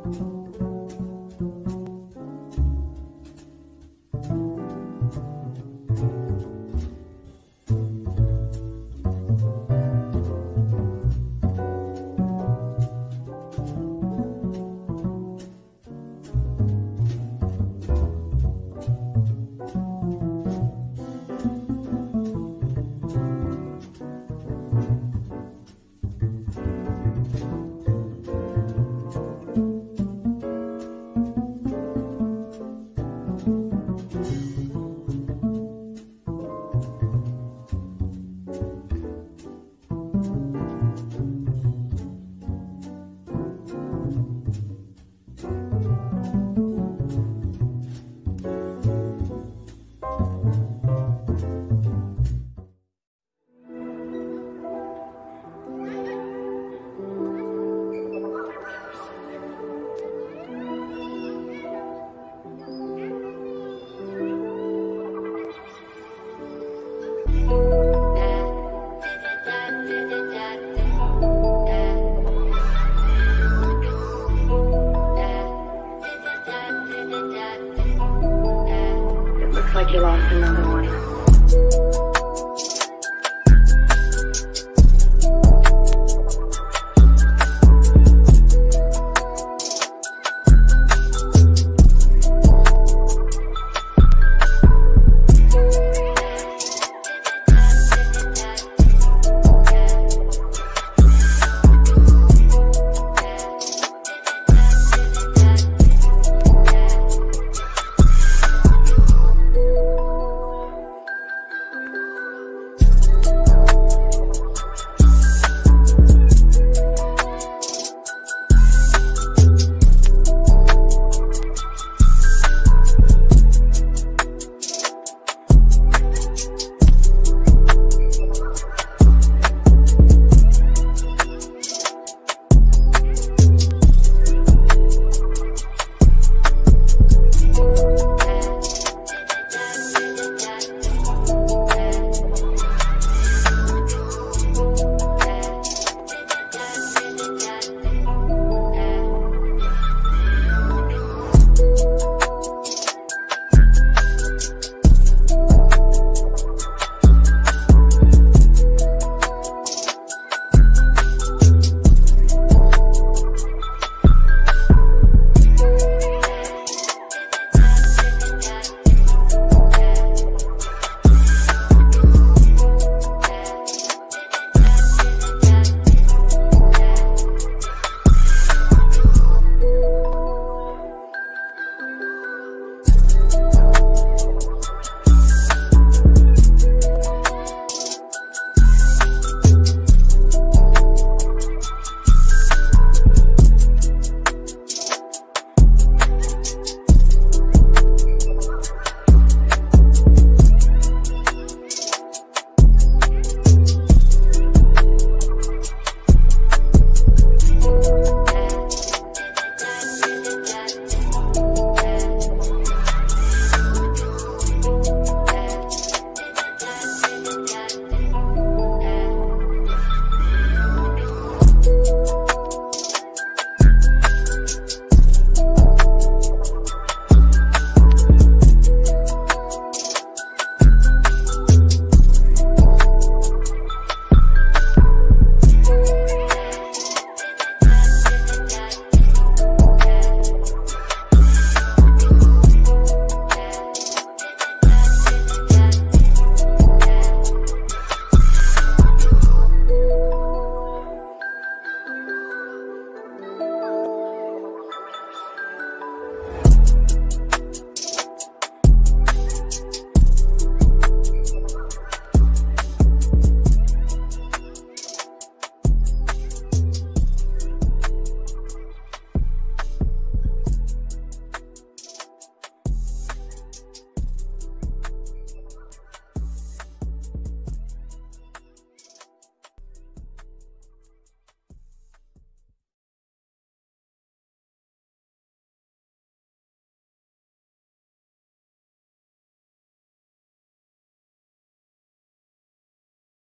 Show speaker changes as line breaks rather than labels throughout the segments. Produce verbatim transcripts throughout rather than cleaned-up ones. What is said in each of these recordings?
like you lost another one.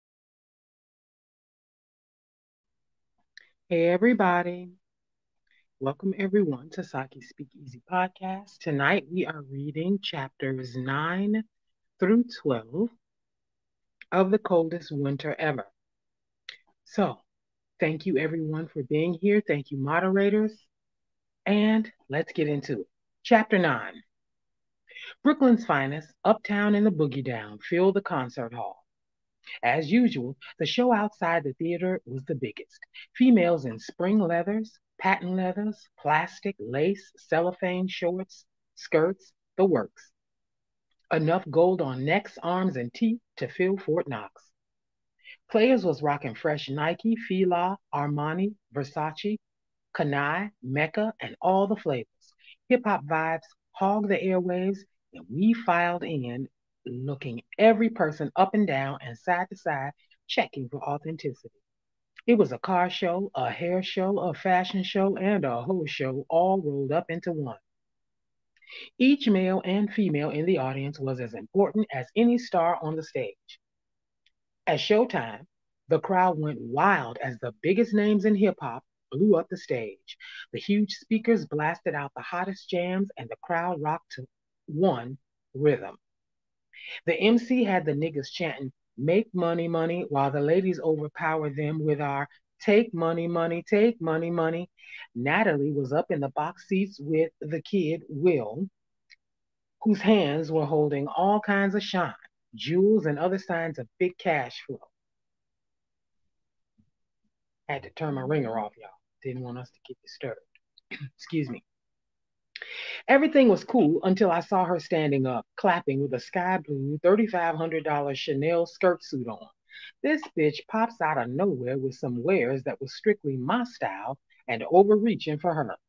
Hey everybody, Welcome everyone to Saki's Speakeasy podcast. Tonight we are reading chapters nine through twelve of The Coldest Winter Ever. So, thank you everyone for being here. Thank you, moderators. And let's get into it. Chapter nine. Brooklyn's finest, uptown and the boogie down, filled the concert hall. As usual, the show outside the theater was the biggest. Females in spring leathers, patent leathers, plastic, lace, cellophane shorts, skirts, the works. Enough gold on necks, arms, and teeth to fill Fort Knox. Players was rocking fresh Nike, Fila, Armani, Versace, Kanai, Mecca, and all the flavors. Hip hop vibes hogged the airwaves, and we filed in, looking every person up and down and side to side, checking for authenticity. It was a car show, a hair show, a fashion show, and a whole show all rolled up into one. Each male and female in the audience was as important as any star on the stage. At showtime, the crowd went wild as the biggest names in hip hop blew up the stage. The huge speakers blasted out the hottest jams, and the crowd rocked to one rhythm. The M C had the niggas chanting, "Make money, money," while the ladies overpowered them with our "Take money, money, take money, money." Natalie was up in the box seats with the kid, Will, whose hands were holding all kinds of shine, jewels, and other signs of big cash flow. Had to turn my ringer off, y'all. Didn't want us to get disturbed. Excuse me. Everything was cool until I saw her standing up, clapping with a sky blue thirty-five hundred dollars Chanel skirt suit on. This bitch pops out of nowhere with some wares that was strictly my style and overreaching for her.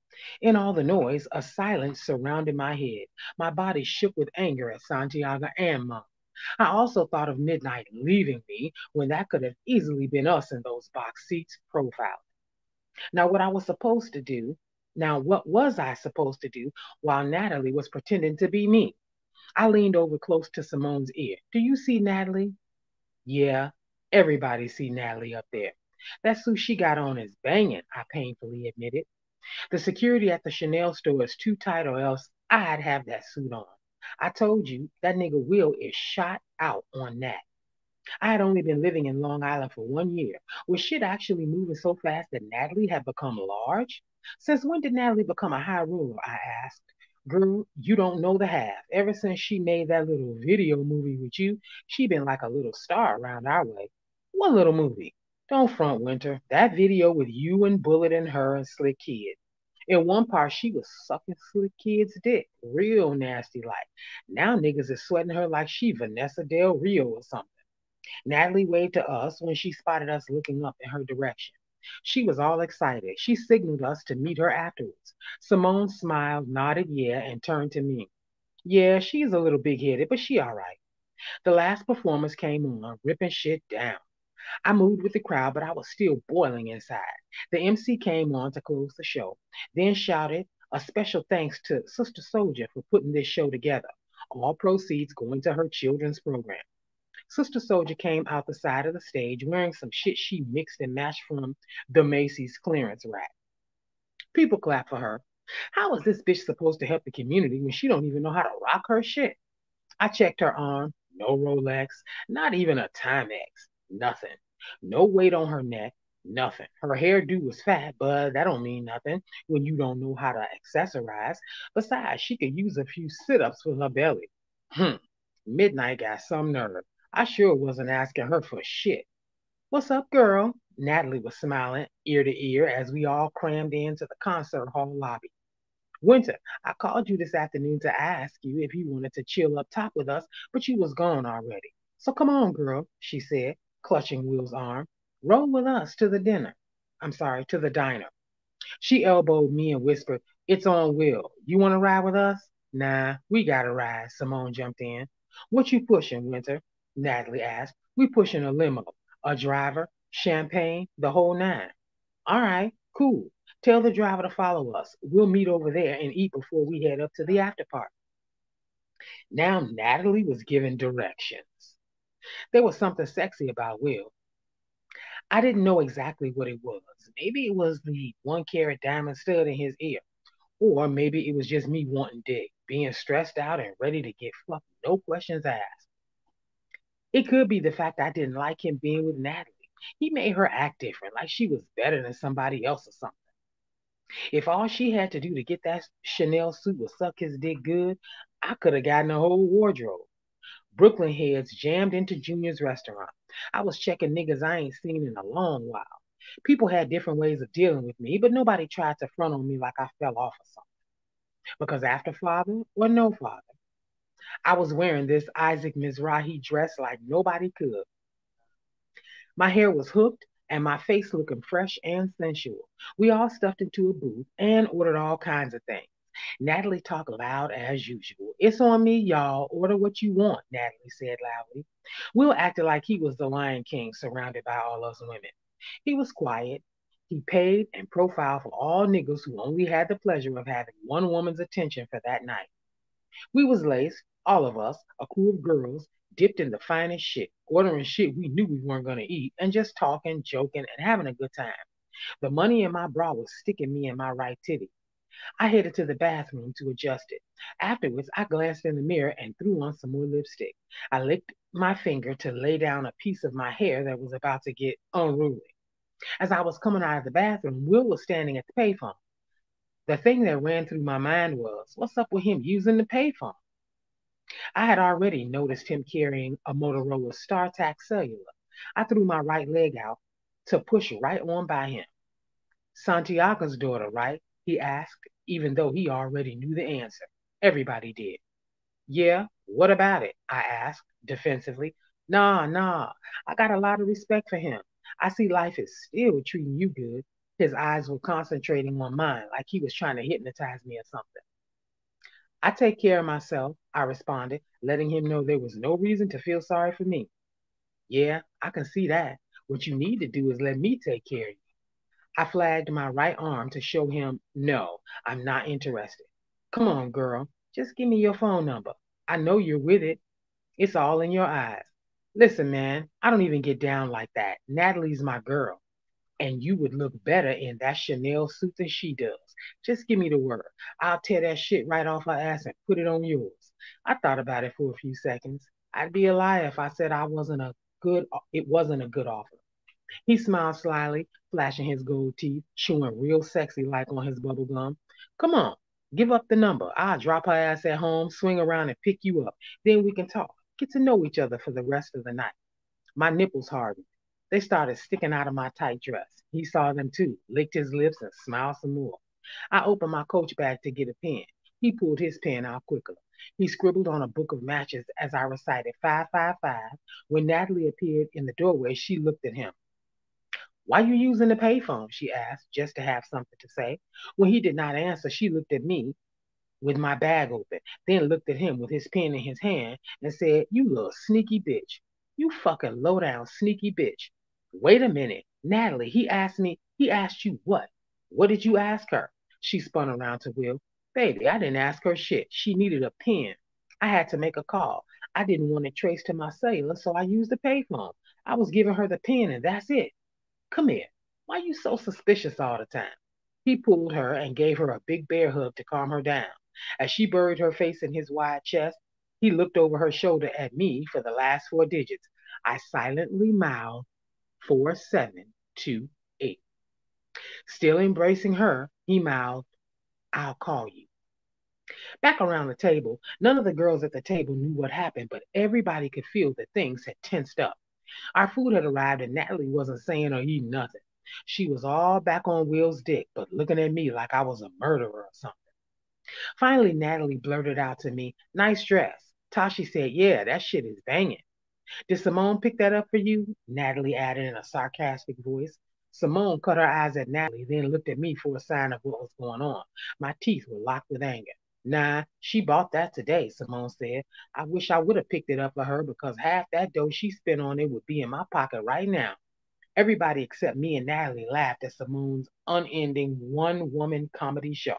In all the noise, a silence surrounded my head. My body shook with anger at Santiago and Mom. I also thought of Midnight leaving me when that could have easily been us in those box seats profile. Now, what I was supposed to do, now, what was I supposed to do while Natalie was pretending to be me? I leaned over close to Simone's ear. Do you see Natalie? Yeah, everybody see Natalie up there. That suit she got on is banging, I painfully admitted. The security at the Chanel store is too tight, or else I'd have that suit on. I told you that nigga Will is shot out on that. I had only been living in Long Island for one year. Was shit actually moving so fast that Natalie had become large? Since when did Natalie become a high ruler? I asked. Girl, you don't know the half. Ever since she made that little video movie with you, she been like a little star around our way. What little movie? Don't front, Winter. That video with you and Bullet and her and Slick Kid. In one part, she was sucking Slick Kid's dick, real nasty like. Now niggas is sweating her like she Vanessa Del Rio or something. Natalie waved to us when she spotted us looking up in her direction. She was all excited. She signaled us to meet her afterwards. Simone smiled, nodded yeah, and turned to me. Yeah, she's a little big headed, but she all right. The last performers came on, ripping shit down. I moved with the crowd, but I was still boiling inside. The M C came on to close the show, then shouted a special thanks to Sister Souljah for putting this show together. All proceeds going to her children's program. Sister Souljah came out the side of the stage wearing some shit she mixed and matched from the Macy's clearance rack. People clap for her. How is this bitch supposed to help the community when she don't even know how to rock her shit? I checked her arm. No Rolex, not even a Timex. Nothing. No weight on her neck. Nothing. Her hairdo was fat, but that don't mean nothing when you don't know how to accessorize. Besides, she could use a few sit-ups for her belly. Hmm. Midnight got some nerve. I sure wasn't asking her for shit. What's up, girl? Natalie was smiling ear to ear as we all crammed into the concert hall lobby. Winter, I called you this afternoon to ask you if you wanted to chill up top with us, but you was gone already. So come on, girl, she said, clutching Will's arm. Roll with us to the dinner. I'm sorry, to the diner. She elbowed me and whispered, It's on Will. You want to ride with us? Nah, we got to ride, Simone jumped in. What you pushing, Winter? Natalie asked. We pushing a limo, a driver, champagne, the whole nine. All right, cool. Tell the driver to follow us. We'll meet over there and eat before we head up to the after party. Now Natalie was giving directions. There was something sexy about Will. I didn't know exactly what it was. maybe it was the one carat diamond stud in his ear. Or maybe it was just me wanting dick, being stressed out and ready to get fucked, no questions asked. It could be the fact I didn't like him being with Natalie. He made her act different, like she was better than somebody else or something. If all she had to do to get that Chanel suit was suck his dick good, I could have gotten a whole wardrobe. Brooklyn heads jammed into Junior's restaurant. I was checking niggas I ain't seen in a long while. People had different ways of dealing with me, but nobody tried to front on me like I fell off or something. Because after father or no father, I was wearing this Isaac Mizrahi dress like nobody could. My hair was hooked and my face looking fresh and sensual. We all stuffed into a booth and ordered all kinds of things. Natalie talked loud as usual. It's on me, y'all. Order what you want, Natalie said loudly. Will acted like he was the Lion King surrounded by all us women. He was quiet. He paid and profiled for all niggas who only had the pleasure of having one woman's attention for that night. We was laced, all of us, a crew of girls, dipped in the finest shit, ordering shit we knew we weren't gonna eat, and just talking, joking, and having a good time. The money in my bra was sticking me in my right titty. I headed to the bathroom to adjust it. Afterwards, I glanced in the mirror and threw on some more lipstick. I licked my finger to lay down a piece of my hair that was about to get unruly. As I was coming out of the bathroom, Will was standing at the payphone. The thing that ran through my mind was, what's up with him using the payphone? I had already noticed him carrying a Motorola StarTAC cellular. I threw my right leg out to push right on by him. Santiago's daughter, right? He asked, even though he already knew the answer. Everybody did. Yeah, what about it? I asked defensively. Nah, nah, I got a lot of respect for him. I see life is still treating you good. His eyes were concentrating on mine like he was trying to hypnotize me or something. I take care of myself, I responded, letting him know there was no reason to feel sorry for me. Yeah, I can see that. What you need to do is let me take care of you. I flagged my right arm to show him, no, I'm not interested. Come on, girl, just give me your phone number. I know you're with it. It's all in your eyes. Listen, man, I don't even get down like that. Natalie's my girl, and you would look better in that Chanel suit than she does. Just give me the word. I'll tear that shit right off her ass and put it on yours. I thought about it for a few seconds. I'd be a liar if I said I wasn't a good it wasn't a good offer. He smiled slyly, flashing his gold teeth, chewing real sexy like on his bubble gum. Come on, give up the number. I'll drop her ass at home, swing around and pick you up. Then we can talk. Get to know each other for the rest of the night. My nipples hardened. They started sticking out of my tight dress. He saw them too, licked his lips and smiled some more. I opened my coach bag to get a pen. He pulled his pen out quicker. He scribbled on a book of matches as I recited five five five. When Natalie appeared in the doorway, she looked at him. Why you using the payphone? She asked, just to have something to say. When he did not answer, she looked at me with my bag open, then looked at him with his pen in his hand and said, you little sneaky bitch. You fucking low down sneaky bitch. Wait a minute, Natalie, he asked me, he asked you what? What did you ask her? She spun around to Will. Baby, I didn't ask her shit. She needed a pen. I had to make a call. I didn't want it traced to my cellular, so I used the payphone. I was giving her the pen and that's it. Come here. Why you so suspicious all the time? He pulled her and gave her a big bear hug to calm her down. As she buried her face in his wide chest, he looked over her shoulder at me for the last four digits. I silently mouthed four seven two eight. Still embracing her, he mouthed, I'll call you. Back around the table, none of the girls at the table knew what happened, but everybody could feel that things had tensed up. Our food had arrived and Natalie wasn't saying or eating nothing. She was all back on Will's dick, but looking at me like I was a murderer or something. Finally, Natalie blurted out to me, nice dress. Tashi said, yeah, that shit is banging. Did Simone pick that up for you? Natalie added in a sarcastic voice. Simone cut her eyes at Natalie, then looked at me for a sign of what was going on. My teeth were locked with anger. Nah, she bought that today, Simone said. I wish I would have picked it up for her because half that dough she spent on it would be in my pocket right now. Everybody except me and Natalie laughed at Simone's unending one-woman comedy show.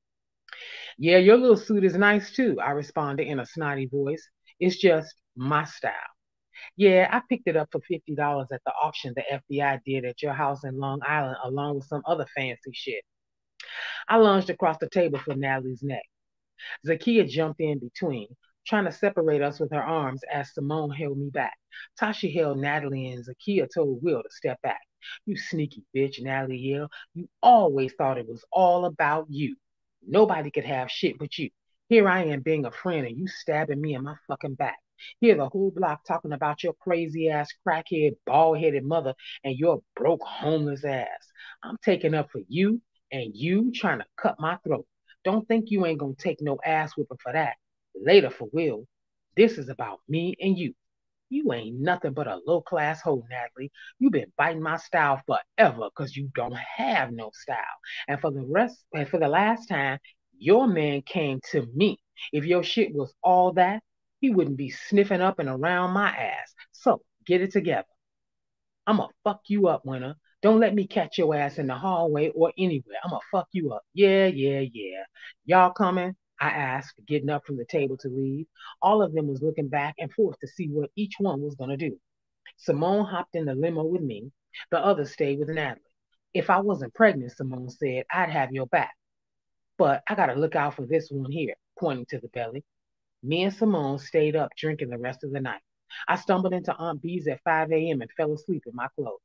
Yeah, your little suit is nice too, I responded in a snotty voice. It's just my style. Yeah, I picked it up for fifty dollars at the auction the F B I did at your house in Long Island, along with some other fancy shit. I lunged across the table for Natalie's neck. Zakia jumped in between, trying to separate us with her arms as Simone held me back. Tasha held Natalie and Zakia told Will to step back. You sneaky bitch, Natalie yelled. You always thought it was all about you. Nobody could have shit but you. Here I am being a friend and you stabbing me in my fucking back. Here the whole block talking about your crazy ass crackhead, bald headed mother and your broke homeless ass. I'm taking up for you and you trying to cut my throat. Don't think you ain't gonna take no ass whipping for that. Later for Will. This is about me and you. You ain't nothing but a low class hoe, Natalie. You been biting my style forever because you don't have no style. And for the rest, and for the last time, your man came to me. If your shit was all that, he wouldn't be sniffing up and around my ass. So get it together. I'ma fuck you up, Winter. Don't let me catch your ass in the hallway or anywhere. I'ma fuck you up. Yeah, yeah, yeah. Y'all coming? I asked, getting up from the table to leave. All of them was looking back and forth to see what each one was gonna do. Simone hopped in the limo with me. The others stayed with Natalie. If I wasn't pregnant, Simone said, I'd have your back. But I gotta look out for this one here, pointing to the belly. Me and Simone stayed up drinking the rest of the night. I stumbled into Aunt B's at five a m and fell asleep in my clothes.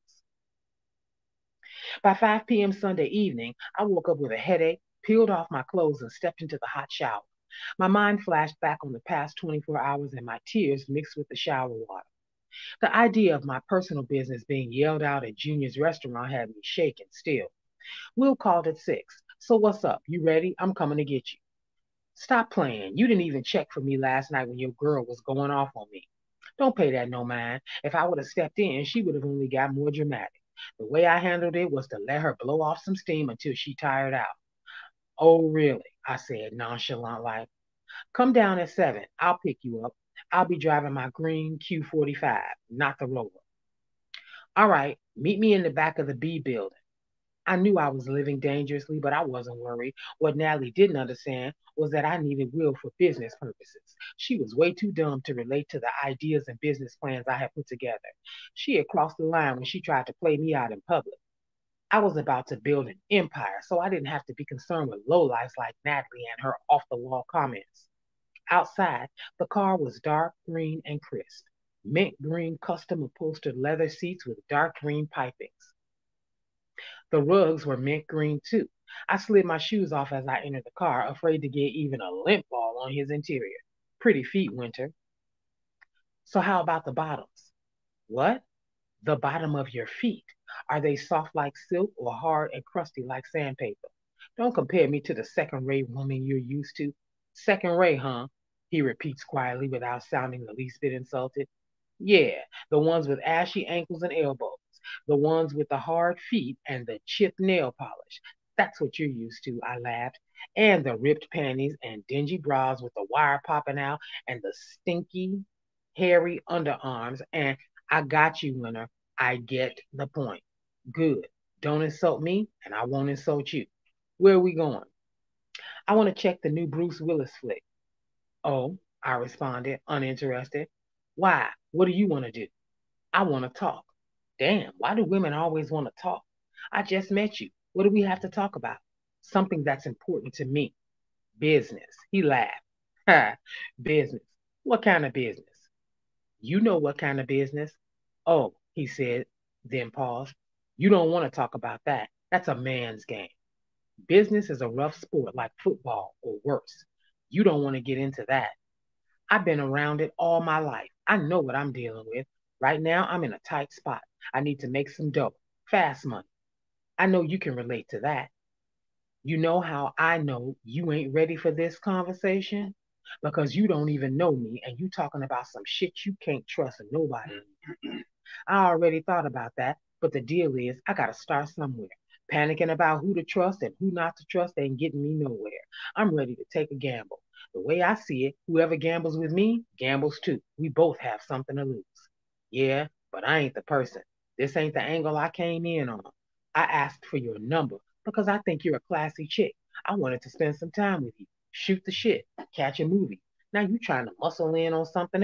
By five p m Sunday evening, I woke up with a headache, peeled off my clothes, and stepped into the hot shower. My mind flashed back on the past twenty-four hours, and my tears mixed with the shower water. The idea of my personal business being yelled out at Junior's restaurant had me shaking still. Will called at six. So what's up? You ready? I'm coming to get you. Stop playing. You didn't even check for me last night when your girl was going off on me. Don't pay that no mind. If I would have stepped in, she would have only got more dramatic. The way I handled it was to let her blow off some steam until she tired out. Oh, really? I said, nonchalant like. Come down at seven. I'll pick you up. I'll be driving my green Q forty-five, not the Rover. All right, meet me in the back of the B building. I knew I was living dangerously, but I wasn't worried. What Natalie didn't understand was that I needed Will for business purposes. She was way too dumb to relate to the ideas and business plans I had put together. She had crossed the line when she tried to play me out in public. I was about to build an empire, so I didn't have to be concerned with lowlifes like Natalie and her off the wall comments. Outside, the car was dark green and crisp. Mint green custom upholstered leather seats with dark green pipings. The rugs were mint green too. I slid my shoes off as I entered the car, afraid to get even a lint ball on his interior. Pretty feet, Winter. So how about the bottoms? What? The bottom of your feet. Are they soft like silk or hard and crusty like sandpaper? Don't compare me to the second rate woman you're used to. Second rate, huh? He repeats quietly without sounding the least bit insulted. Yeah, the ones with ashy ankles and elbows, the ones with the hard feet and the chipped nail polish. That's what you're used to, I laughed. And the ripped panties and dingy bras with the wire popping out and the stinky, hairy underarms. And I got you, Winter. I get the point. Good. Don't insult me, and I won't insult you. Where are we going? I want to check the new Bruce Willis flick. Oh, I responded, uninterested. Why? What do you want to do? I want to talk. Damn, why do women always want to talk? I just met you. What do we have to talk about? Something that's important to me. Business. He laughed. Ha, business. What kind of business? You know what kind of business? Oh, he said, then paused. You don't want to talk about that. That's a man's game. Business is a rough sport like football or worse. You don't want to get into that. I've been around it all my life. I know what I'm dealing with. Right now, I'm in a tight spot. I need to make some dough, fast money. I know you can relate to that. You know how I know you ain't ready for this conversation? Because you don't even know me and you talking about some shit you can't trust nobody. I already thought about that, but the deal is I gotta start somewhere. Panicking about who to trust and who not to trust ain't getting me nowhere. I'm ready to take a gamble. The way I see it, whoever gambles with me gambles too. We both have something to lose. Yeah, but I ain't the person. This ain't the angle I came in on. I asked for your number because I think you're a classy chick. I wanted to spend some time with you, shoot the shit, catch a movie. Now you trying to muscle in on something else.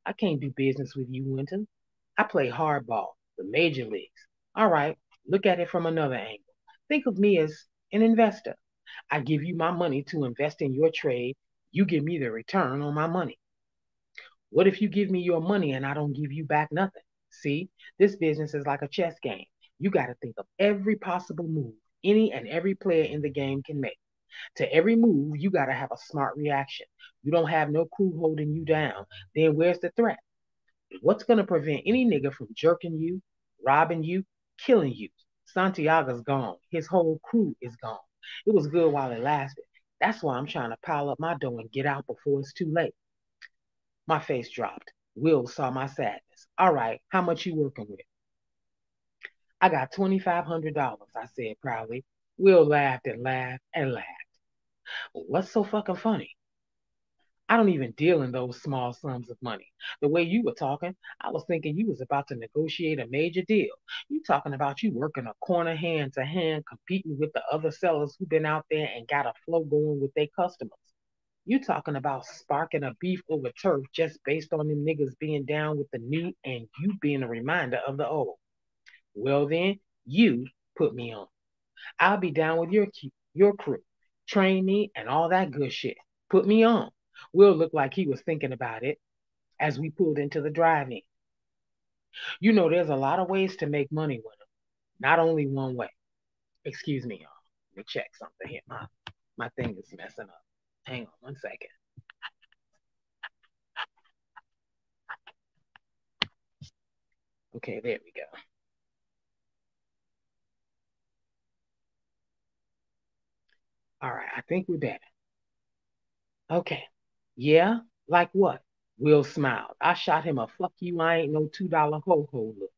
I can't do business with you, Winter. I play hardball, the major leagues. All right, look at it from another angle. Think of me as an investor. I give you my money to invest in your trade. You give me the return on my money. What if you give me your money and I don't give you back nothing? See, this business is like a chess game. You got to think of every possible move any and every player in the game can make. To every move, you got to have a smart reaction. You don't have no crew holding you down. Then where's the threat? What's going to prevent any nigga from jerking you, robbing you, killing you? Santiago's gone. His whole crew is gone. It was good while it lasted. That's why I'm trying to pile up my dough and get out before it's too late. My face dropped. Will saw my sadness. All right, how much you working with? I got twenty-five hundred dollars, I said proudly. Will laughed and laughed and laughed. What's so fucking funny? I don't even deal in those small sums of money. The way you were talking, I was thinking you was about to negotiate a major deal. You talking about you working a corner hand to hand, competing with the other sellers who been out there and got a flow going with their customers. You talking about sparking a beef over turf just based on them niggas being down with the new and you being a reminder of the old. Well then, you put me on. I'll be down with your your crew. Train me and all that good shit. Put me on. Will looked like he was thinking about it as we pulled into the drive-in. You know, there's a lot of ways to make money with them, not only one way. Excuse me, y'all. Let me check something here. My my thing is messing up. Hang on one second. Okay, there we go. All right, I think we're better. Okay. Yeah? Like what? Will smiled. I shot him a fuck you, I ain't no two dollar ho ho look.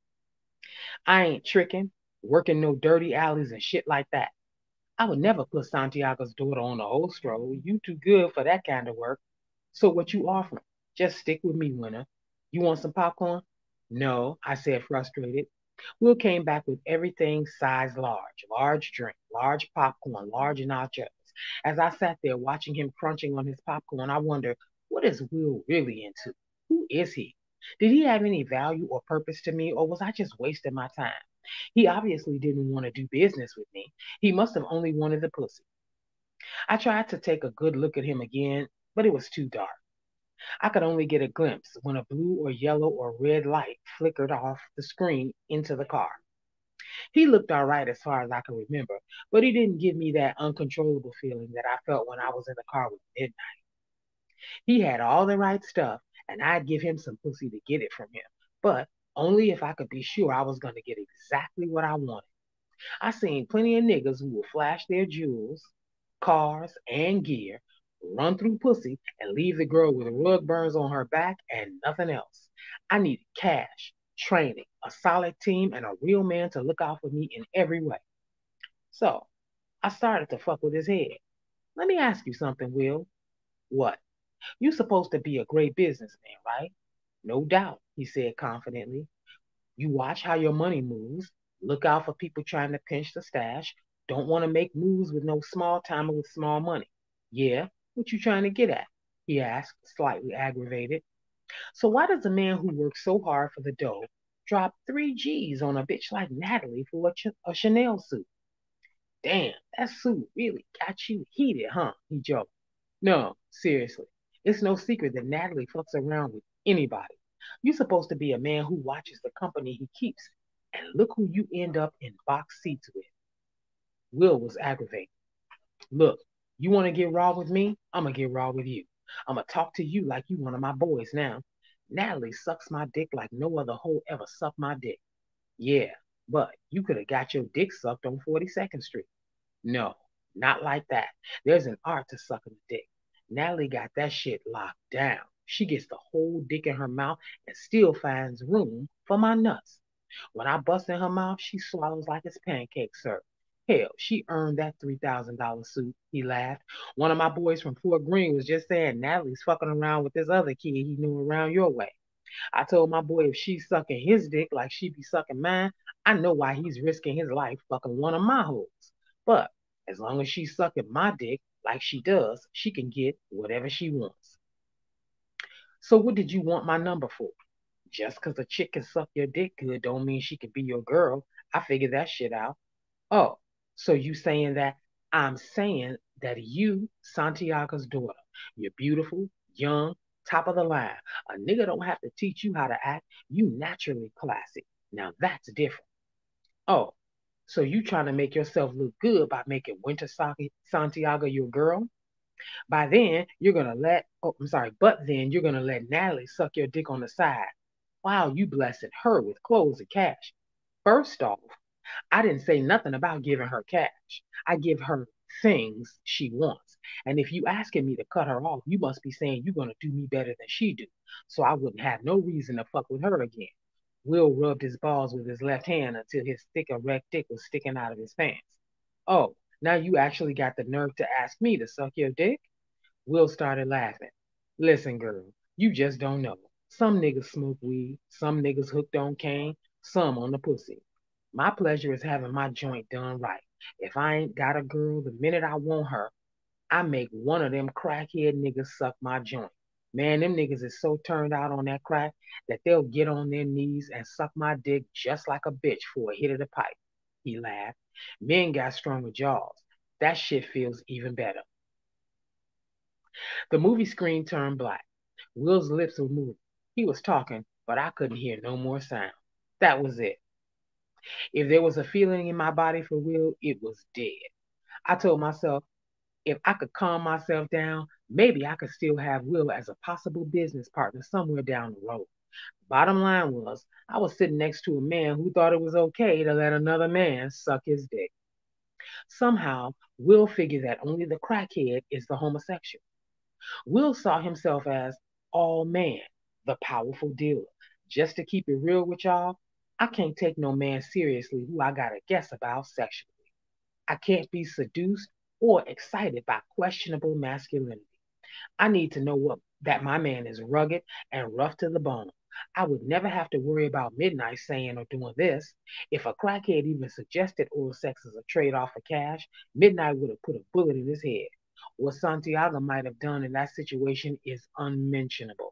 I ain't tricking, working no dirty alleys and shit like that. I would never put Santiago's daughter on a whole stroll. You too good for that kind of work. So what you offering? Just stick with me, Winter. You want some popcorn? No, I said frustrated. Will came back with everything size large, large drink, large popcorn, large nachos. As I sat there watching him crunching on his popcorn, I wondered, what is Will really into? Who is he? Did he have any value or purpose to me, or was I just wasting my time? He obviously didn't want to do business with me. He must have only wanted the pussy. I tried to take a good look at him again, but it was too dark. I could only get a glimpse when a blue or yellow or red light flickered off the screen into the car. He looked all right as far as I can remember, but he didn't give me that uncontrollable feeling that I felt when I was in the car with Midnight. He had all the right stuff, and I'd give him some pussy to get it from him, but only if I could be sure I was going to get exactly what I wanted. I seen plenty of niggas who will flash their jewels, cars, and gear, run through pussy, and leave the girl with rug burns on her back and nothing else. I needed cash, training, a solid team, and a real man to look out for me in every way. So I started to fuck with his head. Let me ask you something, Will. What? You supposed to be a great businessman, right? No doubt, he said confidently. You watch how your money moves. Look out for people trying to pinch the stash. Don't want to make moves with no small timer with small money. Yeah, what you trying to get at? He asked, slightly aggravated. So why does a man who works so hard for the dough drop three G's on a bitch like Natalie for a, Ch- a Chanel suit? Damn, that suit really got you heated, huh? He joked. No, seriously. It's no secret that Natalie fucks around with anybody. You're supposed to be a man who watches the company he keeps. And look who you end up in box seats with. Will was aggravated. Look, you want to get raw with me? I'm going to get raw with you. I'm going to talk to you like you one of my boys now. Natalie sucks my dick like no other hoe ever sucked my dick. Yeah, but you could have got your dick sucked on forty-second Street. No, not like that. There's an art to sucking a dick. Natalie got that shit locked down. She gets the whole dick in her mouth and still finds room for my nuts. When I bust in her mouth, she swallows like it's pancake syrup. Hell, she earned that three thousand dollars suit. He laughed. One of my boys from Fort Greene was just saying Natalie's fucking around with this other kid he knew around your way. I told my boy if she's sucking his dick like she be sucking mine, I know why he's risking his life fucking one of my hoes. But as long as she's sucking my dick like she does, she can get whatever she wants. So what did you want my number for? Just 'cause a chick can suck your dick good don't mean she can be your girl. I figured that shit out. Oh, so you saying that I'm saying that you, Santiago's daughter, you're beautiful, young, top of the line. A nigga don't have to teach you how to act. You naturally classy. Now that's different. Oh, so you trying to make yourself look good by making Winter Santiago your girl? By then, you're gonna let oh I'm sorry, but then you're gonna let Natalie suck your dick on the side. Wow, you blessing her with clothes and cash. First off, I didn't say nothing about giving her cash. I give her things she wants. And if you asking me to cut her off, you must be saying you're gonna do me better than she do. So I wouldn't have no reason to fuck with her again. Will rubbed his balls with his left hand until his thick erect dick was sticking out of his pants. Oh, now you actually got the nerve to ask me to suck your dick? Will started laughing. Listen, girl, you just don't know. Some niggas smoke weed, some niggas hooked on cane, some on the pussy. My pleasure is having my joint done right. If I ain't got a girl the minute I want her, I make one of them crackhead niggas suck my joint. Man, them niggas is so turned out on that crack that they'll get on their knees and suck my dick just like a bitch for a hit of the pipe. He laughed. Men got stronger jaws. That shit feels even better. The movie screen turned black. Will's lips were moving. He was talking, but I couldn't hear no more sound. That was it. If there was a feeling in my body for Will, it was dead. I told myself if I could calm myself down, maybe I could still have Will as a possible business partner somewhere down the road. Bottom line was, I was sitting next to a man who thought it was okay to let another man suck his dick. Somehow, Will figured that only the crackhead is the homosexual. Will saw himself as all man, the powerful dealer. Just to keep it real with y'all, I can't take no man seriously who I gotta guess about sexually. I can't be seduced or excited by questionable masculinity. I need to know what that my man is rugged and rough to the bone. I would never have to worry about midnight saying or doing this. If a crackhead even suggested oral sex as a trade off for cash, Midnight would have put a bullet in his head. What Santiago might have done in that situation is unmentionable.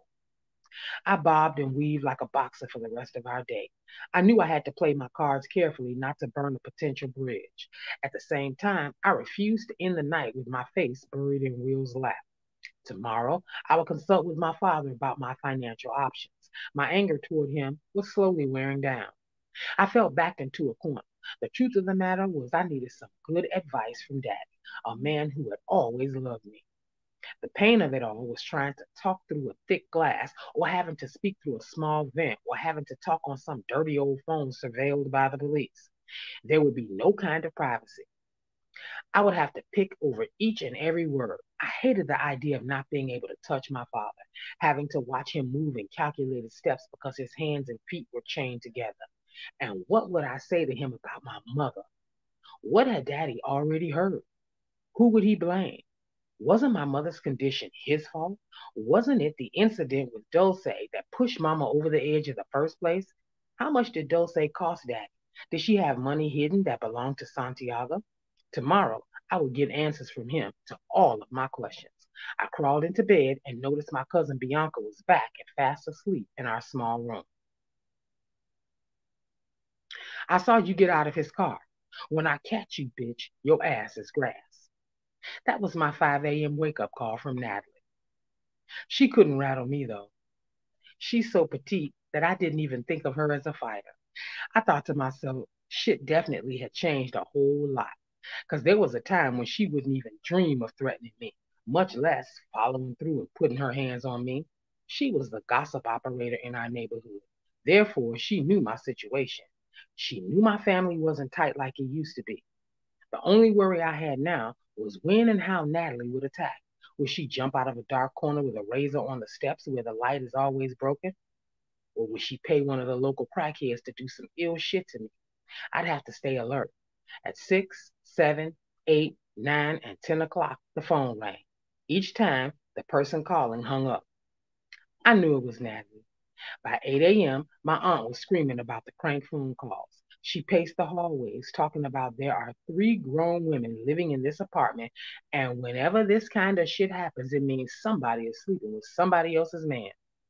I bobbed and weaved like a boxer for the rest of our day. I knew I had to play my cards carefully not to burn a potential bridge. At the same time, I refused to end the night with my face buried in Will's lap. Tomorrow, I will consult with my father about my financial options. My anger toward him was slowly wearing down. I felt backed into a corner. The truth of the matter was I needed some good advice from Daddy, a man who had always loved me. The pain of it all was trying to talk through a thick glass, or having to speak through a small vent, or having to talk on some dirty old phone surveilled by the police. There would be no kind of privacy. I would have to pick over each and every word. I hated the idea of not being able to touch my father, having to watch him move in calculated steps because his hands and feet were chained together. And what would I say to him about my mother? What had Daddy already heard? Who would he blame? Wasn't my mother's condition his fault? Wasn't it the incident with Dulce that pushed Mama over the edge in the first place? How much did Dulce cost Daddy? Did she have money hidden that belonged to Santiago? Tomorrow, I would get answers from him to all of my questions. I crawled into bed and noticed my cousin Bianca was back and fast asleep in our small room. I saw you get out of his car. When I catch you, bitch, your ass is grass. That was my five a m wake up call from Natalie. She couldn't rattle me, though. She's so petite that I didn't even think of her as a fighter. I thought to myself, shit definitely had changed a whole lot. Because there was a time when she wouldn't even dream of threatening me, much less following through and putting her hands on me. She was the gossip operator in our neighborhood. Therefore, she knew my situation. She knew my family wasn't tight like it used to be. The only worry I had now was when and how Natalie would attack. Would she jump out of a dark corner with a razor on the steps where the light is always broken? Or would she pay one of the local crackheads to do some ill shit to me? I'd have to stay alert. At six, seven, eight, nine, and ten o'clock, the phone rang. Each time, the person calling hung up. I knew it was Natalie. By eight a m, my aunt was screaming about the crank phone calls. She paced the hallways talking about there are three grown women living in this apartment, and whenever this kind of shit happens, it means somebody is sleeping with somebody else's man.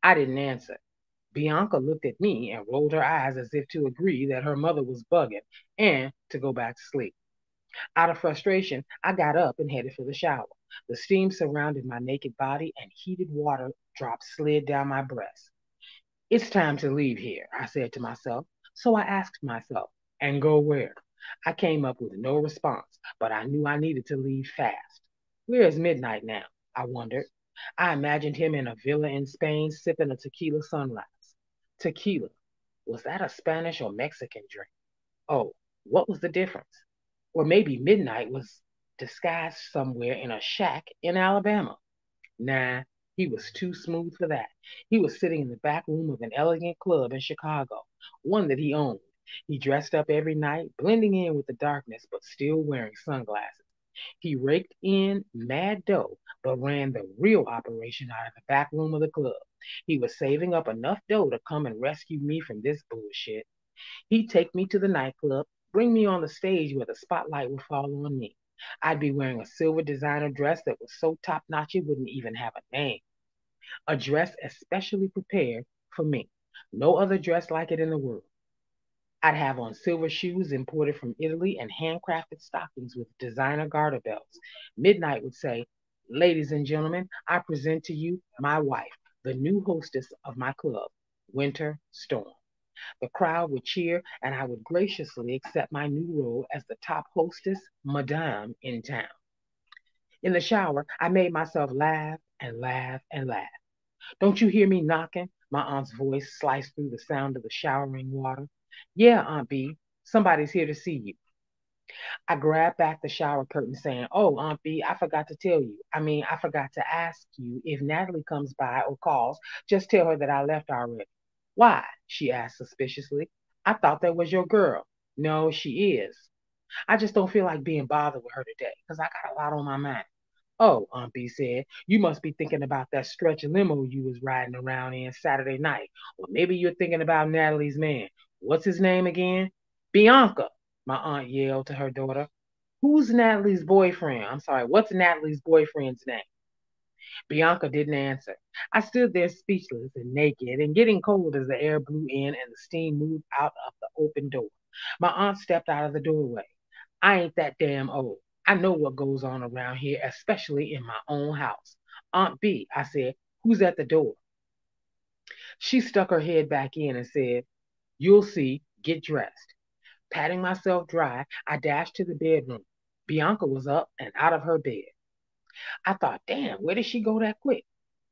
I didn't answer. Bianca looked at me and rolled her eyes as if to agree that her mother was bugging and to go back to sleep. Out of frustration, I got up and headed for the shower. The steam surrounded my naked body and heated water drops slid down my breast. It's time to leave here, I said to myself. So I asked myself, and go where? I came up with no response, but I knew I needed to leave fast. Where is Midnight now? I wondered. I imagined him in a villa in Spain sipping a tequila sunrise. Tequila. Was that a Spanish or Mexican drink? Oh, what was the difference? Or maybe Midnight was disguised somewhere in a shack in Alabama. Nah, he was too smooth for that. He was sitting in the back room of an elegant club in Chicago, one that he owned. He dressed up every night, blending in with the darkness, but still wearing sunglasses. He raked in mad dough, but ran the real operation out of the back room of the club. He was saving up enough dough to come and rescue me from this bullshit. He'd take me to the nightclub, bring me on the stage where the spotlight would fall on me. I'd be wearing a silver designer dress that was so top notch it wouldn't even have a name. A dress especially prepared for me. No other dress like it in the world. I'd have on silver shoes imported from Italy and handcrafted stockings with designer garter belts. Midnight would say, Ladies and gentlemen, I present to you my wife, the new hostess of my club, Winter Storm. The crowd would cheer, and I would graciously accept my new role as the top hostess, Madame, in town. In the shower, I made myself laugh and laugh and laugh. Don't you hear me knocking? My aunt's voice sliced through the sound of the showering water. Yeah, Aunt B, somebody's here to see you. I grabbed back the shower curtain, saying, Oh, Aunt B, I forgot to tell you. I mean, I forgot to ask you if Natalie comes by or calls, just tell her that I left already. Why? She asked suspiciously. I thought that was your girl. No, she is. I just don't feel like being bothered with her today because I got a lot on my mind. Oh, Aunt B said, you must be thinking about that stretch limo you was riding around in Saturday night. Or maybe you're thinking about Natalie's man. What's his name again? Bianca, my aunt yelled to her daughter. Who's Natalie's boyfriend? I'm sorry, what's Natalie's boyfriend's name? Bianca didn't answer. I stood there speechless and naked and getting cold as the air blew in and the steam moved out of the open door. My aunt stepped out of the doorway. I ain't that damn old. I know what goes on around here, especially in my own house. Aunt B, I said, who's at the door? She stuck her head back in and said, You'll see, get dressed. Patting myself dry, I dashed to the bedroom. Bianca was up and out of her bed. I thought, damn, where did she go that quick?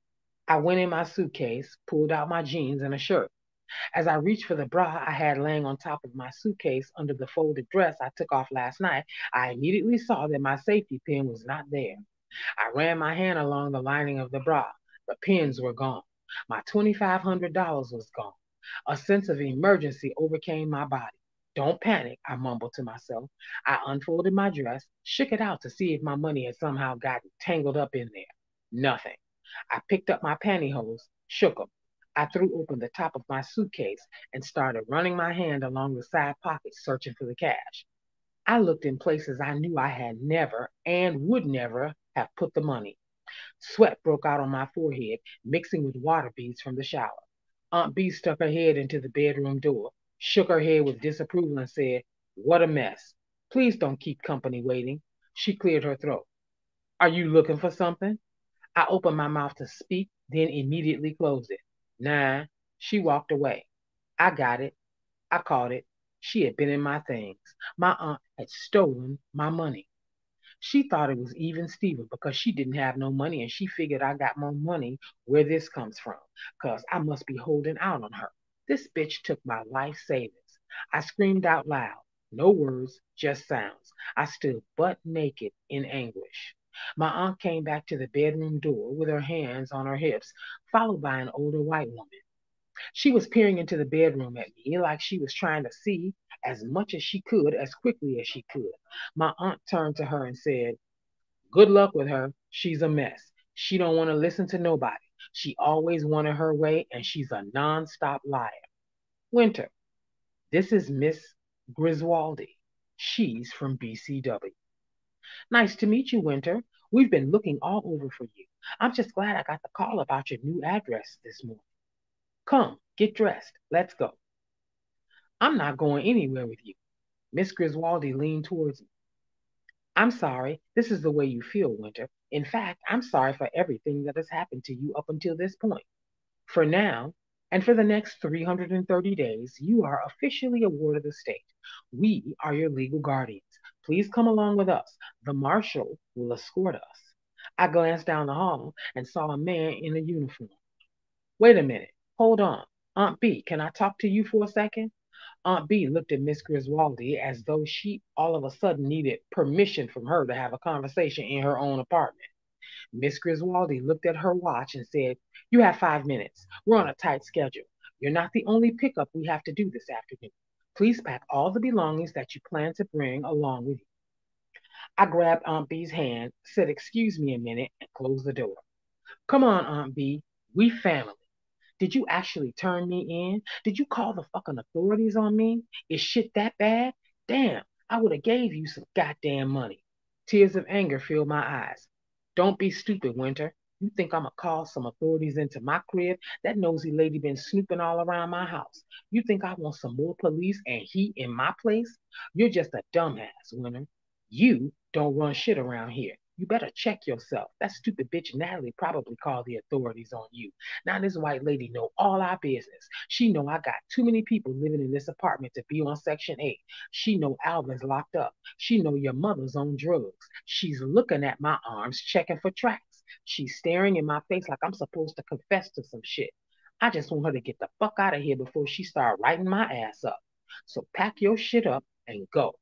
I went in my suitcase, pulled out my jeans and a shirt. As I reached for the bra I had laying on top of my suitcase under the folded dress I took off last night, I immediately saw that my safety pin was not there. I ran my hand along the lining of the bra. The pins were gone. My twenty-five hundred dollars was gone. A sense of emergency overcame my body. Don't panic, I mumbled to myself. I unfolded my dress, shook it out to see if my money had somehow gotten tangled up in there. Nothing. I picked up my pantyhose, shook them. I threw open the top of my suitcase and started running my hand along the side pockets searching for the cash. I looked in places I knew I had never and would never have put the money. Sweat broke out on my forehead, mixing with water beads from the shower. Aunt B stuck her head into the bedroom door, shook her head with disapproval, and said, What a mess. Please don't keep company waiting. She cleared her throat. Are you looking for something? I opened my mouth to speak, then immediately closed it. Nah, she walked away. I got it. I caught it. She had been in my things. My aunt had stolen my money. She thought it was even Steven because she didn't have no money and she figured I got more money where this comes from because I must be holding out on her. This bitch took my life savings. I screamed out loud. No words, just sounds. I stood butt naked in anguish. My aunt came back to the bedroom door with her hands on her hips, followed by an older white woman. She was peering into the bedroom at me like she was trying to see as much as she could as quickly as she could. My aunt turned to her and said, Good luck with her. She's a mess. She don't want to listen to nobody. She always wanted her way and she's a non-stop liar. Winter, this is Miss Griswoldy. She's from B C W. Nice to meet you, Winter. We've been looking all over for you. I'm just glad I got the call about your new address this morning. Come, get dressed. Let's go. I'm not going anywhere with you. Miss Griswoldy leaned towards me. I'm sorry. This is the way you feel, Winter. In fact, I'm sorry for everything that has happened to you up until this point. For now, and for the next three hundred thirty days, you are officially a ward of the state. We are your legal guardians. Please come along with us. The marshal will escort us. I glanced down the hall and saw a man in a uniform. Wait a minute. Hold on. Aunt B, can I talk to you for a second? Aunt B looked at Miss Griswoldy as though she all of a sudden needed permission from her to have a conversation in her own apartment. Miss Griswoldy looked at her watch and said, You have five minutes. We're on a tight schedule. You're not the only pickup we have to do this afternoon. Please pack all the belongings that you plan to bring along with you. I grabbed Aunt B's hand, said, Excuse me a minute, and closed the door. Come on, Aunt B. We family. Did you actually turn me in? Did you call the fucking authorities on me? Is shit that bad? Damn, I would have gave you some goddamn money. Tears of anger filled my eyes. Don't be stupid, Winter. You think I'ma call some authorities into my crib? That nosy lady been snooping all around my house. You think I want some more police and heat in my place? You're just a dumbass, Winter. You don't run shit around here. You better check yourself. That stupid bitch Natalie probably called the authorities on you. Now this white lady know all our business. She know I got too many people living in this apartment to be on Section eight. She know Alvin's locked up. She know your mother's on drugs. She's looking at my arms, checking for tracks. She's staring in my face like I'm supposed to confess to some shit. I just want her to get the fuck out of here before she start writing my ass up. So pack your shit up and go.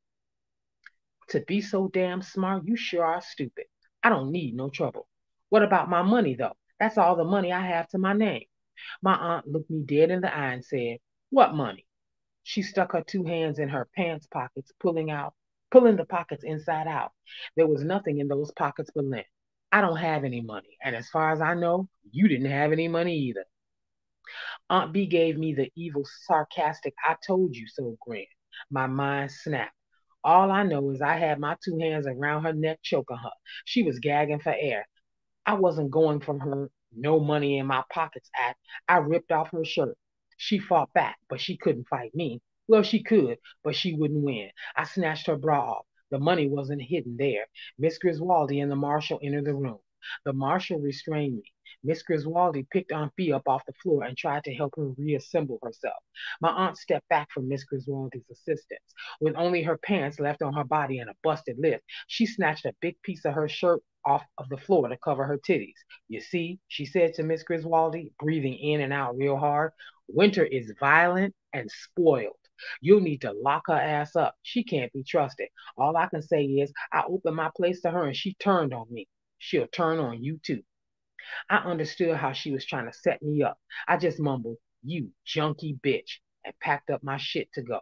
To be so damn smart, you sure are stupid. I don't need no trouble. What about my money, though? That's all the money I have to my name. My aunt looked me dead in the eye and said, What money? She stuck her two hands in her pants pockets, pulling out, pulling the pockets inside out. There was nothing in those pockets but lint. I don't have any money, and as far as I know, you didn't have any money either. Aunt B gave me the evil, sarcastic, I told you so grin. My mind snapped. All I know is I had my two hands around her neck, choking her. She was gagging for air. I wasn't going from her no money in my pockets act. I ripped off her shirt. She fought back, but she couldn't fight me. Well, she could, but she wouldn't win. I snatched her bra off. The money wasn't hidden there. Miss Griswoldy and the marshal entered the room. The marshal restrained me. Miss Griswoldy picked Aunt B up off the floor and tried to help her reassemble herself. My aunt stepped back from Miss Griswoldy's assistance. With only her pants left on her body and a busted lip, she snatched a big piece of her shirt off of the floor to cover her titties. You see, she said to Miss Griswoldy, breathing in and out real hard, Winter is violent and spoiled. You'll need to lock her ass up. She can't be trusted. All I can say is I opened my place to her and she turned on me. She'll turn on you too. I understood how she was trying to set me up. I just mumbled, You junky bitch, and packed up my shit to go.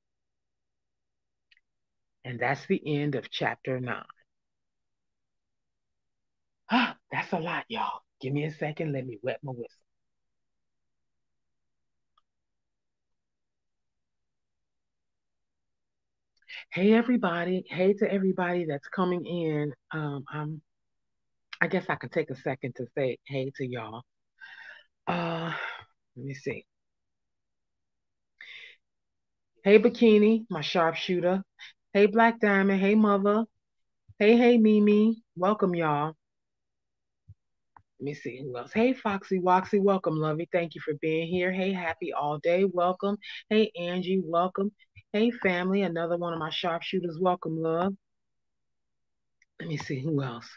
And that's the end of chapter nine. Ah, that's a lot, y'all. Give me a second. Let me wet my whistle. Hey, everybody. Hey to everybody that's coming in. Um, I'm, I guess I could take a second to say hey to y'all. Uh, let me see. Hey, Bikini, my sharpshooter. Hey, Black Diamond. Hey, Mother. Hey, hey, Mimi. Welcome, y'all. Let me see who else. Hey, Foxy Woxy. Welcome, Lovey. Thank you for being here. Hey, Happy All Day. Welcome. Hey, Angie. Welcome. Hey, family. Another one of my sharpshooters. Welcome, love. Let me see who else.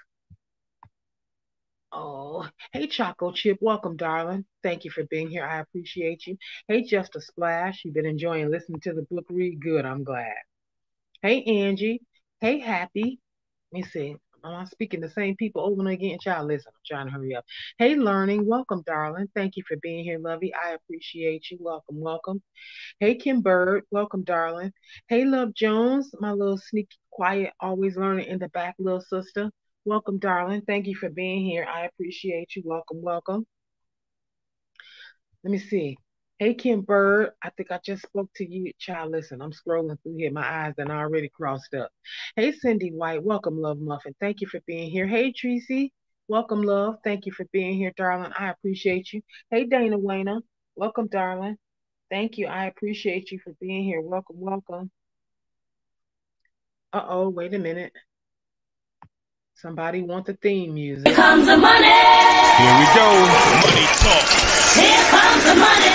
Oh, hey, Choco Chip. Welcome, darling. Thank you for being here. I appreciate you. Hey, Just a Splash. You've been enjoying listening to the book read. Good. I'm glad. Hey, Angie. Hey, Happy. Let me see. Am I speaking the same people over and again? Child, listen, I'm trying to hurry up. Hey, Learning. Welcome, darling. Thank you for being here, Lovey. I appreciate you. Welcome, welcome. Hey, Kim Bird. Welcome, darling. Hey, Love Jones. My little sneaky, quiet, always learning in the back, little sister. Welcome, darling. Thank you for being here. I appreciate you. Welcome, welcome. Let me see. Hey, Kim Bird. I think I just spoke to you. Child, listen, I'm scrolling through here. My eyes done already crossed up. Hey, Cindy White. Welcome, Love Muffin. Thank you for being here. Hey, Tracy. Welcome, love. Thank you for being here, darling. I appreciate you. Hey, Dana Wayner. Welcome, darling. Thank you. I appreciate you for being here. Welcome, welcome. Uh oh, wait a minute. Somebody want the theme music.
Here comes the money.
Here we go. Money talk.
Here comes the money.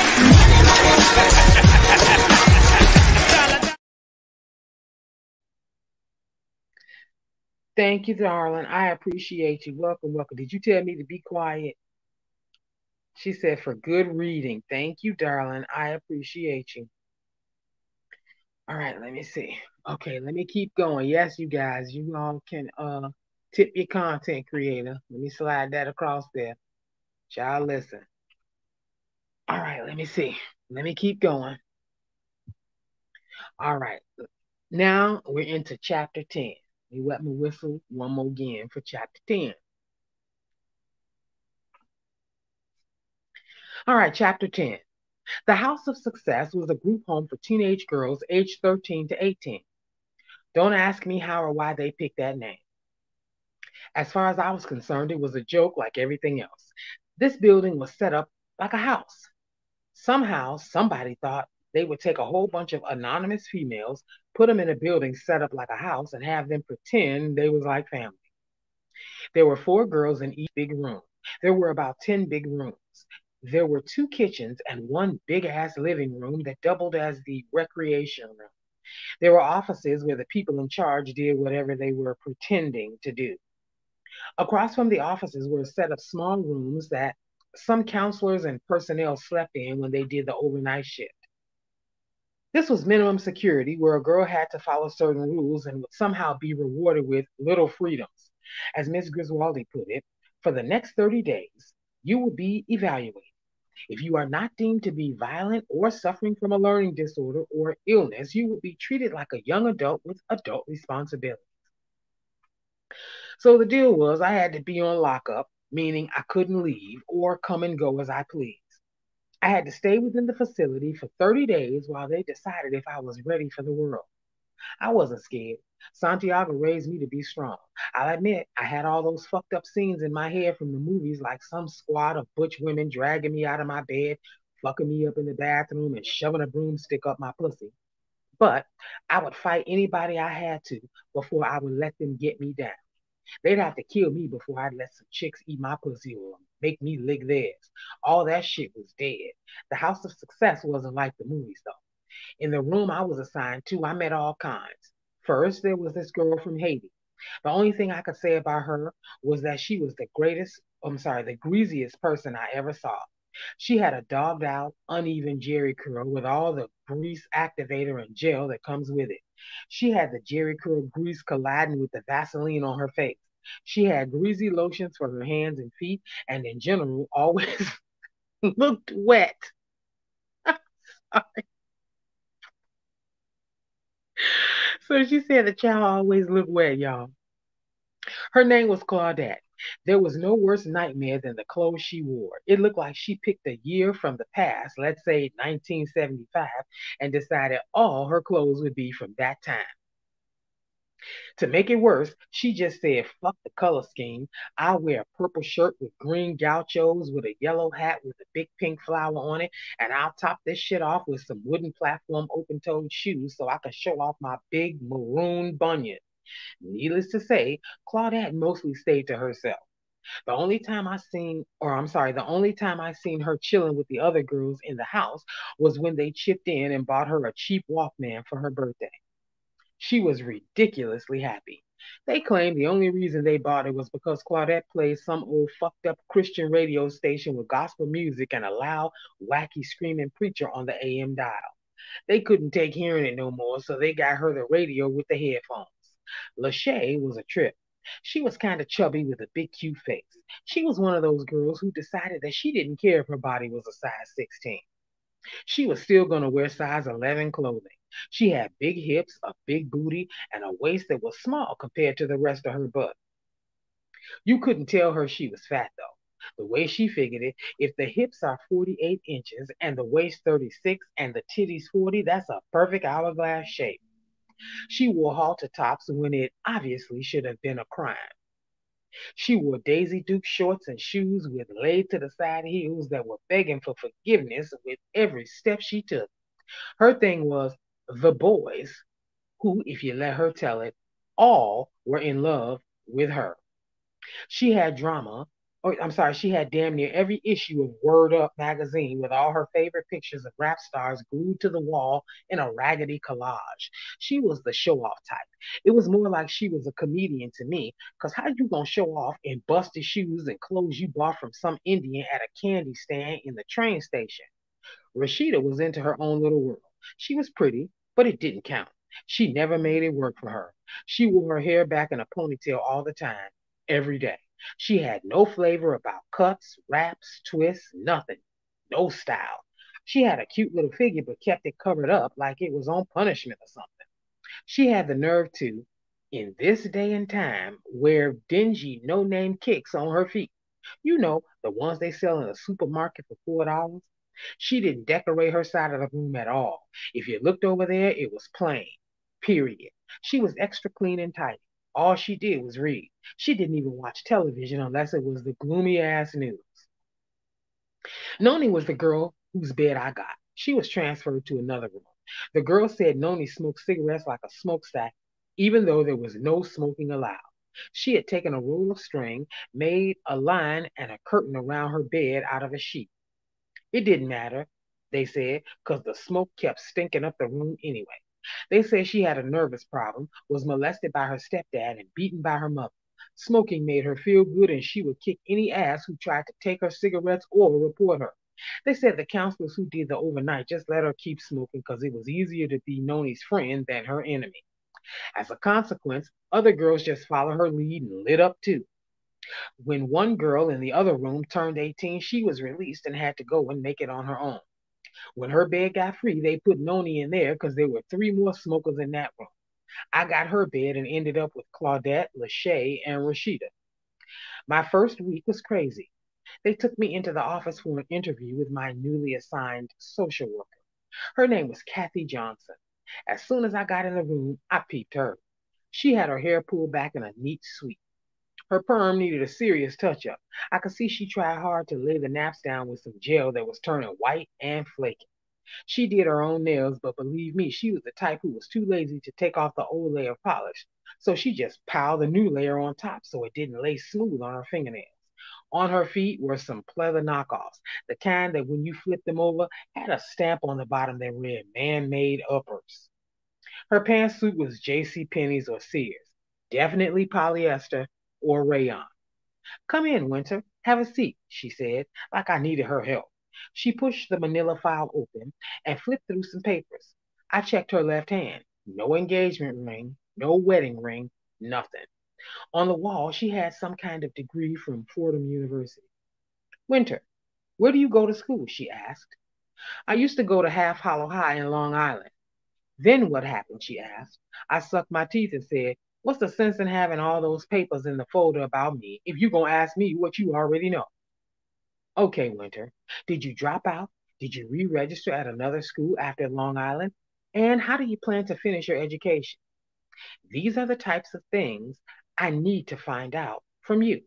Thank you, darling. I appreciate you. Welcome, welcome. Did you tell me to be quiet? She said for good reading. Thank you, darling. I appreciate you. All right, let me see. Okay, let me keep going. Yes, you guys, you all can uh tip your content creator. Let me slide that across there. Y'all listen. All right, let me see. Let me keep going. All right. Now we're into chapter ten. You wet my whistle one more again for chapter ten. All right, chapter ten. The House of Success was a group home for teenage girls aged thirteen to eighteen. Don't ask me how or why they picked that name. As far as I was concerned, it was a joke like everything else. This building was set up like a house. Somehow, somebody thought they would take a whole bunch of anonymous females, put them in a building set up like a house, and have them pretend they was like family. There were four girls in each big room. There were about ten big rooms. There were two kitchens and one big ass living room that doubled as the recreation room. There were offices where the people in charge did whatever they were pretending to do. Across from the offices were a set of small rooms that some counselors and personnel slept in when they did the overnight shift. This was minimum security where a girl had to follow certain rules and would somehow be rewarded with little freedoms. As Miss Griswoldy put it, for the next thirty days, you will be evaluated. If you are not deemed to be violent or suffering from a learning disorder or illness, you will be treated like a young adult with adult responsibilities. So the deal was I had to be on lockup, meaning I couldn't leave or come and go as I pleased. I had to stay within the facility for thirty days while they decided if I was ready for the world. I wasn't scared. Santiago raised me to be strong. I'll admit, I had all those fucked up scenes in my head from the movies, like some squad of butch women dragging me out of my bed, fucking me up in the bathroom, and shoving a broomstick up my pussy. But I would fight anybody I had to before I would let them get me down. They'd have to kill me before I'd let some chicks eat my pussy or make me lick theirs. All that shit was dead. The House of Success wasn't like the movies, though. In the room I was assigned to, I met all kinds. First, there was this girl from Haiti. The only thing I could say about her was that she was the greatest, I'm sorry, the greasiest person I ever saw. She had a dogged out, uneven Jerry curl with all the grease activator and gel that comes with it. She had the Jerry curl grease colliding with the Vaseline on her face. She had greasy lotions for her hands and feet, and in general, always looked wet. So she said the child always looked wet, y'all. Her name was Claudette. There was no worse nightmare than the clothes she wore. It looked like she picked a year from the past, let's say nineteen seventy-five, and decided all her clothes would be from that time. To make it worse, she just said, fuck the color scheme. I'll wear a purple shirt with green gauchos with a yellow hat with a big pink flower on it, and I'll top this shit off with some wooden platform open-toed shoes so I can show off my big maroon bunion. Needless to say, Claudette mostly stayed to herself. The only time I seen, or I'm sorry, the only time I seen her chilling with the other girls in the house was when they chipped in and bought her a cheap Walkman for her birthday. She was ridiculously happy. They claimed the only reason they bought it was because Claudette played some old fucked up Christian radio station with gospel music and a loud, wacky screaming preacher on the A M dial. They couldn't take hearing it no more, so they got her the radio with the headphones. Lachey was a trip. She was kind of chubby with a big cute face. She was one of those girls who decided that she didn't care if her body was a size sixteen. She was still going to wear size eleven clothing. She had big hips, a big booty, and a waist that was small compared to the rest of her butt. You couldn't tell her she was fat, though. The way she figured it, if the hips are forty-eight inches and the waist thirty-six and the titties forty, that's a perfect hourglass shape. She wore halter tops when it obviously should have been a crime. She wore Daisy Duke shorts and shoes with laid to the side heels that were begging for forgiveness with every step she took. Her thing was the boys, who, if you let her tell it, all were in love with her. She had drama, or I'm sorry, she had damn near every issue of Word Up magazine with all her favorite pictures of rap stars glued to the wall in a raggedy collage. She was the show off type. It was more like she was a comedian to me, because how you gonna show off in busted shoes and clothes you bought from some Indian at a candy stand in the train station? Rashida was into her own little world. She was pretty, but it didn't count. She never made it work for her. She wore her hair back in a ponytail all the time, every day. She had no flavor about cuts, wraps, twists, nothing. No style. She had a cute little figure, but kept it covered up like it was on punishment or something. She had the nerve to, in this day and time, wear dingy, no name kicks on her feet. You know, the ones they sell in the supermarket for four dollars. She didn't decorate her side of the room at all. If you looked over there, it was plain. Period. She was extra clean and tidy. All she did was read. She didn't even watch television unless it was the gloomy ass news. Noni was the girl whose bed I got. She was transferred to another room. The girl said Noni smoked cigarettes like a smokestack, even though there was no smoking allowed. She had taken a roll of string, made a line and a curtain around her bed out of a sheet. It didn't matter, they said, because the smoke kept stinking up the room anyway. They said she had a nervous problem, was molested by her stepdad, and beaten by her mother. Smoking made her feel good, and she would kick any ass who tried to take her cigarettes or report her. They said the counselors who did the overnight just let her keep smoking because it was easier to be Noni's friend than her enemy. As a consequence, other girls just followed her lead and lit up too. When one girl in the other room turned eighteen, she was released and had to go and make it on her own. When her bed got free, they put Noni in there because there were three more smokers in that room. I got her bed and ended up with Claudette, Lachey, and Rashida. My first week was crazy. They took me into the office for an interview with my newly assigned social worker. Her name was Kathy Johnson. As soon as I got in the room, I peeped her. She had her hair pulled back in a neat sweep. Her perm needed a serious touch up. I could see she tried hard to lay the naps down with some gel that was turning white and flaky. She did her own nails, but believe me, she was the type who was too lazy to take off the old layer of polish. So she just piled the new layer on top so it didn't lay smooth on her fingernails. On her feet were some pleather knockoffs, the kind that when you flipped them over had a stamp on the bottom that read man-made uppers. Her pantsuit was J C. Penney's or Sears, definitely polyester or rayon. Come in, Winter. Have a seat, she said, like I needed her help. She pushed the manila file open and flipped through some papers. I checked her left hand. No engagement ring, no wedding ring, nothing. On the wall, she had some kind of degree from Fordham University. Winter, where do you go to school? She asked. I used to go to Half Hollow High in Long Island. Then what happened? She asked. I sucked my teeth and said, what's the sense in having all those papers in the folder about me if you're going to ask me what you already know? Okay, Winter. Did you drop out? Did you re register at another school after Long Island? And how do you plan to finish your education? These are the types of things I need to find out from you.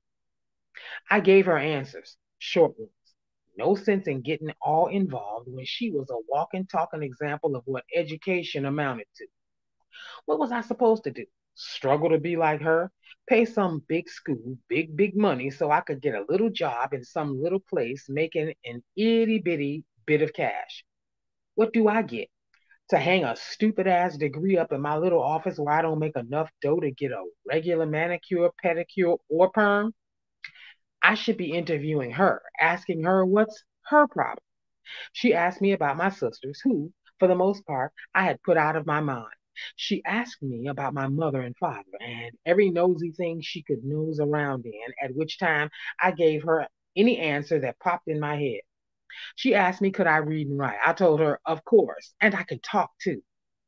I gave her answers, short ones. No sense in getting all involved when she was a walking, talking example of what education amounted to. What was I supposed to do? Struggle to be like her? Pay some big school, big, big money so I could get a little job in some little place making an itty bitty bit of cash. What do I get? To hang a stupid ass degree up in my little office where I don't make enough dough to get a regular manicure, pedicure, or perm? I should be interviewing her, asking her what's her problem. She asked me about my sisters, who, for the most part, I had put out of my mind. She asked me about my mother and father and every nosy thing she could nose around in, at which time I gave her any answer that popped in my head. She asked me, could I read and write? I told her, of course, and I could talk too.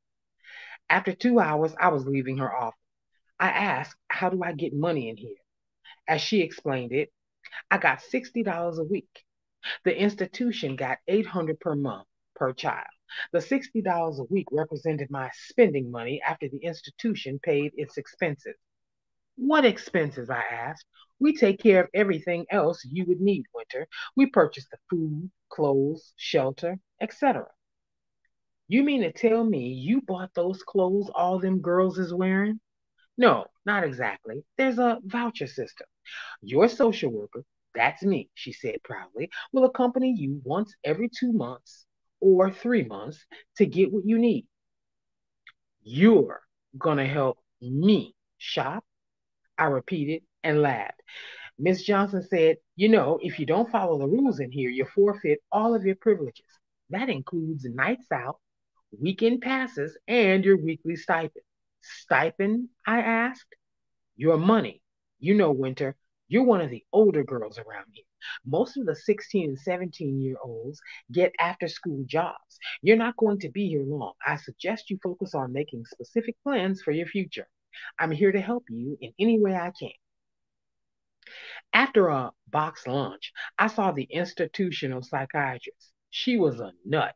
After two hours, I was leaving her office. I asked, how do I get money in here? As she explained it, I got sixty dollars a week. The institution got eight hundred dollars per month per child. The sixty dollars a week represented my spending money after the institution paid its expenses. What expenses? I asked. We take care of everything else you would need, Winter. We purchase the food, clothes, shelter, et cetera. You mean to tell me you bought those clothes all them girls is wearing? No, not exactly. There's a voucher system. Your social worker, that's me, she said proudly, will accompany you once every two months or three months to get what you need. You're going to help me shop? I repeated and laughed. Miss Johnson said, you know, if you don't follow the rules in here, you forfeit all of your privileges. That includes nights out, weekend passes, and your weekly stipend. Stipend? I asked. Your money. You know, Winter, you're one of the older girls around here. Most of the sixteen and seventeen year olds get after school jobs. You're not going to be here long. I suggest you focus on making specific plans for your future. I'm here to help you in any way I can. After a box lunch, I saw the institutional psychiatrist. She was a nut.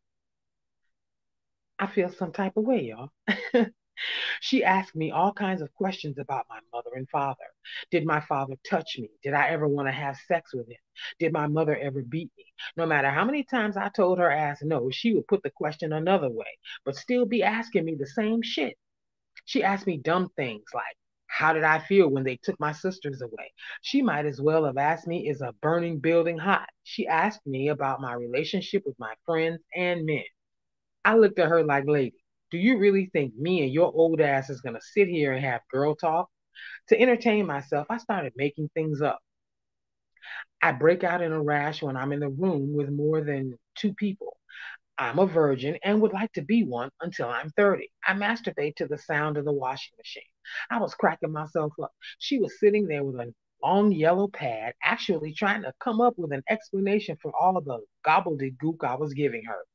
I feel some type of way, y'all. She asked me all kinds of questions about my mother and father. Did my father touch me? Did I ever want to have sex with him? Did my mother ever beat me? No matter how many times I told her ass no, she would put the question another way, but still be asking me the same shit. She asked me dumb things like, how did I feel when they took my sisters away? She might as well have asked me, is a burning building hot? She asked me about my relationship with my friends and men. I looked at her like, lady, do you really think me and your old ass is going to sit here and have girl talk? To entertain myself, I started making things up. I break out in a rash when I'm in the room with more than two people. I'm a virgin and would like to be one until I'm thirty. I masturbate to the sound of the washing machine. I was cracking myself up. She was sitting there with a long yellow pad, actually trying to come up with an explanation for all of the gobbledygook I was giving her.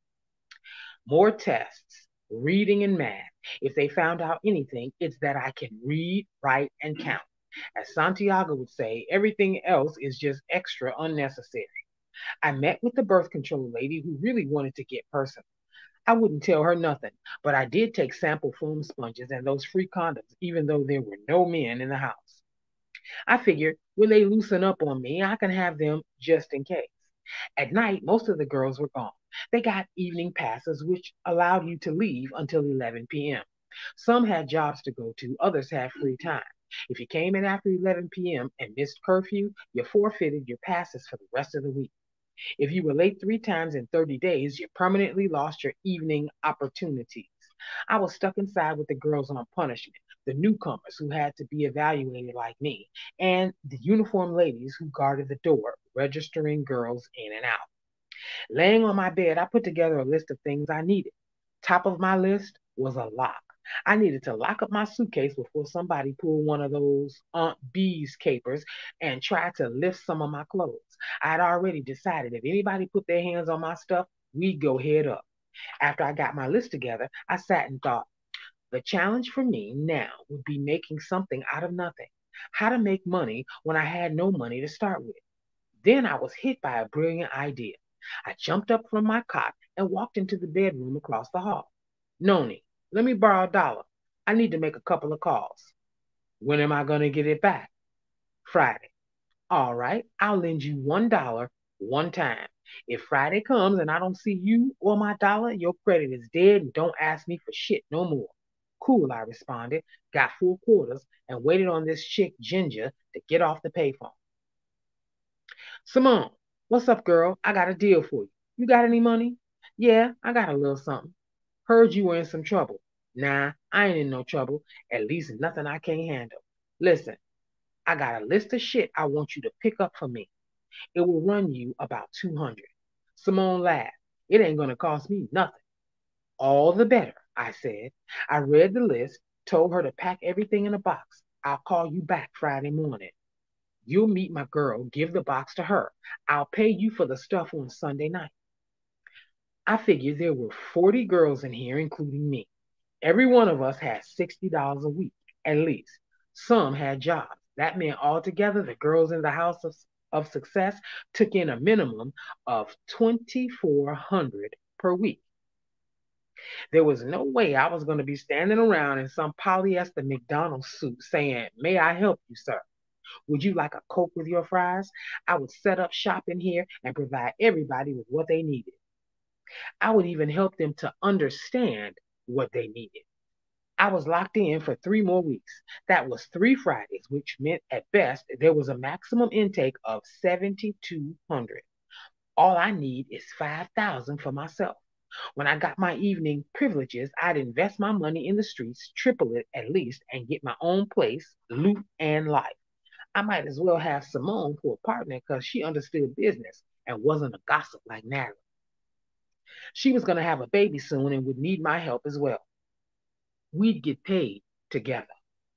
More tests, reading and math. If they found out anything, it's that I can read, write, and count. As Santiago would say, everything else is just extra unnecessary. I met with the birth control lady who really wanted to get personal. I wouldn't tell her nothing, but I did take sample foam sponges and those free condoms, even though there were no men in the house. I figured when they loosen up on me, I can have them just in case. At night, most of the girls were gone. They got evening passes, which allowed you to leave until eleven p m. Some had jobs to go to, others had free time. If you came in after eleven p m and missed curfew, you forfeited your passes for the rest of the week. If you were late three times in thirty days, you permanently lost your evening opportunities. I was stuck inside with the girls on punishment, the newcomers who had to be evaluated like me, and the uniformed ladies who guarded the door, registering girls in and out. Laying on my bed, I put together a list of things I needed. Top of my list was a lock. I needed to lock up my suitcase before somebody pulled one of those Aunt B's capers and tried to lift some of my clothes. I had already decided if anybody put their hands on my stuff, we'd go head up. After I got my list together, I sat and thought, the challenge for me now would be making something out of nothing. How to make money when I had no money to start with. Then I was hit by a brilliant idea. I jumped up from my cot and walked into the bedroom across the hall. Noni, let me borrow a dollar. I need to make a couple of calls. When am I going to get it back? Friday. All right, I'll lend you one dollar one time. If Friday comes and I don't see you or my dollar, your credit is dead and don't ask me for shit no more. Cool, I responded, got four quarters, and waited on this chick Ginger to get off the payphone. Simone, what's up, girl? I got a deal for you. You got any money? Yeah, I got a little something. Heard you were in some trouble. Nah, I ain't in no trouble. At least nothing I can't handle. Listen, I got a list of shit I want you to pick up for me. It will run you about two hundred. Simone laughed. It ain't gonna cost me nothing. All the better, I said. I read the list, told her to pack everything in a box. I'll call you back Friday morning. You'll meet my girl, give the box to her. I'll pay you for the stuff on Sunday night. I figured there were forty girls in here, including me. Every one of us had sixty dollars a week, at least. Some had jobs. That meant altogether the girls in the House of, of Success took in a minimum of twenty-four hundred dollars per week. There was no way I was going to be standing around in some polyester McDonald's suit saying, "May I help you, sir? Would you like a Coke with your fries?" I would set up shop in here and provide everybody with what they needed. I would even help them to understand what they needed. I was locked in for three more weeks. That was three Fridays, which meant at best there was a maximum intake of seventy-two hundred. All I need is five thousand for myself. When I got my evening privileges, I'd invest my money in the streets, triple it at least, and get my own place, loot, and life. I might as well have Simone for a partner because she understood business and wasn't a gossip like Natalie. She was going to have a baby soon and would need my help as well. We'd get paid together.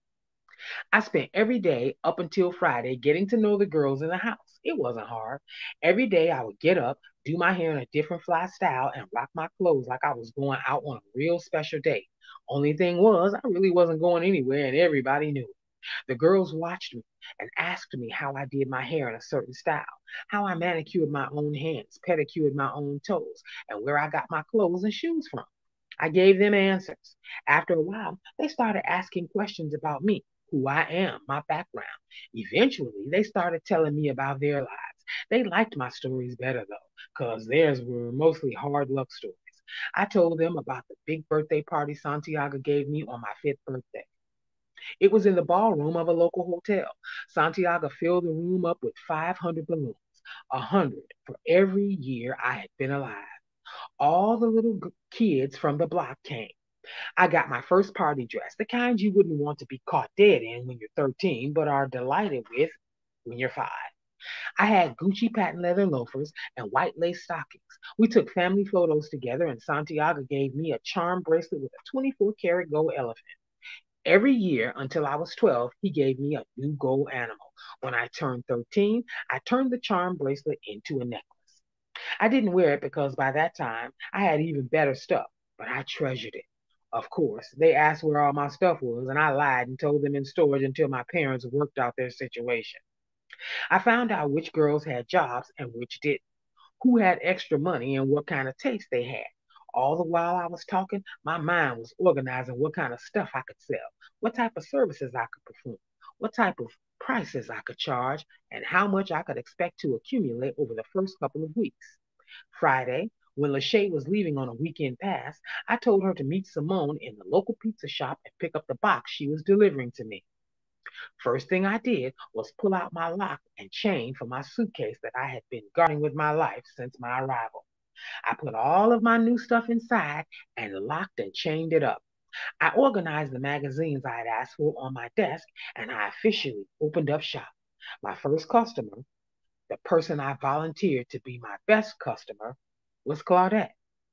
I spent every day up until Friday getting to know the girls in the house. It wasn't hard. Every day I would get up, do my hair in a different fly style, and rock my clothes like I was going out on a real special day. Only thing was, I really wasn't going anywhere, and everybody knew it. The girls watched me and asked me how I did my hair in a certain style, how I manicured my own hands, pedicured my own toes, and where I got my clothes and shoes from. I gave them answers. After a while, they started asking questions about me, who I am, my background. Eventually, they started telling me about their lives. They liked my stories better, though, because theirs were mostly hard luck stories. I told them about the big birthday party Santiago gave me on my fifth birthday. It was in the ballroom of a local hotel. Santiago filled the room up with five hundred balloons, a hundred for every year I had been alive. All the little kids from the block came. I got my first party dress, the kind you wouldn't want to be caught dead in when you're thirteen, but are delighted with when you're five. I had Gucci patent leather loafers and white lace stockings. We took family photos together, and Santiago gave me a charm bracelet with a twenty-four karat gold elephant. Every year until I was twelve, he gave me a new gold animal. When I turned thirteen, I turned the charm bracelet into a necklace. I didn't wear it because by that time I had even better stuff, but I treasured it. Of course, they asked where all my stuff was, and I lied and told them in storage until my parents worked out their situation. I found out which girls had jobs and which didn't, who had extra money and what kind of taste they had. All the while I was talking, my mind was organizing what kind of stuff I could sell, what type of services I could perform, what type of prices I could charge, and how much I could expect to accumulate over the first couple of weeks. Friday, when Lachey was leaving on a weekend pass, I told her to meet Simone in the local pizza shop and pick up the box she was delivering to me. First thing I did was pull out my lock and chain from my suitcase that I had been guarding with my life since my arrival. I put all of my new stuff inside and locked and chained it up. I organized the magazines I had asked for on my desk, and I officially opened up shop. My first customer, the person I volunteered to be my best customer, was Claudette.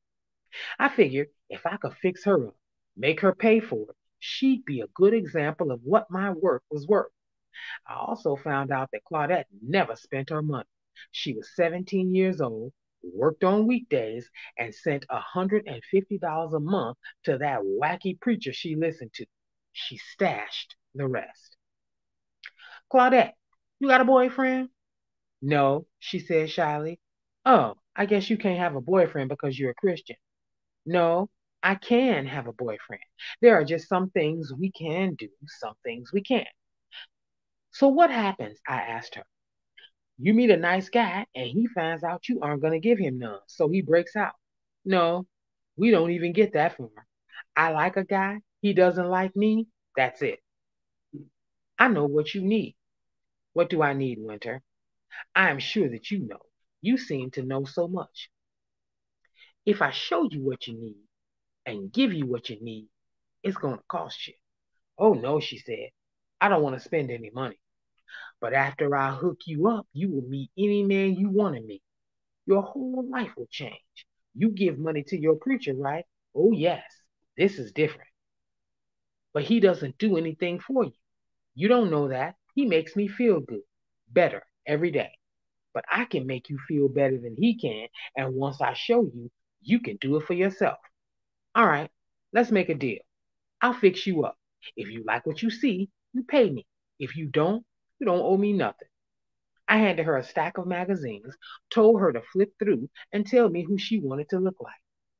I figured if I could fix her up, make her pay for it, she'd be a good example of what my work was worth. I also found out that Claudette never spent her money. She was seventeen years old, worked on weekdays, and sent one hundred fifty dollars a month to that wacky preacher she listened to. She stashed the rest. "Claudette, you got a boyfriend?" "No," she said shyly. "Oh, I guess you can't have a boyfriend because you're a Christian." "No, I can have a boyfriend. There are just some things we can do, some things we can't." "So what happens?" I asked her. "You meet a nice guy and he finds out you aren't going to give him none, so he breaks out." "No, we don't even get that far. I like a guy, he doesn't like me, that's it." "I know what you need." "What do I need, Winter?" "I am sure that you know. You seem to know so much." "If I show you what you need and give you what you need, it's going to cost you." "Oh, no," she said. "I don't want to spend any money. But after I hook you up, you will meet any man you want to meet. Your whole life will change. You give money to your preacher, right? Oh, yes, this is different. But he doesn't do anything for you. You don't know that. He makes me feel good, better every day. But I can make you feel better than he can. And once I show you, you can do it for yourself. All right, let's make a deal. I'll fix you up. If you like what you see, you pay me. If you don't, you don't owe me nothing." I handed her a stack of magazines, told her to flip through and tell me who she wanted to look like.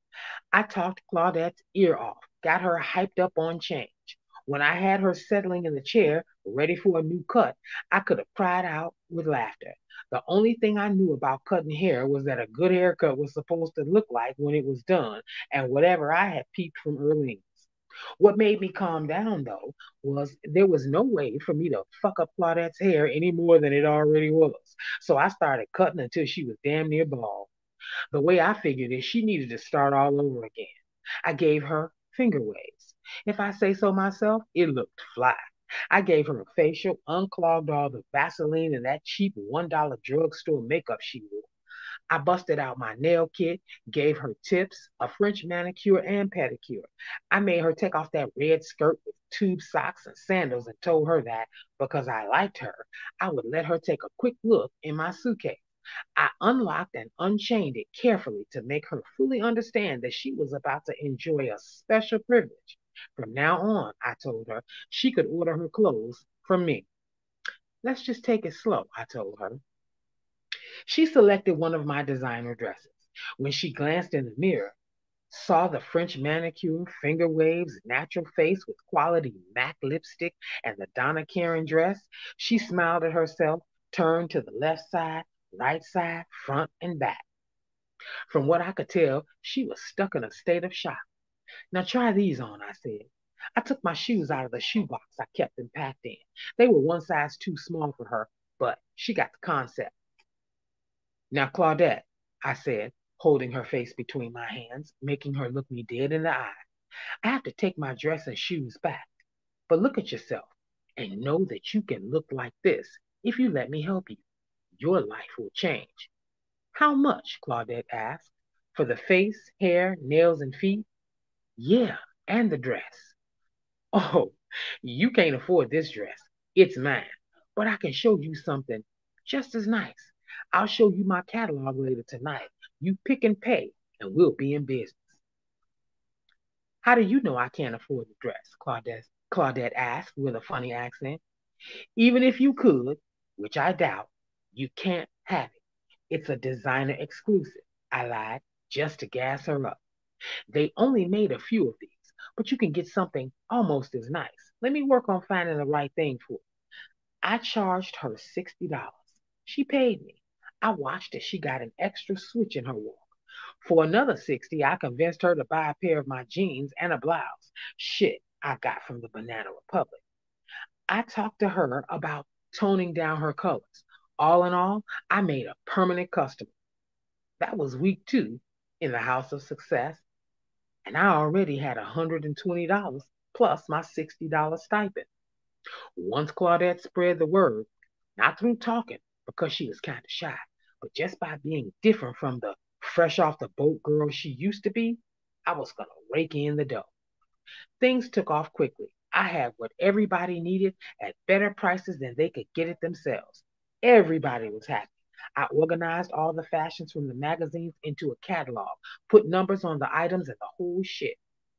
I talked Claudette's ear off, got her hyped up on change. When I had her settling in the chair, ready for a new cut, I could have cried out with laughter. The only thing I knew about cutting hair was that a good haircut was supposed to look like when it was done, and whatever I had peeped from Erlene's. What made me calm down, though, was there was no way for me to fuck up Claudette's hair any more than it already was. So I started cutting until she was damn near bald. The way I figured it, she needed to start all over again. I gave her finger waves. If I say so myself, it looked fly. I gave her a facial, unclogged all the Vaseline and that cheap one dollar drugstore makeup she wore. I busted out my nail kit, gave her tips, a French manicure and pedicure. I made her take off that red skirt with tube socks and sandals and told her that because I liked her, I would let her take a quick look in my suitcase. I unlocked and unchained it carefully to make her fully understand that she was about to enjoy a special privilege. From now on, I told her, she could order her clothes from me. Let's just take it slow, I told her. She selected one of my designer dresses. When she glanced in the mirror, saw the French manicure, finger waves, natural face with quality MAC lipstick, and the Donna Karen dress, she smiled at herself, turned to the left side, right side, front, and back. From what I could tell, she was stuck in a state of shock. Now try these on, I said. I took my shoes out of the shoebox I kept them packed in. They were one size too small for her, but she got the concept. Now, Claudette, I said, holding her face between my hands, making her look me dead in the eye, I have to take my dress and shoes back. But look at yourself and know that you can look like this if you let me help you. Your life will change. How much? Claudette asked. For the face, hair, nails, and feet? Yeah, and the dress. Oh, you can't afford this dress. It's mine. But I can show you something just as nice. I'll show you my catalog later tonight. You pick and pay, and we'll be in business. How do you know I can't afford the dress? Claudette, Claudette asked with a funny accent. Even if you could, which I doubt, you can't have it. It's a designer exclusive. I lied, just to gas her up. They only made a few of these, but you can get something almost as nice. Let me work on finding the right thing for it. I charged her sixty dollars. She paid me. I watched as she got an extra switch in her walk. For another sixty, I convinced her to buy a pair of my jeans and a blouse. Shit I got from the Banana Republic. I talked to her about toning down her colors. All in all, I made a permanent customer. That was week two in the House of Success, and I already had one hundred twenty dollars plus my sixty dollars stipend. Once Claudette spread the word, not through talking, because she was kind of shy, but just by being different from the fresh off the boat girl she used to be, I was going to rake in the dough. Things took off quickly. I had what everybody needed at better prices than they could get it themselves. Everybody was happy. I organized all the fashions from the magazines into a catalog, put numbers on the items and the whole shit.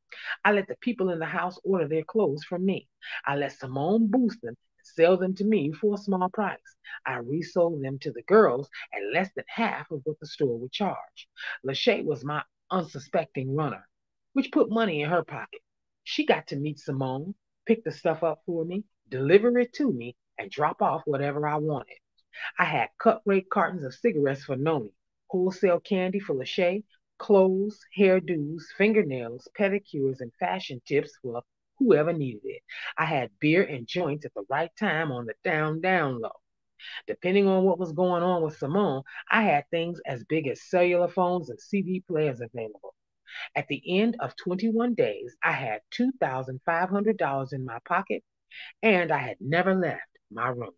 I let the people in the house order their clothes from me. I let Simone boost them and sell them to me for a small price. I resold them to the girls at less than half of what the store would charge. Lachey was my unsuspecting runner, which put money in her pocket. She got to meet Simone, pick the stuff up for me, deliver it to me, and drop off whatever I wanted. I had cut rate cartons of cigarettes for Noni, wholesale candy for Lachey, clothes, hairdos, fingernails, pedicures, and fashion tips for whoever needed it. I had beer and joints at the right time on the down, down low. Depending on what was going on with Simone, I had things as big as cellular phones and C D players available. At the end of twenty-one days, I had two thousand five hundred dollars in my pocket, and I had never left my room.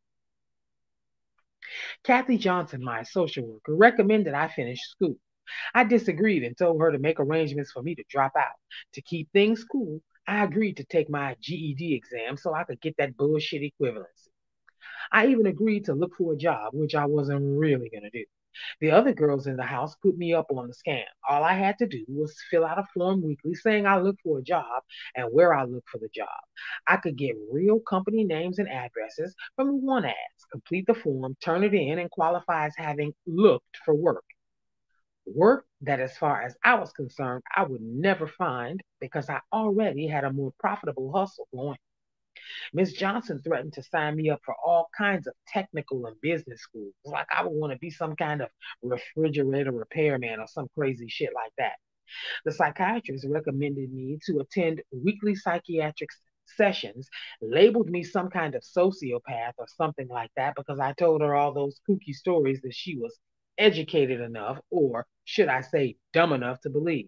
Kathy Johnson, my social worker, recommended I finish school. I disagreed and told her to make arrangements for me to drop out. To keep things cool, I agreed to take my G E D exam so I could get that bullshit equivalency. I even agreed to look for a job, which I wasn't really going to do. The other girls in the house put me up on the scam. All I had to do was fill out a form weekly saying I looked for a job and where I looked for the job. I could get real company names and addresses from the one ads, complete the form, turn it in, and qualify as having looked for work. Work that, as far as I was concerned, I would never find because I already had a more profitable hustle going. Miss Johnson threatened to sign me up for all kinds of technical and business schools, like I would want to be some kind of refrigerator repairman or some crazy shit like that. The psychiatrist recommended me to attend weekly psychiatric sessions, labeled me some kind of sociopath or something like that because I told her all those kooky stories that she was educated enough, or should I say, dumb enough to believe.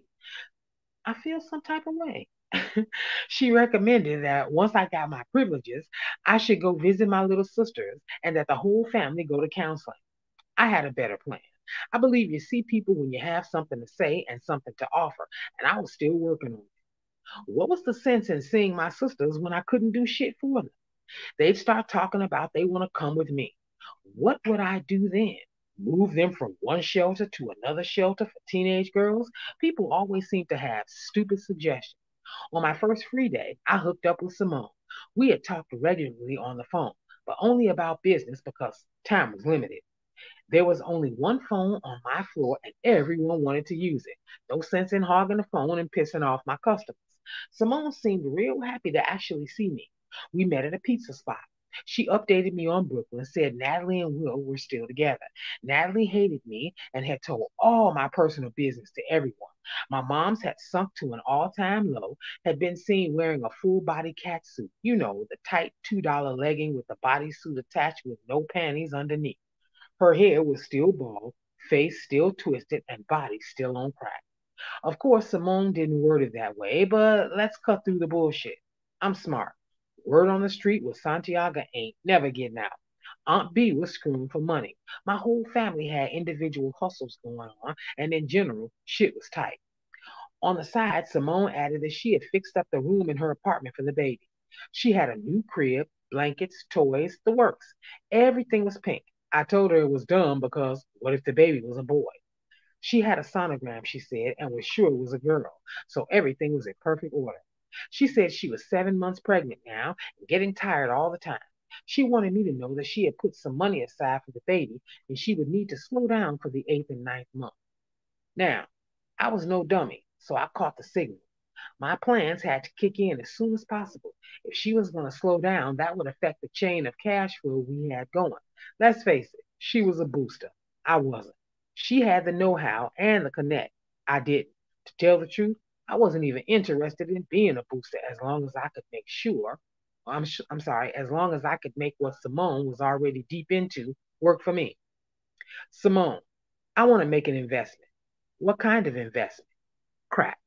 I feel some type of way. She recommended that once I got my privileges, I should go visit my little sisters and that the whole family go to counseling. I had a better plan. I believe you see people when you have something to say and something to offer, and I was still working on it. What was the sense in seeing my sisters when I couldn't do shit for them? They'd start talking about they want to come with me. What would I do then? Move them from one shelter to another shelter for teenage girls? People always seem to have stupid suggestions. On my first free day, I hooked up with Simone. We had talked regularly on the phone, but only about business because time was limited. There was only one phone on my floor and everyone wanted to use it. No sense in hogging the phone and pissing off my customers. Simone seemed real happy to actually see me. We met at a pizza spot. She updated me on Brooklyn, said Natalie and Will were still together. Natalie hated me and had told all my personal business to everyone. My mom's had sunk to an all time low, had been seen wearing a full body cat suit. You know, the tight two dollar legging with the bodysuit attached with no panties underneath. Her hair was still bald, face still twisted, and body still on crack. Of course, Simone didn't word it that way, but let's cut through the bullshit. I'm smart. Word on the street was Santiago ain't never getting out. Aunt B was screwing for money. My whole family had individual hustles going on, and in general, shit was tight. On the side, Simone added that she had fixed up the room in her apartment for the baby. She had a new crib, blankets, toys, the works. Everything was pink. I told her it was dumb because what if the baby was a boy? She had a sonogram, she said, and was sure it was a girl, so everything was in perfect order. She said she was seven months pregnant now and getting tired all the time. She wanted me to know that she had put some money aside for the baby and she would need to slow down for the eighth and ninth month. Now, I was no dummy, so I caught the signal. My plans had to kick in as soon as possible. If she was going to slow down, that would affect the chain of cash flow we had going. Let's face it, she was a booster. I wasn't. She had the know how and the connect. I didn't. To tell the truth, I wasn't even interested in being a booster as long as I could make sure, I'm, I'm sorry, as long as I could make what Simone was already deep into work for me. Simone, I want to make an investment. What kind of investment? Crap.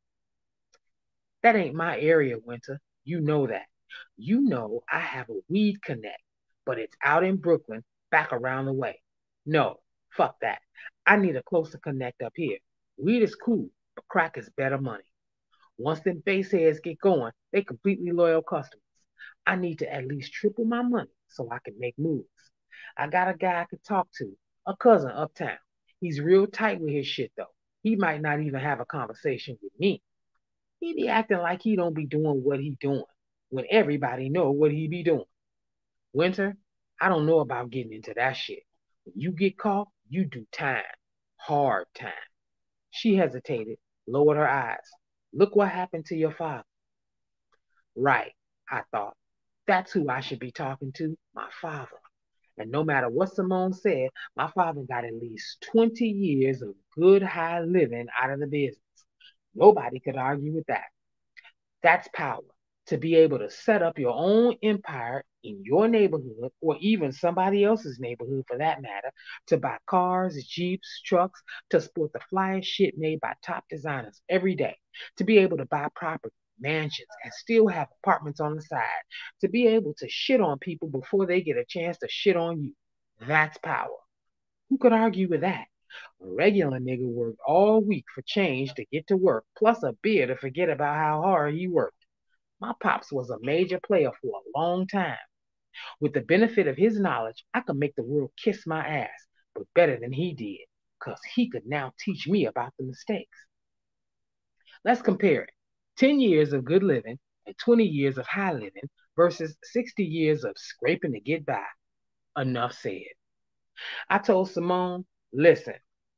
That ain't my area, Winter. You know that. You know I have a weed connect, but it's out in Brooklyn, back around the way. No, fuck that. I need a closer connect up here. Weed is cool, but crack is better money. Once them base heads get going, they completely loyal customers. I need to at least triple my money so I can make moves. I got a guy I could talk to, a cousin uptown. He's real tight with his shit though. He might not even have a conversation with me. He be acting like he don't be doing what he doing when everybody know what he be doing. Winter, I don't know about getting into that shit. When you get caught, you do time. Hard time. She hesitated, lowered her eyes. Look what happened to your father. Right, I thought. That's who I should be talking to, my father. And no matter what Simone said, my father got at least twenty years of good high living out of the business. Nobody could argue with that. That's power. To be able to set up your own empire in your neighborhood or even somebody else's neighborhood for that matter, to buy cars, jeeps, trucks, to sport the flyest shit made by top designers every day, to be able to buy property, mansions, and still have apartments on the side, to be able to shit on people before they get a chance to shit on you. That's power. Who could argue with that? A regular nigga worked all week for change to get to work, plus a beer to forget about how hard he worked. My pops was a major player for a long time. With the benefit of his knowledge, I could make the world kiss my ass, but better than he did, because he could now teach me about the mistakes. Let's compare it. ten years of good living and twenty years of high living versus sixty years of scraping to get by. Enough said. I told Simone, listen,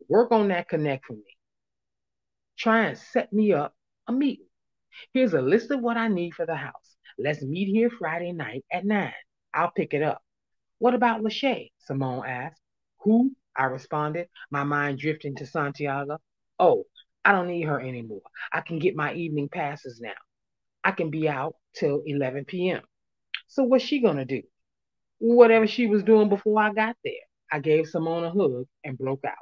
Work on that connect for me. Try and set me up a meeting. Here's a list of what I need for the house. Let's meet here Friday night at nine. I'll pick it up. What about Lachey? Simone asked. Who? I responded, my mind drifting to Santiago. Oh, I don't need her anymore. I can get my evening passes now. I can be out till eleven p m. So what's she going to do? Whatever she was doing before I got there. I gave Simone a hug and broke out.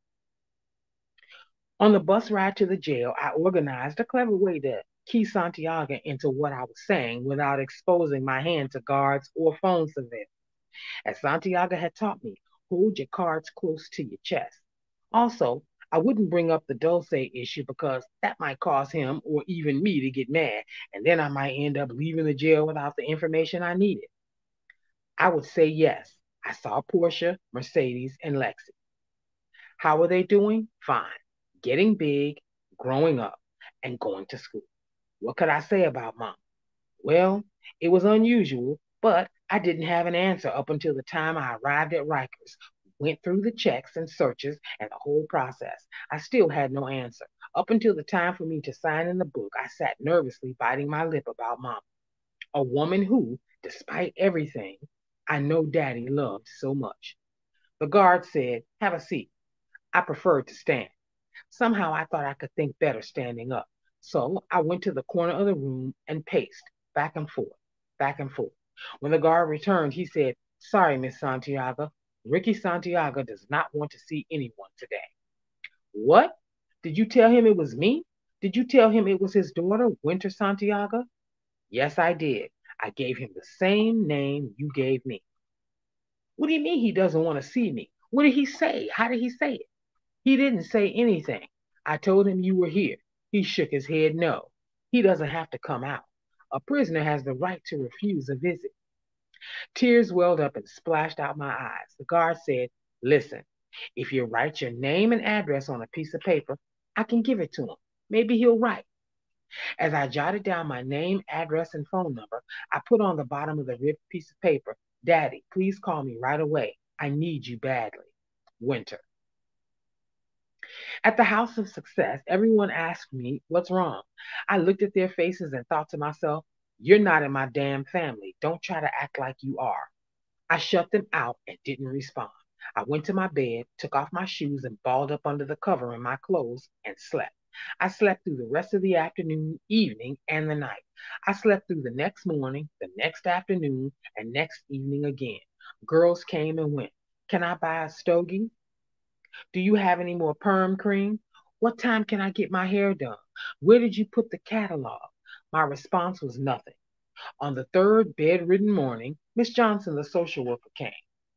On the bus ride to the jail, I organized a clever way to key Santiago into what I was saying without exposing my hand to guards or phone surveillance. As Santiago had taught me, hold your cards close to your chest. Also, I wouldn't bring up the Dulce issue because that might cause him or even me to get mad, and then I might end up leaving the jail without the information I needed. I would say yes. I saw Portia, Mercedes, and Lexi. How are they doing? Fine. Getting big, growing up, and going to school. What could I say about mom? Well, it was unusual, but I didn't have an answer up until the time I arrived at Rikers, went through the checks and searches and the whole process. I still had no answer. Up until the time for me to sign in the book, I sat nervously biting my lip about mom, a woman who, despite everything, I know daddy loved so much. The guard said, have a seat. I preferred to stand. Somehow I thought I could think better standing up. So I went to the corner of the room and paced back and forth, back and forth. When the guard returned, he said, sorry, Miss Santiago. Ricky Santiago does not want to see anyone today. What? Did you tell him it was me? Did you tell him it was his daughter, Winter Santiago? Yes, I did. I gave him the same name you gave me. What do you mean he doesn't want to see me? What did he say? How did he say it? He didn't say anything. I told him you were here. He shook his head no. He doesn't have to come out. A prisoner has the right to refuse a visit. Tears welled up and splashed out my eyes. The guard said, listen, if you write your name and address on a piece of paper, I can give it to him. Maybe he'll write. As I jotted down my name, address, and phone number, I put on the bottom of the ripped piece of paper, Daddy, please call me right away. I need you badly. Winter. At the House of Success, everyone asked me, what's wrong? I looked at their faces and thought to myself, you're not in my damn family. Don't try to act like you are. I shut them out and didn't respond. I went to my bed, took off my shoes, and balled up under the cover in my clothes and slept. I slept through the rest of the afternoon, evening, and the night. I slept through the next morning, the next afternoon, and next evening again. Girls came and went. Can I buy a stogie? Do you have any more perm cream? What time can I get my hair done? Where did you put the catalog? My response was nothing. On the third bedridden morning, Miss Johnson, the social worker, came.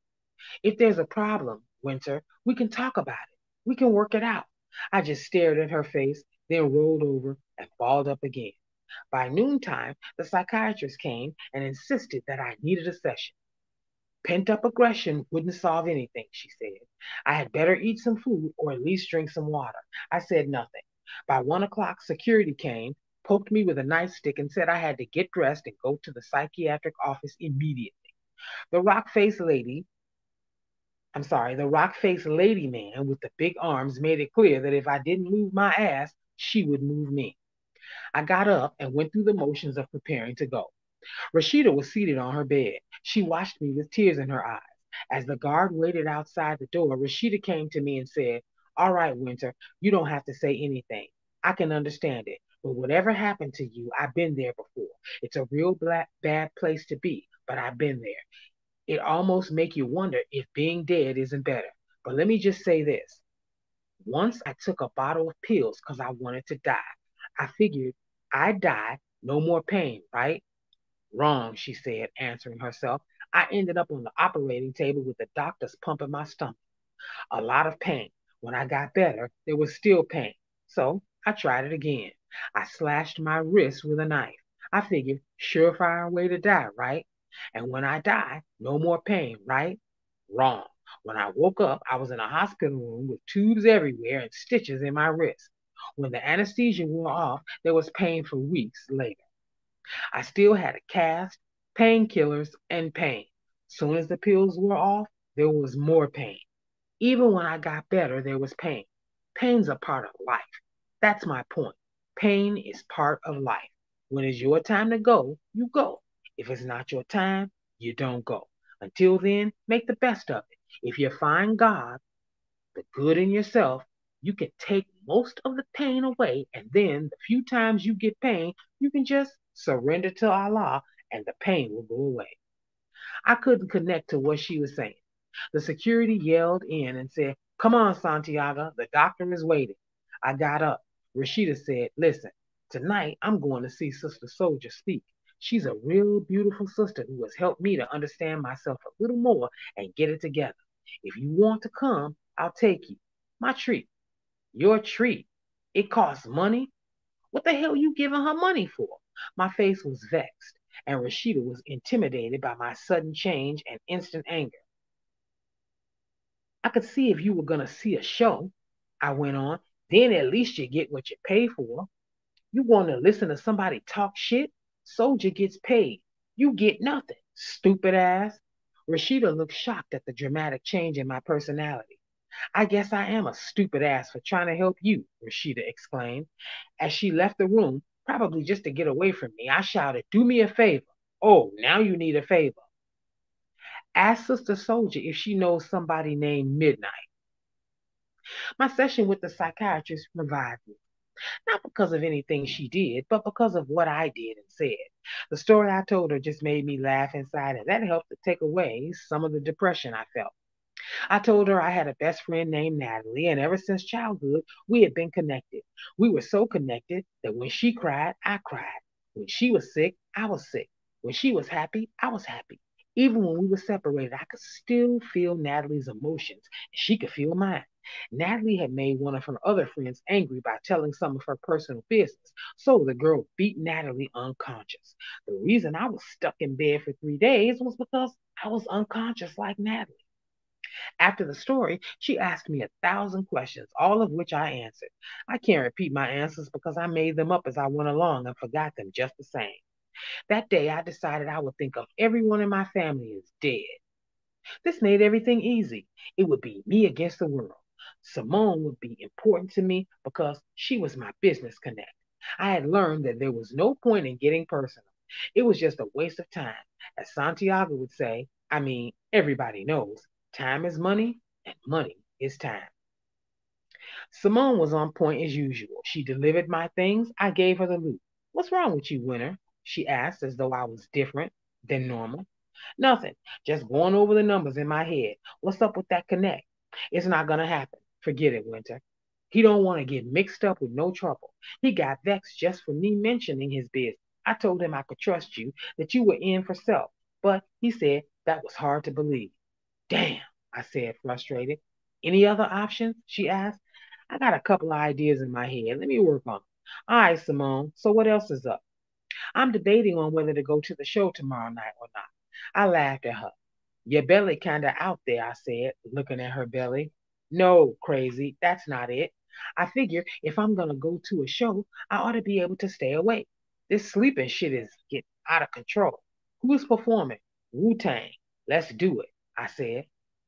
If there's a problem, Winter, we can talk about it. We can work it out. I just stared at her face, then rolled over and balled up again. By noontime, the psychiatrist came and insisted that I needed a session. Pent up aggression wouldn't solve anything, she said. I had better eat some food or at least drink some water. I said nothing. By one o'clock, security came, poked me with a nightstick, and said I had to get dressed and go to the psychiatric office immediately. The rock faced lady, I'm sorry, the rock faced lady man with the big arms made it clear that if I didn't move my ass, she would move me. I got up and went through the motions of preparing to go. Rashida was seated on her bed. She watched me with tears in her eyes. As the guard waited outside the door, Rashida came to me and said, all right, Winter, you don't have to say anything. I can understand it. But whatever happened to you, I've been there before. It's a real black, bad place to be, but I've been there. It almost makes you wonder if being dead isn't better. But let me just say this. Once I took a bottle of pills because I wanted to die. I figured I'd die, no more pain, right? Wrong, she said, answering herself. I ended up on the operating table with the doctors pumping my stomach. A lot of pain. When I got better, there was still pain. So I tried it again. I slashed my wrist with a knife. I figured, surefire way to die, right? And when I die, no more pain, right? Wrong. When I woke up, I was in a hospital room with tubes everywhere and stitches in my wrist. When the anesthesia wore off, there was pain for weeks later. I still had a cast, painkillers, and pain. Soon as the pills were off, there was more pain. Even when I got better, there was pain. Pain's a part of life. That's my point. Pain is part of life. When it's your time to go, you go. If it's not your time, you don't go. Until then, make the best of it. If you find God, the good in yourself, you can take most of the pain away, and then the few times you get pain, you can just surrender to Allah and the pain will go away. I couldn't connect to what she was saying. The security yelled in and said, "Come on, Santiago, the doctor is waiting." I got up. Rashida said, "Listen, tonight I'm going to see Sister Souljah speak. She's a real beautiful sister who has helped me to understand myself a little more and get it together. If you want to come, I'll take you. My treat. Your treat. It costs money. What the hell you giving her money for?" My face was vexed, and Rashida was intimidated by my sudden change and instant anger. "I could see if you were going to see a show," I went on. "Then at least you get what you pay for. You want to listen to somebody talk shit? Soldier gets paid. You get nothing, stupid ass." Rashida looked shocked at the dramatic change in my personality. "I guess I am a stupid ass for trying to help you," Rashida exclaimed. As she left the room, probably just to get away from me, I shouted, "Do me a favor." "Oh, now you need a favor." "Ask Sister Soldier if she knows somebody named Midnight." My session with the psychiatrist revived me, not because of anything she did, but because of what I did and said. The story I told her just made me laugh inside, and that helped to take away some of the depression I felt. I told her I had a best friend named Natalie, and ever since childhood, we had been connected. We were so connected that when she cried, I cried. When she was sick, I was sick. When she was happy, I was happy. Even when we were separated, I could still feel Natalie's emotions, and she could feel mine. Natalie had made one of her other friends angry by telling some of her personal business, so the girl beat Natalie unconscious. The reason I was stuck in bed for three days was because I was unconscious like Natalie. After the story, she asked me a thousand questions, all of which I answered. I can't repeat my answers because I made them up as I went along and forgot them just the same. That day, I decided I would think of everyone in my family as dead. This made everything easy. It would be me against the world. Simone would be important to me because she was my business connect. I had learned that there was no point in getting personal. It was just a waste of time. As Santiago would say, I mean, everybody knows, time is money and money is time. Simone was on point as usual. She delivered my things. I gave her the loot. "What's wrong with you, Winter?" she asked as though I was different than normal. "Nothing. Just going over the numbers in my head. What's up with that connect?" "It's not gonna happen. Forget it, Winter. He don't want to get mixed up with no trouble. He got vexed just for me mentioning his business. I told him I could trust you, that you were in for self, but he said that was hard to believe." "Damn," I said, frustrated. "Any other options?" she asked. "I got a couple of ideas in my head. Let me work on them." "All right, Simone. So what else is up?" "I'm debating on whether to go to the show tomorrow night or not." I laughed at her. "Your belly kinda out there," I said, looking at her belly. "No, crazy, that's not it. I figure if I'm gonna go to a show, I ought to be able to stay awake. This sleeping shit is getting out of control. Who's performing?" "Wu-Tang. Let's do it," I said.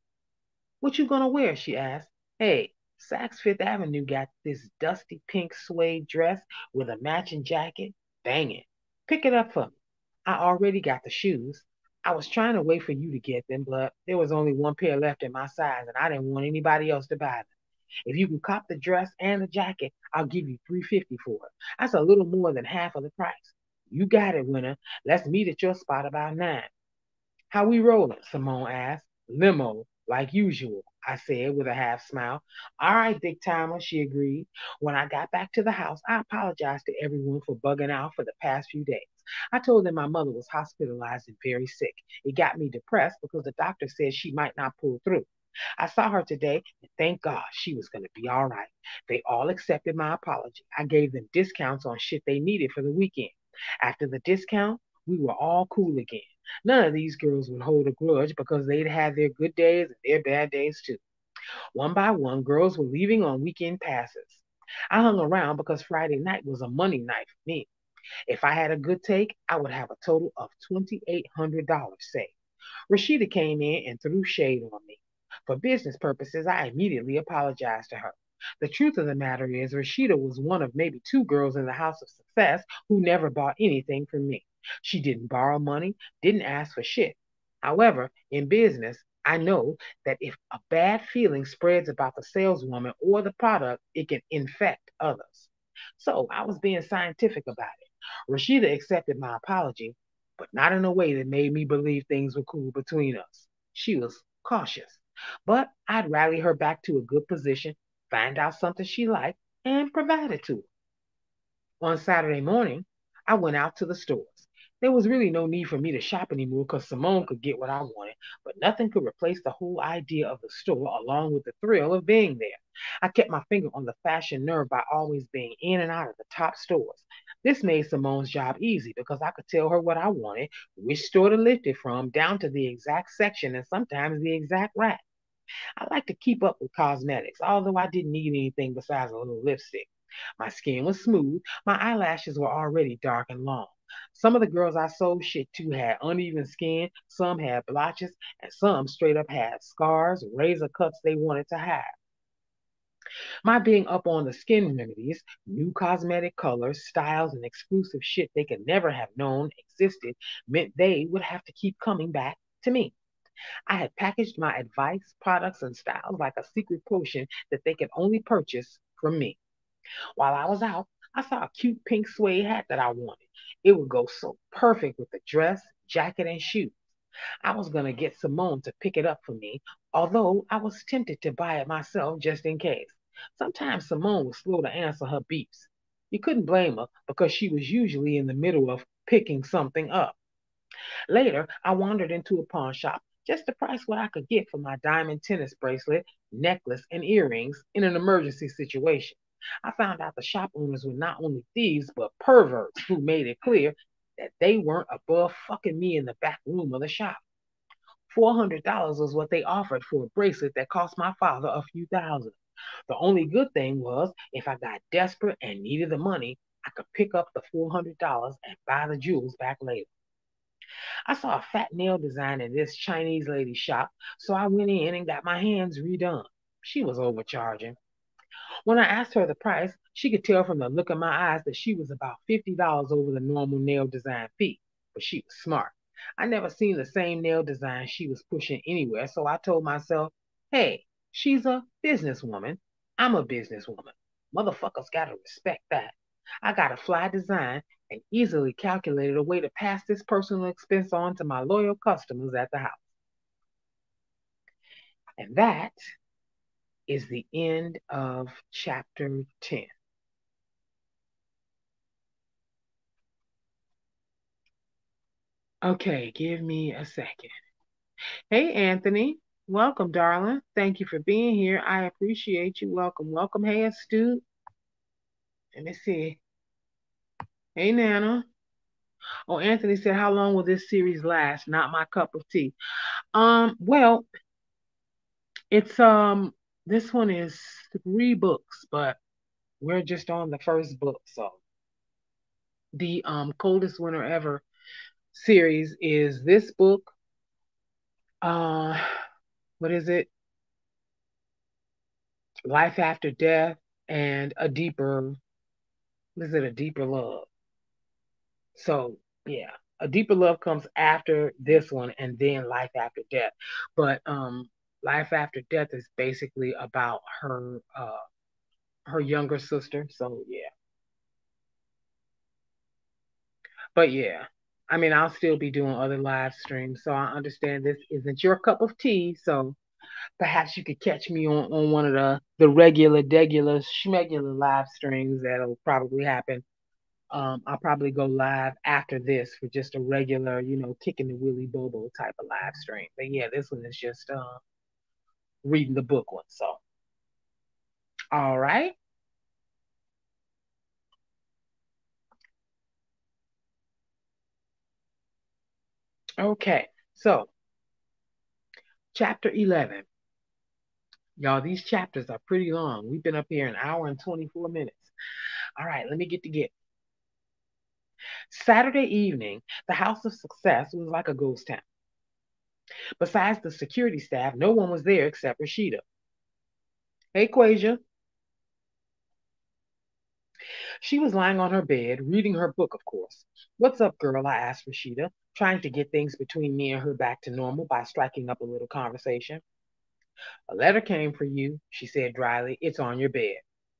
"What you gonna wear?" she asked. "Hey, Saks Fifth Avenue got this dusty pink suede dress with a matching jacket. Banging. Pick it up for me." "I already got the shoes. I was trying to wait for you to get them, but there was only one pair left in my size, and I didn't want anybody else to buy them. If you can cop the dress and the jacket, I'll give you three hundred fifty dollars for it. That's a little more than half of the price." "You got it, Winner. Let's meet at your spot about nine." "How we rolling?" Simone asked. "Limo, like usual," I said with a half smile. "All right, big timer," she agreed. When I got back to the house, I apologized to everyone for bugging out for the past few days. I told them my mother was hospitalized and very sick. It got me depressed because the doctor said she might not pull through. I saw her today, and thank God she was going to be all right. They all accepted my apology. I gave them discounts on shit they needed for the weekend. After the discount, we were all cool again. None of these girls would hold a grudge because they'd had their good days and their bad days too. One by one, girls were leaving on weekend passes. I hung around because Friday night was a money night for me. If I had a good take, I would have a total of twenty-eight hundred dollars saved. Rashida came in and threw shade on me. For business purposes, I immediately apologized to her. The truth of the matter is, Rashida was one of maybe two girls in the House of Success who never bought anything from me. She didn't borrow money, didn't ask for shit. However, in business, I know that if a bad feeling spreads about the saleswoman or the product, it can infect others. So I was being scientific about it. Rashida accepted my apology, but not in a way that made me believe things were cool between us. She was cautious. But I'd rally her back to a good position, find out something she liked, and provide it to her. On Saturday morning, I went out to the stores. There was really no need for me to shop anymore because Simone could get what I wanted, but nothing could replace the whole idea of the store along with the thrill of being there. I kept my finger on the fashion nerve by always being in and out of the top stores. This made Simone's job easy because I could tell her what I wanted, which store to lift it from, down to the exact section and sometimes the exact rack. I like to keep up with cosmetics, although I didn't need anything besides a little lipstick. My skin was smooth, my eyelashes were already dark and long. Some of the girls I sold shit to had uneven skin, some had blotches, and some straight up had scars, razor cuts they wanted to hide. My being up on the skin remedies, new cosmetic colors, styles, and exclusive shit they could never have known existed meant they would have to keep coming back to me. I had packaged my advice, products, and styles like a secret potion that they could only purchase from me. While I was out, I saw a cute pink suede hat that I wanted. It would go so perfect with the dress, jacket, and shoes. I was going to get Simone to pick it up for me, although I was tempted to buy it myself just in case. Sometimes Simone was slow to answer her beeps. You couldn't blame her because she was usually in the middle of picking something up. Later, I wandered into a pawn shop just to price what I could get for my diamond tennis bracelet, necklace, and earrings in an emergency situation. I found out the shop owners were not only thieves, but perverts who made it clear that they weren't above fucking me in the back room of the shop. four hundred dollars was what they offered for a bracelet that cost my father a few thousand. The only good thing was, if I got desperate and needed the money, I could pick up the four hundred dollars and buy the jewels back later. I saw a fat nail design in this Chinese lady's shop, so I went in and got my hands redone. She was overcharging. When I asked her the price, she could tell from the look in my eyes that she was about fifty dollars over the normal nail design fee, but she was smart. I never seen the same nail design she was pushing anywhere, so I told myself, hey, she's a businesswoman. I'm a businesswoman. Motherfuckers gotta respect that. I got a fly design and easily calculated a way to pass this personal expense on to my loyal customers at the house. And that is the end of chapter ten. Okay, give me a second. Hey, Anthony. Welcome, darling. Thank you for being here. I appreciate you. Welcome, welcome. Hey, Astute. Let me see. Hey, Nana. Oh, Anthony said, how long will this series last? Not my cup of tea. Um, well, it's um this one is three books, but we're just on the first book. So the um Coldest Winter Ever series is this book. Uh what is it? Life After Death and a deeper what is it, a deeper love. So yeah. A deeper love comes after this one and then life after death. But um life after death is basically about her uh her younger sister. So yeah. But yeah, I mean, I'll still be doing other live streams. So I understand this isn't your cup of tea. So perhaps you could catch me on, on one of the, the regular, degular, schmegular live streams that'll probably happen. Um, I'll probably go live after this for just a regular, you know, kicking the Willy Bobo type of live stream. But yeah, this one is just uh, reading the book one. So, all right. Okay. So, chapter eleven. Y'all, these chapters are pretty long. We've been up here an hour and twenty-four minutes. All right, let me get to get. Saturday evening, the House of Success was like a ghost town. Besides the security staff, no one was there except Rashida. Hey, Quasia. She was lying on her bed, reading her book, of course. What's up, girl? I asked Rashida, trying to get things between me and her back to normal by striking up a little conversation. A letter came for you, she said dryly. It's on your bed.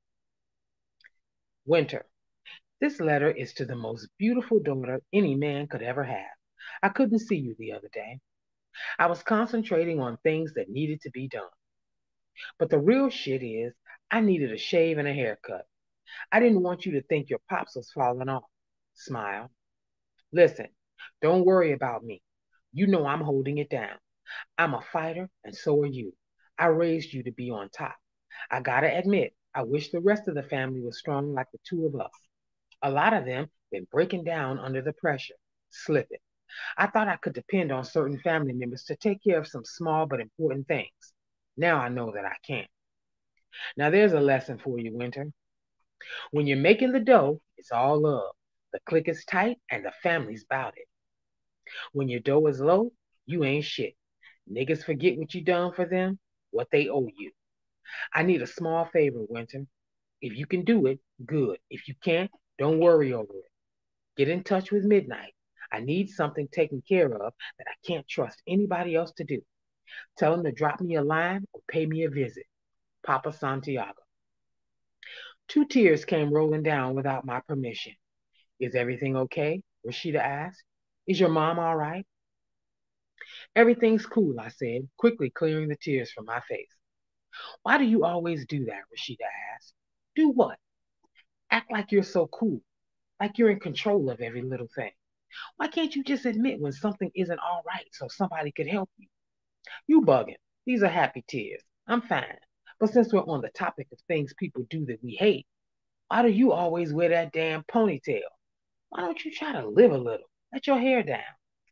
Winter. This letter is to the most beautiful daughter any man could ever have. I couldn't see you the other day. I was concentrating on things that needed to be done. But the real shit is, I needed a shave and a haircut. I didn't want you to think your pops was falling off. Smile. Listen, don't worry about me. You know I'm holding it down. I'm a fighter, and so are you. I raised you to be on top. I gotta admit, I wish the rest of the family was strong like the two of us. A lot of them been breaking down under the pressure, slipping. I thought I could depend on certain family members to take care of some small but important things. Now I know that I can't. Now there's a lesson for you, Winter. When you're making the dough, it's all love. The clique is tight and the family's bout it. When your dough is low, you ain't shit. Niggas forget what you done for them, what they owe you. I need a small favor, Winter. If you can do it, good. If you can't, don't worry over it. Get in touch with Midnight. I need something taken care of that I can't trust anybody else to do. Tell him to drop me a line or pay me a visit. Papa Santiago. Two tears came rolling down without my permission. Is everything okay? Rashida asked. Is your mom all right? Everything's cool, I said, quickly clearing the tears from my face. Why do you always do that? Rashida asked. Do what? Act like you're so cool, like you're in control of every little thing. Why can't you just admit when something isn't all right so somebody could help you? You bugging. These are happy tears. I'm fine. But since we're on the topic of things people do that we hate, why do you always wear that damn ponytail? Why don't you try to live a little? Let your hair down.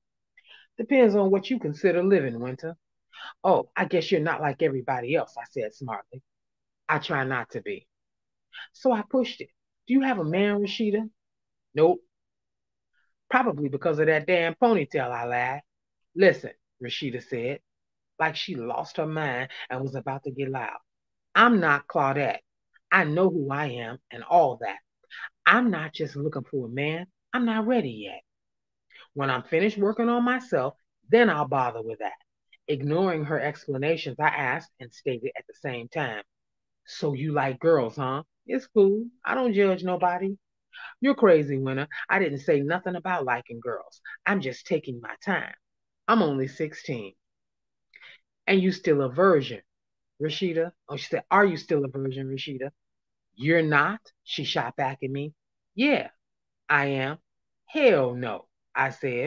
Depends on what you consider living, Winter. Oh, I guess you're not like everybody else, I said smartly. I try not to be. So I pushed it. Do you have a man, Rashida? Nope. Probably because of that damn ponytail, I laughed. Listen, Rashida said, like she lost her mind and was about to get loud. I'm not Claudette. I know who I am and all that. I'm not just looking for a man. I'm not ready yet. When I'm finished working on myself, then I'll bother with that. Ignoring her explanations, I asked and stated at the same time, so you like girls, huh? It's cool. I don't judge nobody. You're crazy, Winter. I didn't say nothing about liking girls. I'm just taking my time. I'm only sixteen. And you still a virgin, Rashida? Oh, she said, are you still a virgin, Rashida? You're not? She shot back at me. Yeah, I am. Hell no, I said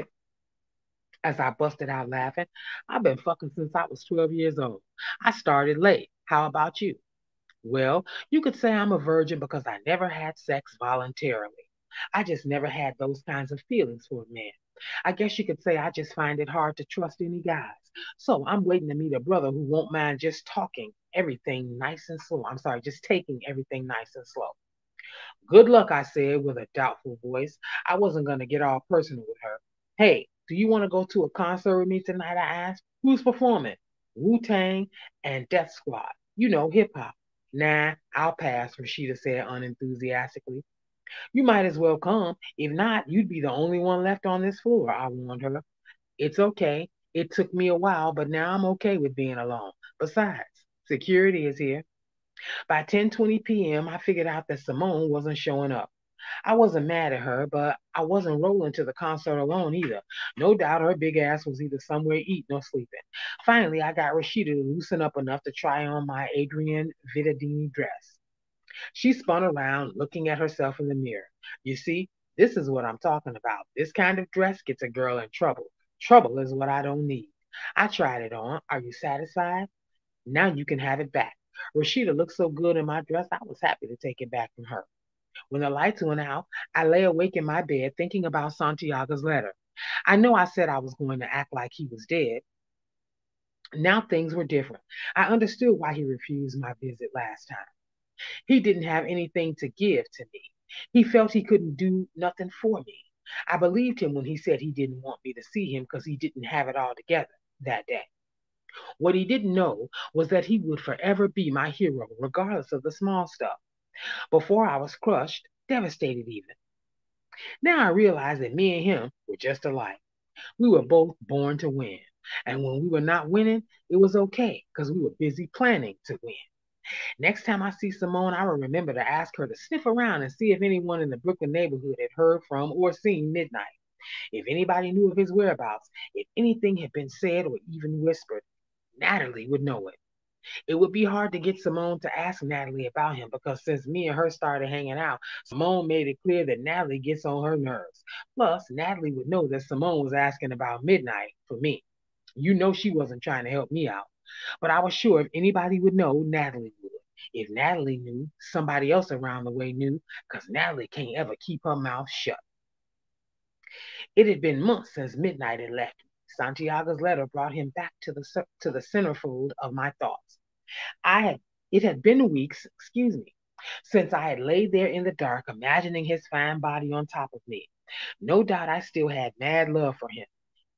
as I busted out laughing. I've been fucking since I was twelve years old. I started late. How about you? Well, you could say I'm a virgin because I never had sex voluntarily. I just never had those kinds of feelings for a man. I guess you could say I just find it hard to trust any guys. So I'm waiting to meet a brother who won't mind just talking everything nice and slow. I'm sorry, just taking everything nice and slow. Good luck, I said with a doubtful voice. I wasn't going to get all personal with her. Hey, do you want to go to a concert with me tonight? I asked. Who's performing? Wu Tang and Death Squad. You know, hip hop. Nah, I'll pass, Rashida said unenthusiastically. You might as well come. If not, you'd be the only one left on this floor, I warned her. It's okay. It took me a while, but now I'm okay with being alone. Besides, security is here. By ten twenty p m, I figured out that Simone wasn't showing up. I wasn't mad at her, but I wasn't rolling to the concert alone either. No doubt her big ass was either somewhere eating or sleeping. Finally, I got Rashida to loosen up enough to try on my Adrienne Vitadini dress. She spun around, looking at herself in the mirror. You see, this is what I'm talking about. This kind of dress gets a girl in trouble. Trouble is what I don't need. I tried it on. Are you satisfied? Now you can have it back. Rashida looked so good in my dress, I was happy to take it back from her. When the lights went out, I lay awake in my bed thinking about Santiago's letter. I know I said I was going to act like he was dead. Now things were different. I understood why he refused my visit last time. He didn't have anything to give to me. He felt he couldn't do nothing for me. I believed him when he said he didn't want me to see him because he didn't have it all together. that day. What he didn't know was that he would forever be my hero, regardless of the small stuff. Before I was crushed, devastated even. Now I realize that me and him were just alike. We were both born to win. And when we were not winning, it was okay because we were busy planning to win. Next time I see Simone, I will remember to ask her to sniff around and see if anyone in the Brooklyn neighborhood had heard from or seen Midnight. If anybody knew of his whereabouts, if anything had been said or even whispered, Natalie would know it. It would be hard to get Simone to ask Natalie about him because since me and her started hanging out, Simone made it clear that Natalie gets on her nerves. Plus, Natalie would know that Simone was asking about Midnight for me. You know she wasn't trying to help me out. But I was sure if anybody would know, Natalie would. If Natalie knew, somebody else around the way knew, because Natalie can't ever keep her mouth shut. It had been months since Midnight had left me. Santiago's letter brought him back to the to the centerfold of my thoughts. I had it had been weeks, excuse me, since I had laid there in the dark, imagining his fine body on top of me. No doubt I still had mad love for him.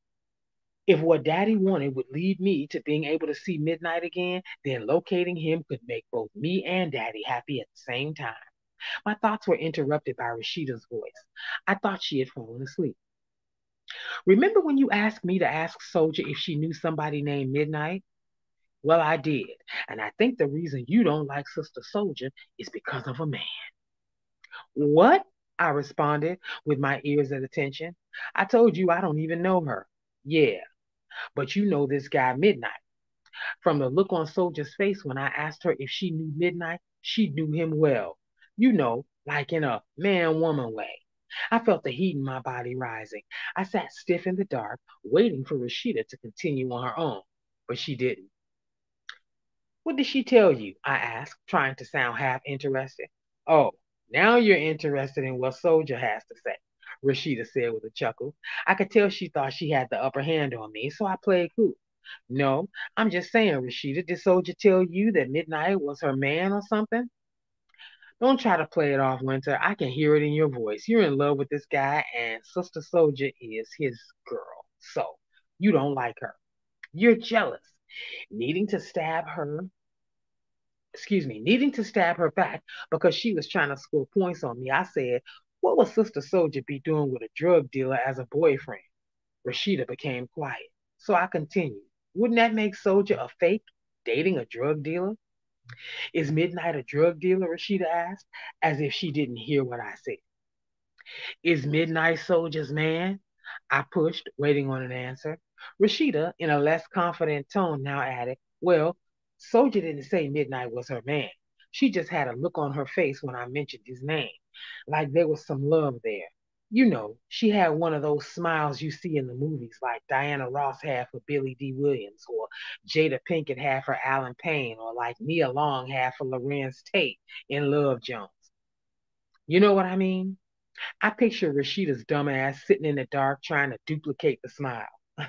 If what Daddy wanted would lead me to being able to see Midnight again, then locating him could make both me and Daddy happy at the same time. My thoughts were interrupted by Rashida's voice. I thought she had fallen asleep. Remember when you asked me to ask Souljah if she knew somebody named Midnight? Well, I did. And I think the reason you don't like Sister Souljah is because of a man. What? I responded with my ears at attention. I told you I don't even know her. Yeah, but you know this guy Midnight. From the look on Souljah's face when I asked her if she knew Midnight, she knew him well. You know, like in a man-woman way. I felt the heat in my body rising. I sat stiff in the dark, waiting for Rashida to continue on her own, but she didn't. What did she tell you? I asked, trying to sound half interested. Oh, now you're interested in what Souljah has to say, Rashida said with a chuckle. I could tell she thought she had the upper hand on me, so I played cool. No, I'm just saying, Rashida, did Souljah tell you that Midnight was her man or something? Don't try to play it off, Winter. I can hear it in your voice. You're in love with this guy, and Sister Souljah is his girl. So, you don't like her. You're jealous. Needing to stab her, excuse me, needing to stab her back because she was trying to score points on me, I said, what would Sister Souljah be doing with a drug dealer as a boyfriend? Rashida became quiet. So I continued. Wouldn't that make Souljah a fake, dating a drug dealer? Is Midnight a drug dealer? Rashida asked, as if she didn't hear what I said. Is Midnight Souljah's man? I pushed, waiting on an answer. Rashida, in a less confident tone, now added, well, Souljah didn't say Midnight was her man. She just had a look on her face when I mentioned his name, like there was some love there. You know, she had one of those smiles you see in the movies, like Diana Ross had for Billy D. Williams, or Jada Pinkett had for Alan Payne, or like Nia Long had for Lorenz Tate in Love Jones. You know what I mean? I picture Rashida's dumbass sitting in the dark trying to duplicate the smile.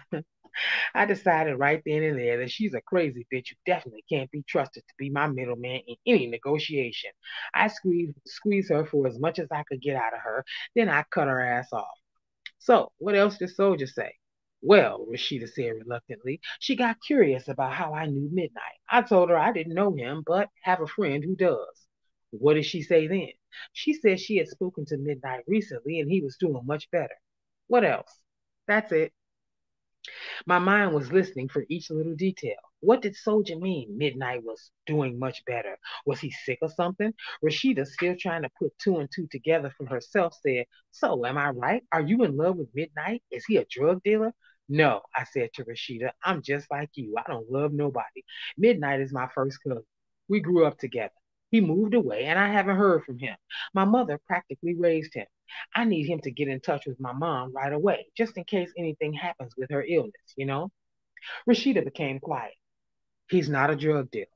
I decided right then and there that she's a crazy bitch who definitely can't be trusted to be my middleman in any negotiation. I squeezed, squeezed her for as much as I could get out of her, then I cut her ass off. So, what else did Souljah say? Well, Rashida said reluctantly, she got curious about how I knew Midnight. I told her I didn't know him, but have a friend who does. What did she say then? She said she had spoken to Midnight recently and he was doing much better. What else? That's it. My mind was listening for each little detail. What did Souljah mean Midnight was doing much better? Was he sick or something? Rashida, still trying to put two and two together for herself, said, so, am I right? Are you in love with Midnight? Is he a drug dealer? No, I said to Rashida, I'm just like you. I don't love nobody. Midnight is my first cousin. We grew up together. He moved away, and I haven't heard from him. My mother practically raised him. I need him to get in touch with my mom right away, just in case anything happens with her illness, you know? Rashida became quiet. He's not a drug dealer.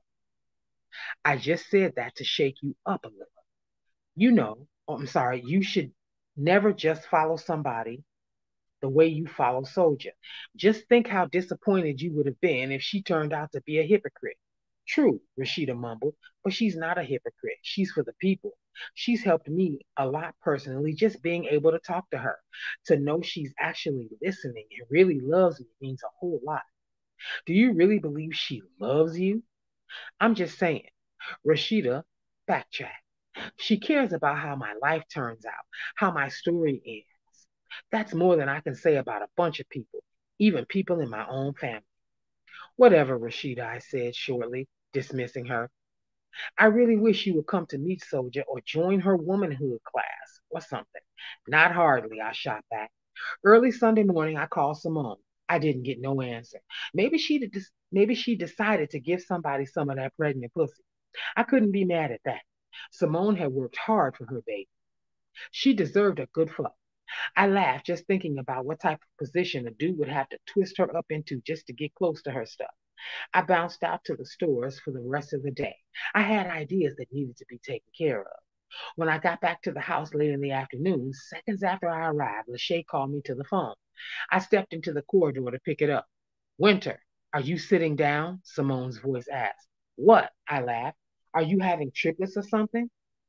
I just said that to shake you up a little. You know, oh, I'm sorry, you should never just follow somebody the way you follow Souljah. Just think how disappointed you would have been if she turned out to be a hypocrite. True, Rashida mumbled, but she's not a hypocrite. She's for the people. She's helped me a lot personally, just being able to talk to her. To know she's actually listening and really loves me means a whole lot. Do you really believe she loves you? I'm just saying. Rashida, backtrack. She cares about how my life turns out, how my story ends. That's more than I can say about a bunch of people, even people in my own family. Whatever, Rashida, I said shortly, dismissing her. I really wish you would come to meet Souljah or join her womanhood class or something. Not hardly, I shot back. Early Sunday morning, I called Simone. I didn't get no answer. Maybe she did, maybe she decided to give somebody some of that pregnant pussy. I couldn't be mad at that. Simone had worked hard for her baby. She deserved a good fuck. I laughed just thinking about what type of position a dude would have to twist her up into just to get close to her stuff. I bounced out to the stores for the rest of the day. I had ideas that needed to be taken care of. When I got back to the house late in the afternoon, seconds after I arrived, Lachey called me to the phone. I stepped into the corridor to pick it up. Winter, are you sitting down? Simone's voice asked. What? I laughed. Are you having triplets or something?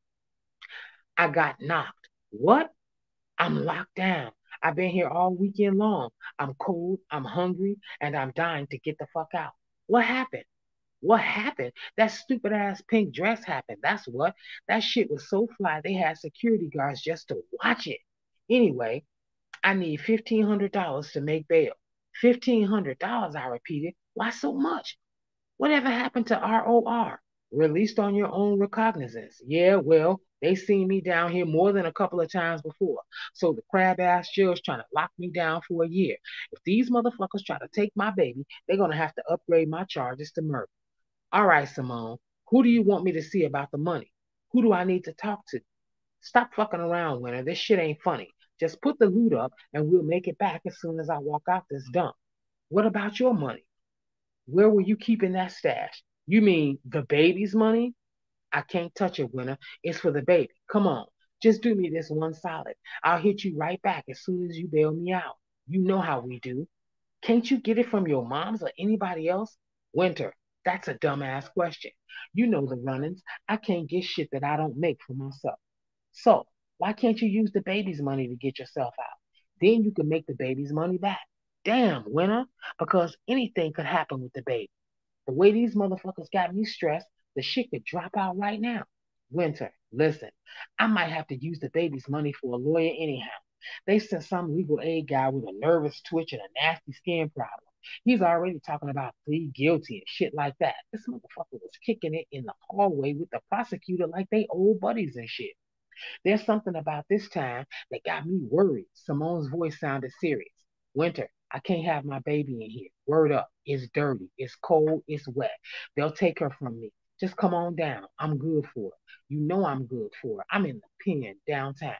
I got knocked. What? I'm locked down. I've been here all weekend long. I'm cold, I'm hungry, and I'm dying to get the fuck out. What happened? What happened? That stupid ass pink dress happened. That's what. That shit was so fly they had security guards just to watch it. Anyway, I need fifteen hundred dollars to make bail. fifteen hundred dollars, I repeated. Why so much? Whatever happened to R O R? Released on your own recognizance. Yeah, well, they seen me down here more than a couple of times before. So the crab ass judge trying to lock me down for a year. If these motherfuckers try to take my baby, they're gonna have to upgrade my charges to murder. All right, Simone, who do you want me to see about the money? Who do I need to talk to? Stop fucking around, Winter. This shit ain't funny. Just put the loot up and we'll make it back as soon as I walk out this dump. What about your money? Where were you keeping that stash? You mean the baby's money? I can't touch it, Winter. It's for the baby. Come on. Just do me this one solid. I'll hit you right back as soon as you bail me out. You know how we do. Can't you get it from your moms or anybody else? Winter, that's a dumbass question. You know the runnings. I can't get shit that I don't make for myself. So, why can't you use the baby's money to get yourself out? Then you can make the baby's money back. Damn, Winter, because anything could happen with the baby. The way these motherfuckers got me stressed, the shit could drop out right now. Winter, listen, I might have to use the baby's money for a lawyer anyhow. They sent some legal aid guy with a nervous twitch and a nasty skin problem. He's already talking about plead guilty and shit like that. This motherfucker was kicking it in the hallway with the prosecutor like they old buddies and shit. There's something about this time that got me worried. Simone's voice sounded serious. Winter, I can't have my baby in here. Word up. It's dirty. It's cold. It's wet. They'll take her from me. Just come on down. I'm good for it. You know I'm good for it. I'm in the pen downtown.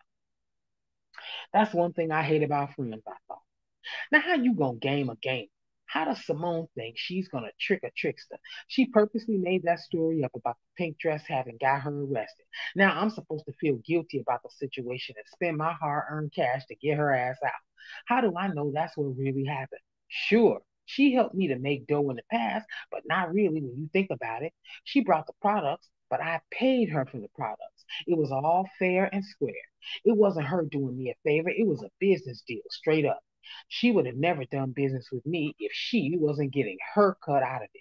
That's one thing I hate about friends, I thought. Now, how you gonna game a game? How does Simone think she's gonna trick a trickster? She purposely made that story up about the pink dress having got her arrested. Now I'm supposed to feel guilty about the situation and spend my hard-earned cash to get her ass out. How do I know that's what really happened? Sure, she helped me to make dough in the past, but not really when you think about it. She brought the products, but I paid her for the products. It was all fair and square. It wasn't her doing me a favor, it was a business deal, straight up. She would have never done business with me if she wasn't getting her cut out of it.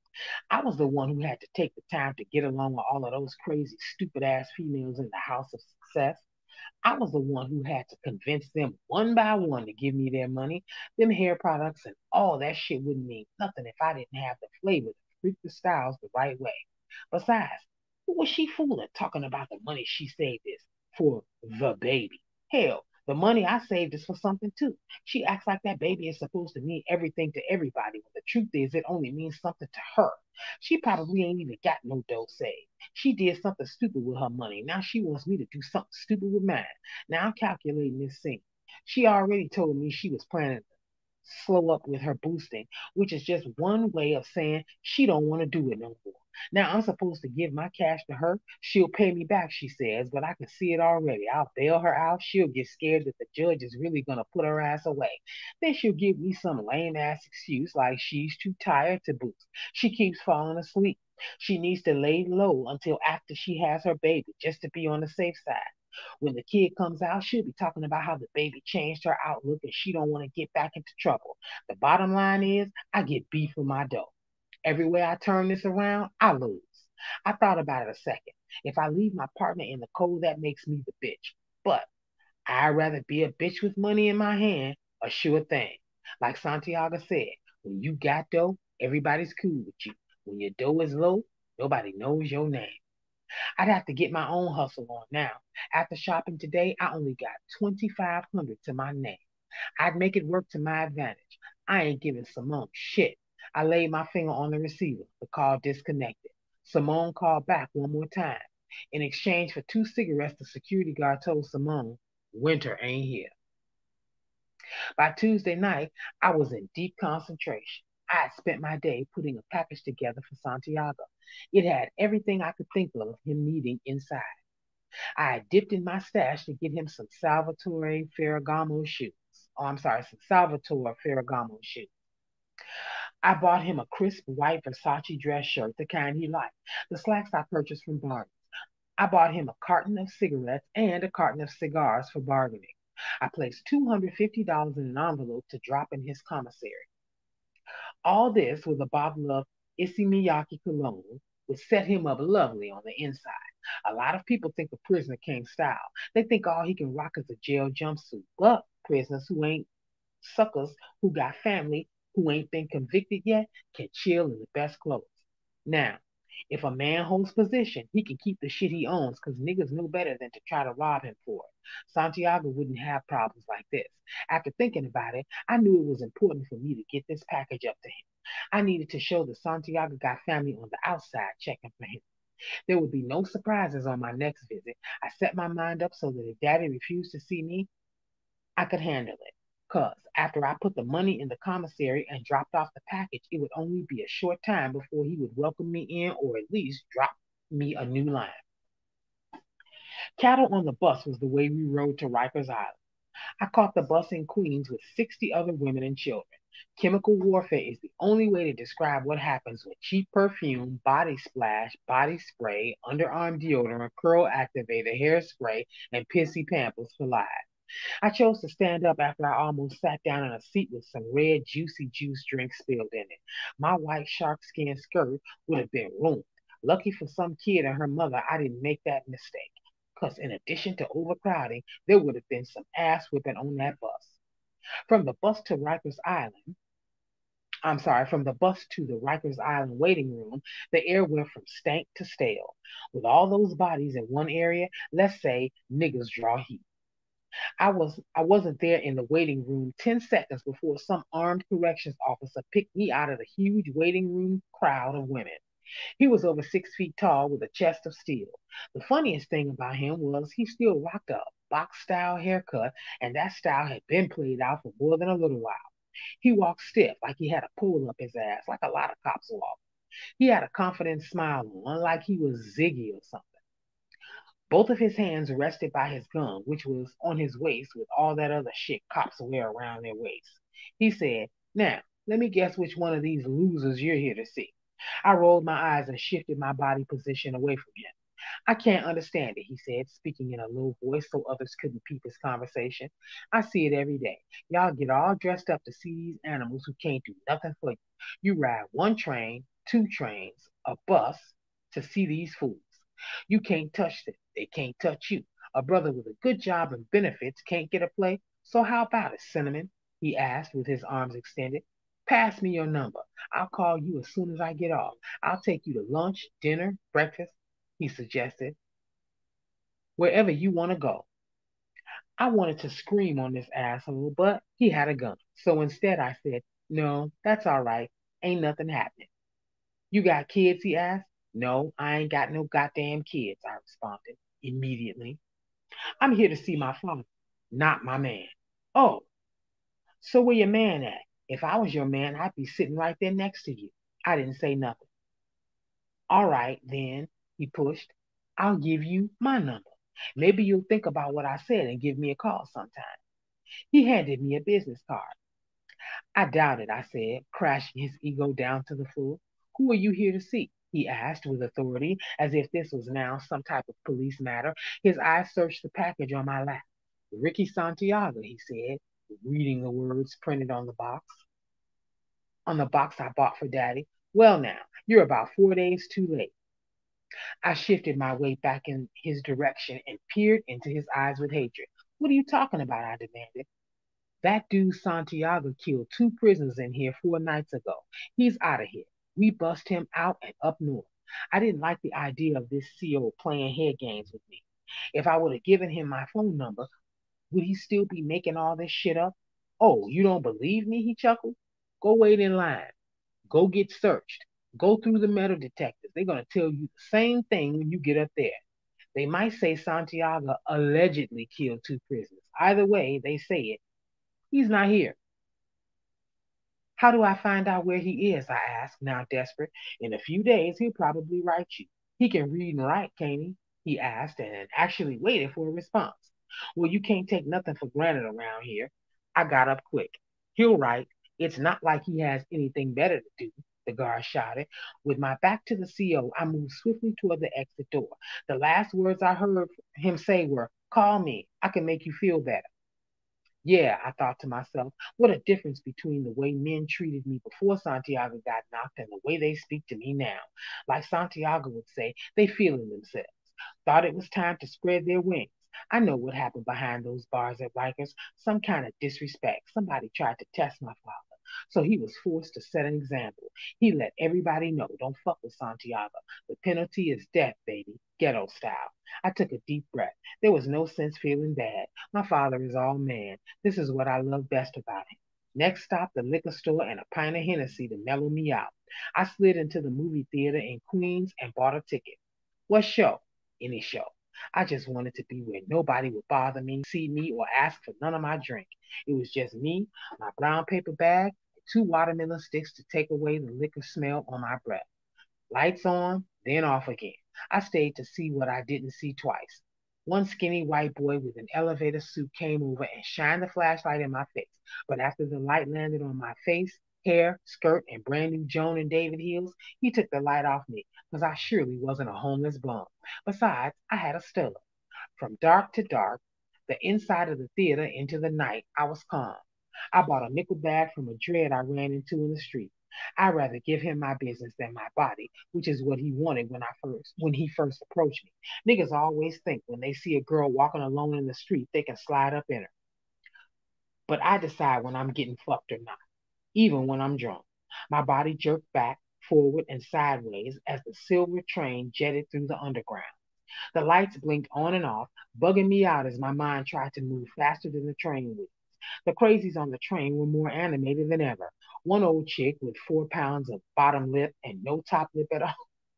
I was the one who had to take the time to get along with all of those crazy, stupid ass females in the house of success. I was the one who had to convince them one by one to give me their money. Them hair products and all that shit wouldn't mean nothing if I didn't have the flavor to freak the styles the right way. Besides, who was she fooling talking about the money she saved this for the baby? Hell, the money I saved is for something too. She acts like that baby is supposed to mean everything to everybody, when the truth is it only means something to her. She probably ain't even got no dough saved. She did something stupid with her money. Now she wants me to do something stupid with mine. Now I'm calculating this scene. She already told me she was planning to slow up with her boosting, which is just one way of saying she don't want to do it no more. Now I'm supposed to give my cash to her. She'll pay me back, she says, but I can see it already. I'll bail her out. She'll get scared that the judge is really gonna put her ass away. Then she'll give me some lame ass excuse like she's too tired to boost. She keeps falling asleep. She needs to lay low until after she has her baby, just to be on the safe side. When the kid comes out, she'll be talking about how the baby changed her outlook and she don't want to get back into trouble. The bottom line is, I get beef for my dough. Every way I turn this around, I lose. I thought about it a second. If I leave my partner in the cold, that makes me the bitch. But I'd rather be a bitch with money in my hand, a sure thing. Like Santiago said, when you got dough, everybody's cool with you. When your dough is low, nobody knows your name. I'd have to get my own hustle on now. After shopping today, I only got twenty-five hundred to my name. I'd make it work to my advantage. I ain't giving Simone shit. I laid my finger on the receiver. The call disconnected. Simone called back one more time. In exchange for two cigarettes, the security guard told Simone, Winter ain't here. By Tuesday night, I was in deep concentration. I had spent my day putting a package together for Santiago. It had everything I could think of him needing inside. I had dipped in my stash to get him some Salvatore Ferragamo shoes. Oh, I'm sorry, some Salvatore Ferragamo shoes. I bought him a crisp white Versace dress shirt, the kind he liked. The slacks I purchased from Barnes. I bought him a carton of cigarettes and a carton of cigars for bargaining. I placed two hundred fifty dollars in an envelope to drop in his commissary. All this with a bottle of Issey Miyake cologne, which set him up lovely on the inside. A lot of people think a prisoner can't style. They think all he can rock is a jail jumpsuit. But prisoners who ain't suckers, who got family, who ain't been convicted yet, can chill in the best clothes. Now, if a man holds position, he can keep the shit he owns because niggas know better than to try to rob him for it. Santiago wouldn't have problems like this. After thinking about it, I knew it was important for me to get this package up to him. I needed to show that Santiago got family on the outside checking for him. There would be no surprises on my next visit. I set my mind up so that if Daddy refused to see me, I could handle it. Because after I put the money in the commissary and dropped off the package, it would only be a short time before he would welcome me in or at least drop me a new line. Cattle on the bus was the way we rode to Rikers Island. I caught the bus in Queens with sixty other women and children. Chemical warfare is the only way to describe what happens when cheap perfume, body splash, body spray, underarm deodorant, curl activator, hairspray, and pissy pampers collide. I chose to stand up after I almost sat down in a seat with some red, juicy juice drink spilled in it. My white shark-skin skirt would have been ruined. Lucky for some kid and her mother, I didn't make that mistake. Because in addition to overcrowding, there would have been some ass whipping on that bus. From the bus to Rikers Island, I'm sorry, from the bus to the Rikers Island waiting room, the air went from stank to stale. With all those bodies in one area, let's say niggas draw heat. I was I wasn't there in the waiting room ten seconds before some armed corrections officer picked me out of the huge waiting room crowd of women. He was over six feet tall with a chest of steel. The funniest thing about him was he still rocked a box style haircut, and that style had been played out for more than a little while. He walked stiff, like he had a pole up his ass, like a lot of cops walk. He had a confident smile on, like he was Ziggy or something. Both of his hands rested by his gun, which was on his waist with all that other shit cops wear around their waist. He said, Now, let me guess which one of these losers you're here to see. I rolled my eyes and shifted my body position away from him. I can't understand it, he said, speaking in a low voice so others couldn't peep his conversation. I see it every day. Y'all get all dressed up to see these animals who can't do nothing for you. You ride one train, two trains, a bus to see these fools. You can't touch them. They can't touch you. A brother with a good job and benefits can't get a play. So how about it, Cinnamon? He asked with his arms extended. Pass me your number. I'll call you as soon as I get off. I'll take you to lunch, dinner, breakfast, he suggested. Wherever you want to go. I wanted to scream on this asshole, but he had a gun. So instead I said, No, that's all right. Ain't nothing happening. You got kids, he asked. No, I ain't got no goddamn kids, I responded immediately. I'm here to see my father, not my man. Oh, so where your man at? If I was your man, I'd be sitting right there next to you. I didn't say nothing. All right, then, he pushed. I'll give you my number. Maybe you'll think about what I said and give me a call sometime. He handed me a business card. I doubt it, I said, crashing his ego down to the floor. Who are you here to see? he asked with authority, as if this was now some type of police matter. His eyes searched the package on my lap. Ricky Santiago, he said, reading the words printed on the box. On the box I bought for Daddy. Well, now, you're about four days too late. I shifted my weight back in his direction and peered into his eyes with hatred. What are you talking about? I demanded. That dude Santiago killed two prisoners in here four nights ago. He's out of here. We bust him out and up north. I didn't like the idea of this C O playing head games with me. If I would have given him my phone number, would he still be making all this shit up? Oh, you don't believe me? He chuckled. Go wait in line. Go get searched. Go through the metal detectors. They're going to tell you the same thing when you get up there. They might say Santiago allegedly killed two prisoners. Either way, they say it. He's not here. How do I find out where he is? I asked, now desperate. In a few days, he'll probably write you. He can read and write, can't he? He asked and actually waited for a response. Well, you can't take nothing for granted around here. I got up quick. He'll write. It's not like he has anything better to do, the guard shouted. With my back to the C O, I moved swiftly toward the exit door. The last words I heard him say were, call me. I can make you feel better. Yeah, I thought to myself, what a difference between the way men treated me before Santiago got knocked and the way they speak to me now. Like Santiago would say, they feeling themselves. Thought it was time to spread their wings. I know what happened behind those bars at Rikers. Some kind of disrespect. Somebody tried to test my father. So he was forced to set an example. He let everybody know, don't fuck with Santiago. The penalty is death, baby. Ghetto style. I took a deep breath. There was no sense feeling bad. My father is all man. This is what I love best about him. Next stop, the liquor store and a pint of Hennessy to mellow me out. I slid into the movie theater in Queens and bought a ticket. What show? Any show. I just wanted to be where nobody would bother me, see me, or ask for none of my drink. It was just me, my brown paper bag, and two watermelon sticks to take away the liquor smell on my breath. Lights on, then off again. I stayed to see what I didn't see twice. One skinny white boy with an elevator suit came over and shined the flashlight in my face. But after the light landed on my face, hair, skirt, and brand new Joan and David heels, he took the light off me because I surely wasn't a homeless bum. Besides, I had a stub. From dark to dark, the inside of the theater into the night, I was calm. I bought a nickel bag from a dread I ran into in the street. I'd rather give him my business than my body, which is what he wanted when I first when he first approached me. Niggas always think when they see a girl walking alone in the street, they can slide up in her. But I decide when I'm getting fucked or not, even when I'm drunk. My body jerked back, forward, and sideways as the silver train jetted through the underground. The lights blinked on and off, bugging me out as my mind tried to move faster than the train would. The crazies on the train were more animated than ever. One old chick with four pounds of bottom lip and no top lip at all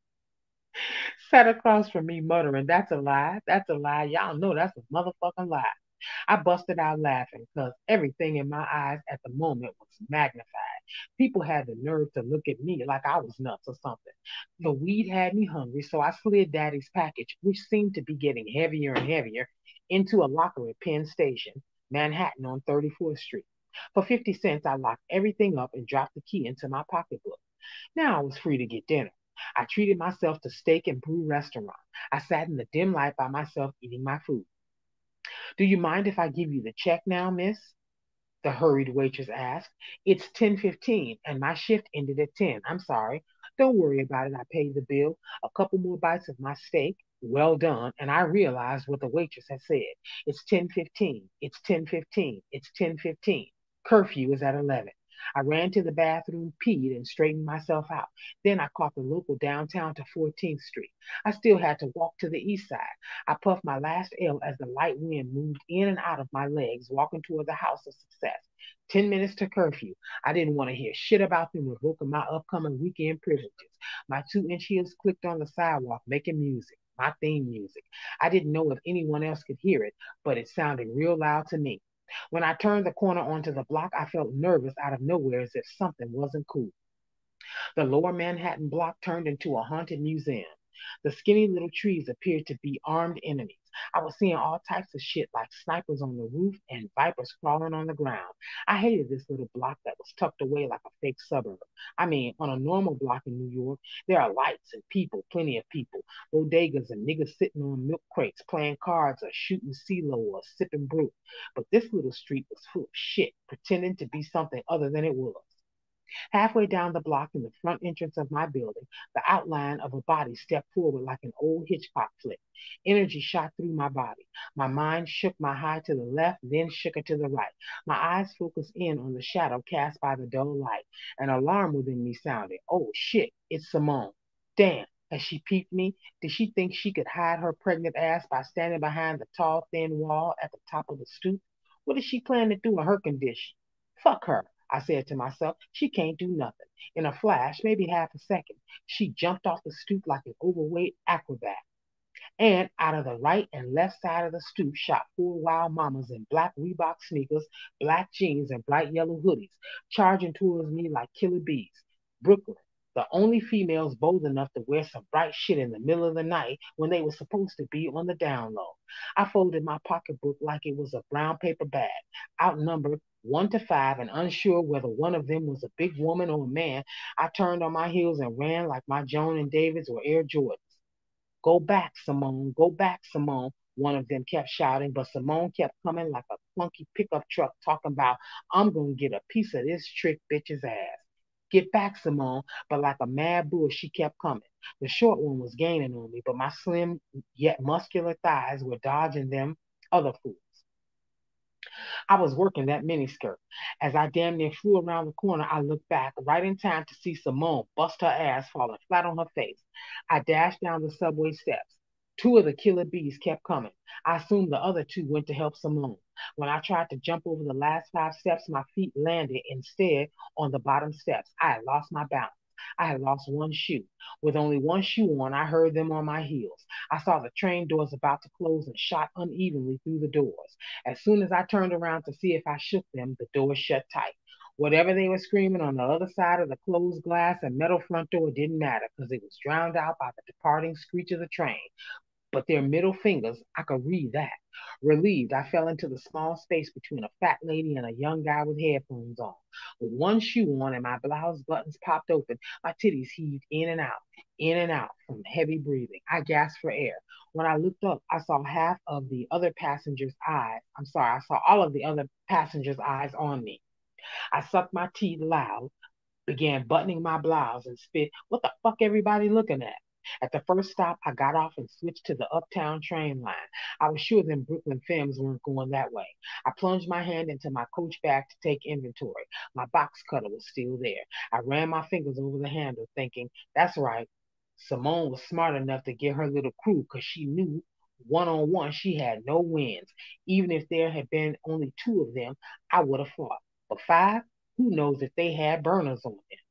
sat across from me muttering, that's a lie, that's a lie, y'all know that's a motherfucking lie. I busted out laughing because everything in my eyes at the moment was magnified. People had the nerve to look at me like I was nuts or something. The weed had me hungry, so I slid Daddy's package, which seemed to be getting heavier and heavier, into a locker at Penn Station, Manhattan on thirty-fourth Street. For fifty cents, I locked everything up and dropped the key into my pocketbook. Now I was free to get dinner. I treated myself to steak and brew restaurant. I sat in the dim light by myself eating my food. Do you mind if I give you the check now, miss? The hurried waitress asked. It's ten fifteen and my shift ended at ten. I'm sorry. Don't worry about it. I paid the bill. A couple more bites of my steak. Well done. And I realized what the waitress had said. It's ten fifteen. It's ten fifteen. It's ten fifteen. Curfew is at eleven. I ran to the bathroom, peed, and straightened myself out. Then I caught the local downtown to fourteenth Street. I still had to walk to the east side. I puffed my last L as the light wind moved in and out of my legs, walking toward the house of success. Ten minutes to curfew. I didn't want to hear shit about them revoking my upcoming weekend privileges. My two-inch heels clicked on the sidewalk, making music, my theme music. I didn't know if anyone else could hear it, but it sounded real loud to me. When I turned the corner onto the block, I felt nervous out of nowhere as if something wasn't cool. The lower Manhattan block turned into a haunted museum. The skinny little trees appeared to be armed enemies. I was seeing all types of shit like snipers on the roof and vipers crawling on the ground. I hated this little block that was tucked away like a fake suburb. I mean, on a normal block in New York, there are lights and people, plenty of people, bodegas and niggas sitting on milk crates, playing cards or shooting CeeLo or sipping brew. But this little street was full of shit, pretending to be something other than it was. Halfway down the block in the front entrance of my building, the outline of a body stepped forward like an old Hitchcock flick. Energy shot through my body. My mind shook my high to the left, then shook it to the right. My eyes focused in on the shadow cast by the dull light. An alarm within me sounded. Oh shit, it's Simone. Damn. As she peeped me, did she think she could hide her pregnant ass by standing behind the tall, thin wall at the top of the stoop? What did she plan to do in her condition? Fuck her. I said to myself, she can't do nothing. In a flash, maybe half a second, she jumped off the stoop like an overweight acrobat. And out of the right and left side of the stoop shot four wild mamas in black Reebok sneakers, black jeans, and bright yellow hoodies, charging towards me like killer bees. Brooklyn, the only females bold enough to wear some bright shit in the middle of the night when they were supposed to be on the down low. I folded my pocketbook like it was a brown paper bag, outnumbered one to five and unsure whether one of them was a big woman or a man. I turned on my heels and ran like my Joan and Davids or Air Jordans. Go back, Simone. Go back, Simone. One of them kept shouting, but Simone kept coming like a clunky pickup truck talking about, I'm going to get a piece of this trick bitch's ass. Get back, Simone. But like a mad bull, she kept coming. The short one was gaining on me, but my slim yet muscular thighs were dodging them other fools. I was working that miniskirt. As I damn near flew around the corner, I looked back right in time to see Simone bust her ass falling flat on her face. I dashed down the subway steps. Two of the killer bees kept coming. I assumed the other two went to help Simone. When I tried to jump over the last five steps, my feet landed instead on the bottom steps. I had lost my balance. I had lost one shoe. With only one shoe on, I heard them on my heels. I saw the train doors about to close and shot unevenly through the doors. As soon as I turned around to see if I shook them, the doors shut tight. Whatever they were screaming on the other side of the closed glass and metal front door didn't matter because it was drowned out by the departing screech of the train. But their middle fingers, I could read that. Relieved, I fell into the small space between a fat lady and a young guy with headphones on. With one shoe on and my blouse buttons popped open, my titties heaved in and out, in and out from heavy breathing. I gasped for air. When I looked up, I saw half of the other passenger's eyes. I'm sorry, I saw all of the other passengers' eyes on me. I sucked my teeth loud, began buttoning my blouse, and spit, what the fuck everybody looking at? At the first stop, I got off and switched to the uptown train line. I was sure them Brooklyn femmes weren't going that way. I plunged my hand into my coach bag to take inventory. My box cutter was still there. I ran my fingers over the handle, thinking, that's right. Simone was smart enough to get her little crew because she knew one-on-one she had no wins. Even if there had been only two of them, I would have fought. But five? Who knows if they had burners on them?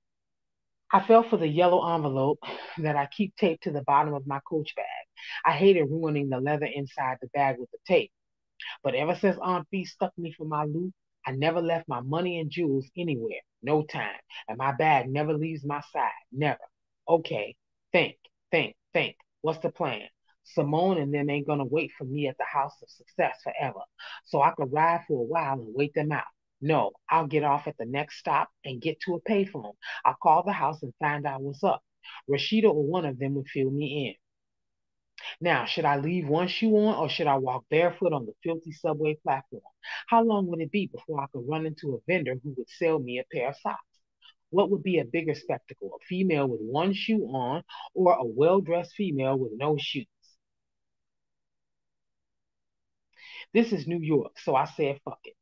I felt for the yellow envelope that I keep taped to the bottom of my coach bag. I hated ruining the leather inside the bag with the tape. But ever since Aunt B stuck me for my loot, I never left my money and jewels anywhere, no time. And my bag never leaves my side, never. Okay, think, think, think. What's the plan? Simone and them ain't gonna wait for me at the house of success forever. So I could ride for a while and wait them out. No, I'll get off at the next stop and get to a payphone. I'll call the house and find out what's up. Rashida or one of them would fill me in. Now, should I leave one shoe on or should I walk barefoot on the filthy subway platform? How long would it be before I could run into a vendor who would sell me a pair of socks? What would be a bigger spectacle, a female with one shoe on or a well-dressed female with no shoes? This is New York, so I said, fuck it.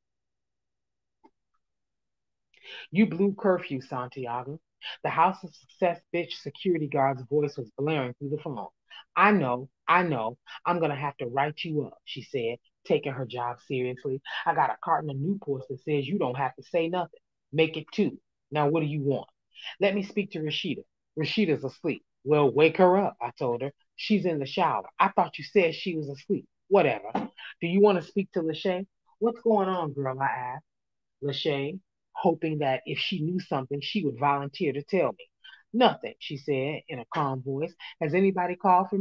You blew curfew, Santiago. The House of Success bitch security guard's voice was blaring through the phone. I know, I know. I'm going to have to write you up, she said, taking her job seriously. I got a carton of Newports that says you don't have to say nothing. Make it two. Now, what do you want? Let me speak to Rashida. Rashida's asleep. Well, wake her up, I told her. She's in the shower. I thought you said she was asleep. Whatever. Do you want to speak to Lachey? What's going on, girl? I asked. Lachey, hoping that if she knew something, she would volunteer to tell me. Nothing, she said in a calm voice. Has anybody called for me?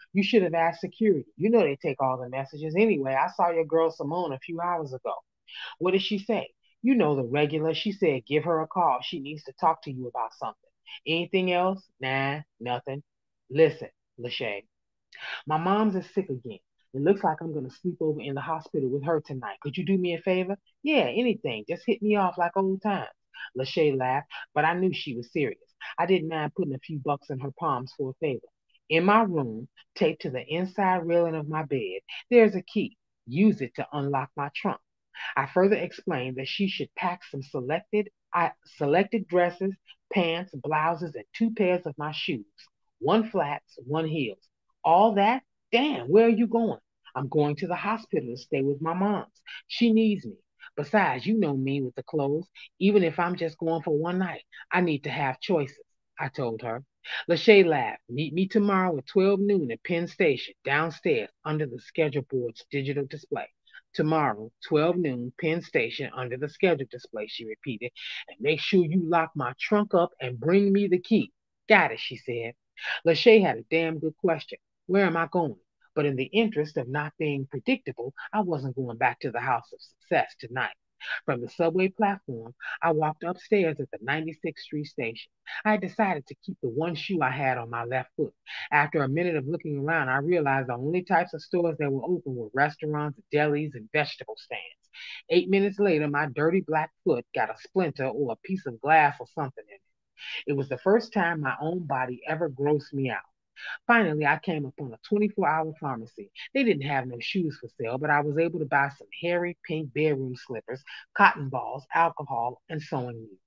You should have asked security. You know they take all the messages. Anyway, I saw your girl Simone a few hours ago. What did she say? You know the regular. She said give her a call. She needs to talk to you about something. Anything else? Nah, nothing. Listen, Lachey, my mom's is sick again. It looks like I'm gonna sleep over in the hospital with her tonight. Could you do me a favor? Yeah, anything. Just hit me off like old times. Lachey laughed, but I knew she was serious. I didn't mind putting a few bucks in her palms for a favor. In my room, taped to the inside railing of my bed, there's a key. Use it to unlock my trunk. I further explained that she should pack some selected I, selected dresses, pants, blouses, and two pairs of my shoes. One flats, one heels. All that? Damn, where are you going? I'm going to the hospital to stay with my mom's. She needs me. Besides, you know me with the clothes. Even if I'm just going for one night, I need to have choices, I told her. Lachey laughed. Meet me tomorrow at twelve noon at Penn Station, downstairs, under the schedule board's digital display. Tomorrow, twelve noon, Penn Station, under the schedule display, she repeated. And make sure you lock my trunk up and bring me the key. Got it, she said. Lachey had a damn good question. Where am I going? But in the interest of not being predictable, I wasn't going back to the house of success tonight. From the subway platform, I walked upstairs at the ninety-sixth Street station. I had decided to keep the one shoe I had on my left foot. After a minute of looking around, I realized the only types of stores that were open were restaurants, delis, and vegetable stands. Eight minutes later, my dirty black foot got a splinter or a piece of glass or something in it. It was the first time my own body ever grossed me out. Finally, I came upon a twenty-four hour pharmacy. They didn't have no shoes for sale, but I was able to buy some hairy pink bedroom slippers, cotton balls, alcohol, and sewing needles.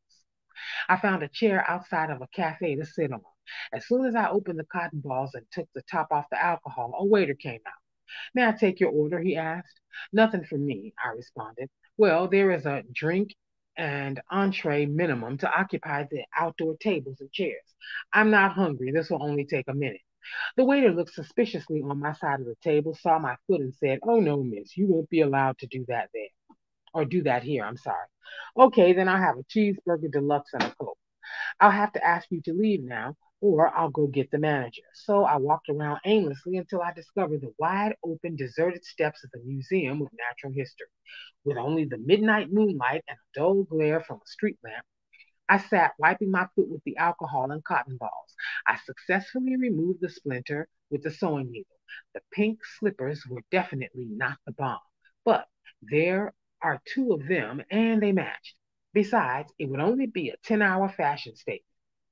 I found a chair outside of a cafe to sit on. As soon as I opened the cotton balls and took the top off the alcohol, a waiter came out. May I take your order? He asked. Nothing for me, I responded. Well, there is a drink and entree minimum to occupy the outdoor tables and chairs. I'm not hungry. This will only take a minute. The waiter looked suspiciously on my side of the table, saw my foot, and said, oh, no, miss, you won't be allowed to do that there. Or do that here, I'm sorry. Okay, then I'll have a cheeseburger deluxe and a Coke. I'll have to ask you to leave now, or I'll go get the manager. So I walked around aimlessly until I discovered the wide open, deserted steps of the Museum of Natural History. With only the midnight moonlight and a dull glare from a street lamp, I sat wiping my foot with the alcohol and cotton balls. I successfully removed the splinter with the sewing needle. The pink slippers were definitely not the bomb, but there are two of them and they matched. Besides, it would only be a ten hour fashion statement.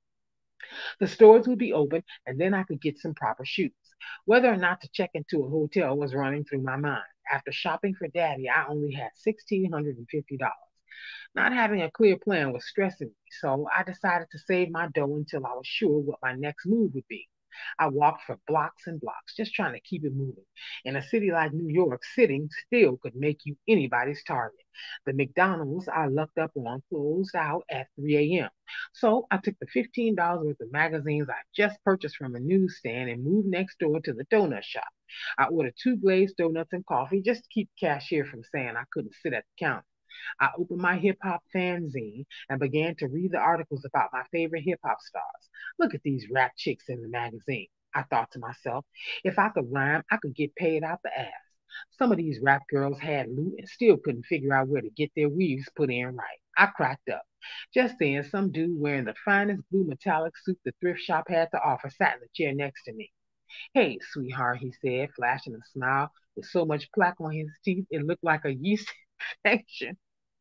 The stores would be open and then I could get some proper shoes. Whether or not to check into a hotel was running through my mind. After shopping for daddy, I only had one thousand six hundred fifty dollars. Not having a clear plan was stressing me, so I decided to save my dough until I was sure what my next move would be. I walked for blocks and blocks, just trying to keep it moving. In a city like New York, sitting still could make you anybody's target. The McDonald's I lucked up on closed out at three a m. So I took the fifteen dollars worth of magazines I just purchased from a newsstand and moved next door to the donut shop. I ordered two glazed donuts and coffee just to keep the cashier from saying I couldn't sit at the counter. I opened my hip hop fanzine and began to read the articles about my favorite hip hop stars. Look at these rap chicks in the magazine. I thought to myself, if I could rhyme, I could get paid out the ass. Some of these rap girls had loot and still couldn't figure out where to get their weaves put in right. I cracked up. Just then, some dude wearing the finest blue metallic suit the thrift shop had to offer sat in the chair next to me. Hey, sweetheart, he said, flashing a smile with so much plaque on his teeth it looked like a yeast infection.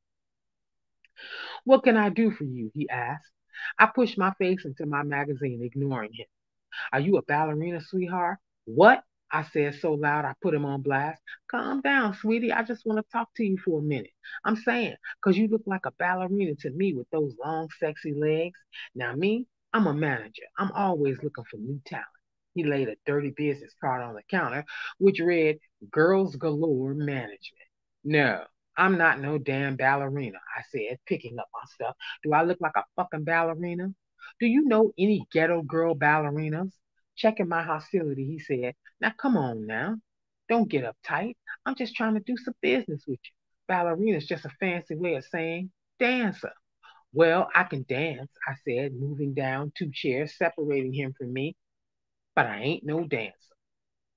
What can I do for you? He asked. I pushed my face into my magazine, ignoring him. Are you a ballerina, sweetheart? What? I said so loud I put him on blast. Calm down, sweetie. I just want to talk to you for a minute. I'm saying, 'cause you look like a ballerina to me with those long, sexy legs. Now, me, I'm a manager. I'm always looking for new talent. He laid a dirty business card on the counter, which read Girls Galore Management. No, I'm not no damn ballerina, I said, picking up my stuff. Do I look like a fucking ballerina? Do you know any ghetto girl ballerinas? Checking my hostility, he said, now come on now. Don't get uptight. I'm just trying to do some business with you. Ballerina's just a fancy way of saying dancer. Well, I can dance, I said, moving down two chairs, separating him from me, but I ain't no dancer.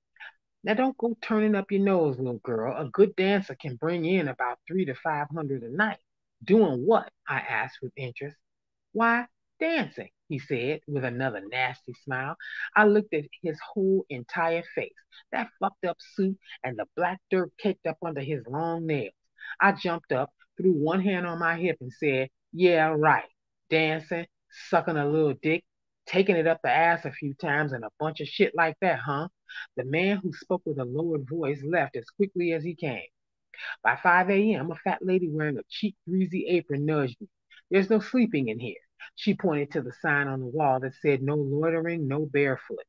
Now don't go turning up your nose, little girl. A good dancer can bring in about three to five hundred a night. Doing what? I asked with interest. Why, dancing, he said with another nasty smile. I looked at his whole entire face, that fucked up suit and the black dirt caked up under his long nails. I jumped up, threw one hand on my hip, and said, yeah, right. Dancing, sucking a little dick, taking it up the ass a few times, and a bunch of shit like that, huh? The man who spoke with a lowered voice left as quickly as he came. By five a m, a fat lady wearing a cheap, greasy apron nudged me. There's no sleeping in here. She pointed to the sign on the wall that said no loitering, no barefoot.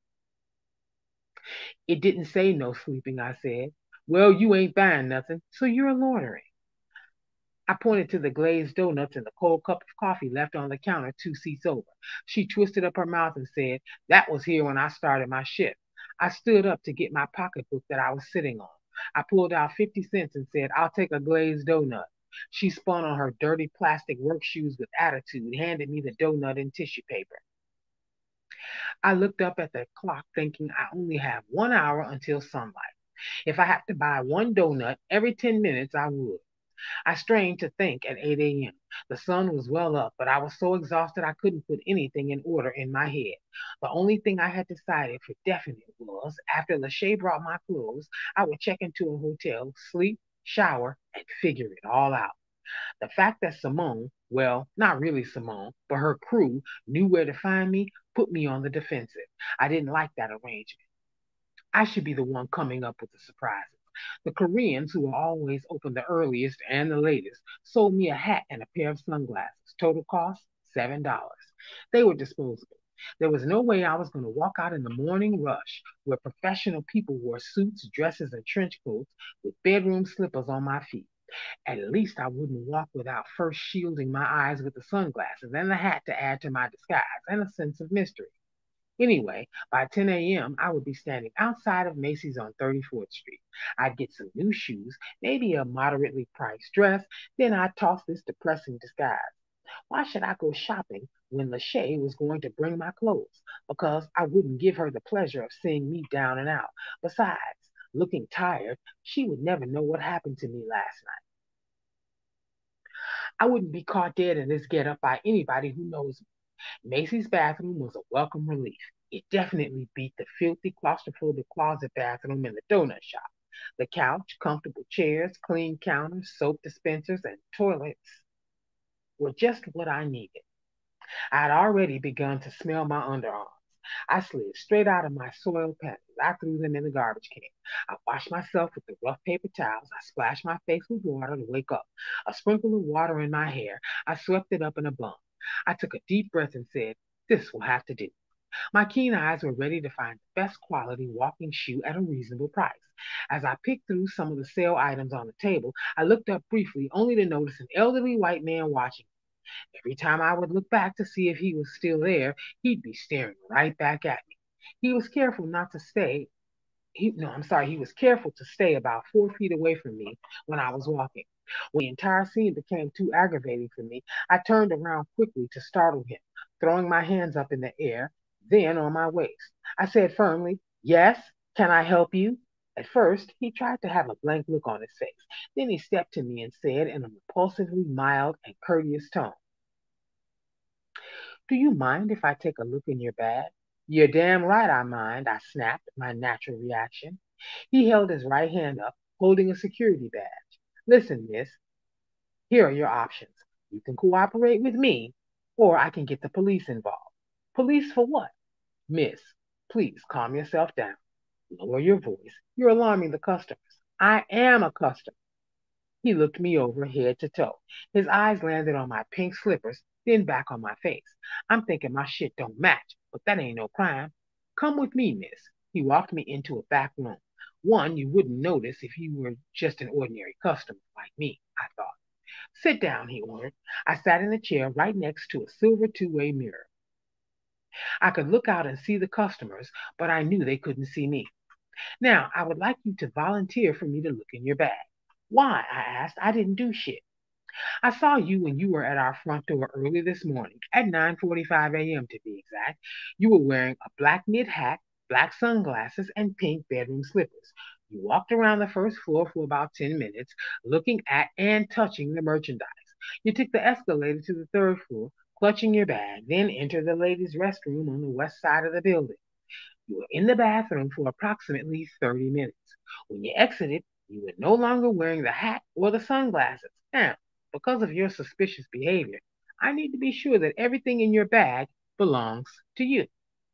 It didn't say no sleeping, I said. Well, you ain't buying nothing, so you're loitering. I pointed to the glazed donuts and the cold cup of coffee left on the counter two seats over. She twisted up her mouth and said, that was here when I started my shift. I stood up to get my pocketbook that I was sitting on. I pulled out fifty cents and said, I'll take a glazed donut. She spun on her dirty plastic work shoes with attitude, handed me the donut and tissue paper. I looked up at the clock thinking I only have one hour until sunlight. If I had to buy one donut every ten minutes, I would. I strained to think at eight a m. The sun was well up, but I was so exhausted I couldn't put anything in order in my head. The only thing I had decided for definite was after Lachey brought my clothes, I would check into a hotel, sleep, shower, and figure it all out. The fact that Simone, well, not really Simone, but her crew knew where to find me put me on the defensive. I didn't like that arrangement. I should be the one coming up with the surprises. The Koreans, who are always open the earliest and the latest, sold me a hat and a pair of sunglasses. Total cost seven dollars. They were disposable. There was no way I was going to walk out in the morning rush where professional people wore suits, dresses, and trench coats with bedroom slippers on my feet. At least I wouldn't walk without first shielding my eyes with the sunglasses and the hat to add to my disguise and a sense of mystery. Anyway, by ten a m, I would be standing outside of Macy's on thirty-fourth Street. I'd get some new shoes, maybe a moderately priced dress, then I'd toss this depressing disguise. Why should I go shopping when Lachey was going to bring my clothes? Because I wouldn't give her the pleasure of seeing me down and out. Besides, looking tired, she would never know what happened to me last night. I wouldn't be caught dead in this getup by anybody who knows me. Macy's bathroom was a welcome relief. It definitely beat the filthy, claustrophobic closet bathroom in the donut shop. The couch, comfortable chairs, clean counters, soap dispensers, and toilets were just what I needed. I had already begun to smell my underarms. I slid straight out of my soiled panties. I threw them in the garbage can. I washed myself with the rough paper towels. I splashed my face with water to wake up. A sprinkle of water in my hair. I swept it up in a bun. I took a deep breath and said, this will have to do. My keen eyes were ready to find the best quality walking shoe at a reasonable price. As I picked through some of the sale items on the table, I looked up briefly only to notice an elderly white man watching. Every time I would look back to see if he was still there, he'd be staring right back at me. He was careful not to stay. He, no, I'm sorry. He was careful to stay about four feet away from me when I was walking. When the entire scene became too aggravating for me, I turned around quickly to startle him, throwing my hands up in the air, then on my waist. I said firmly, yes, can I help you? At first, he tried to have a blank look on his face. Then he stepped to me and said in a repulsively mild and courteous tone, do you mind if I take a look in your bag? You're damn right I mind, I snapped, my natural reaction. He held his right hand up, holding a security badge. Listen, miss, here are your options. You can cooperate with me, or I can get the police involved. Police for what? Miss, please calm yourself down. Lower your voice. You're alarming the customers. I am a customer. He looked me over head to toe. His eyes landed on my pink slippers, then back on my face. I'm thinking my shit don't match, but that ain't no crime. Come with me, miss. He walked me into a back room. One you wouldn't notice if you were just an ordinary customer like me, I thought. Sit down, he ordered. I sat in a chair right next to a silver two-way mirror. I could look out and see the customers, but I knew they couldn't see me. Now, I would like you to volunteer for me to look in your bag. Why? I asked. I didn't do shit. I saw you when you were at our front door early this morning, at nine forty-five a m to be exact. You were wearing a black knit hat, black sunglasses, and pink bedroom slippers. You walked around the first floor for about ten minutes, looking at and touching the merchandise. You took the escalator to the third floor, clutching your bag, then entered the ladies' restroom on the west side of the building. You were in the bathroom for approximately thirty minutes. When you exited, you were no longer wearing the hat or the sunglasses. Now, because of your suspicious behavior, I need to be sure that everything in your bag belongs to you.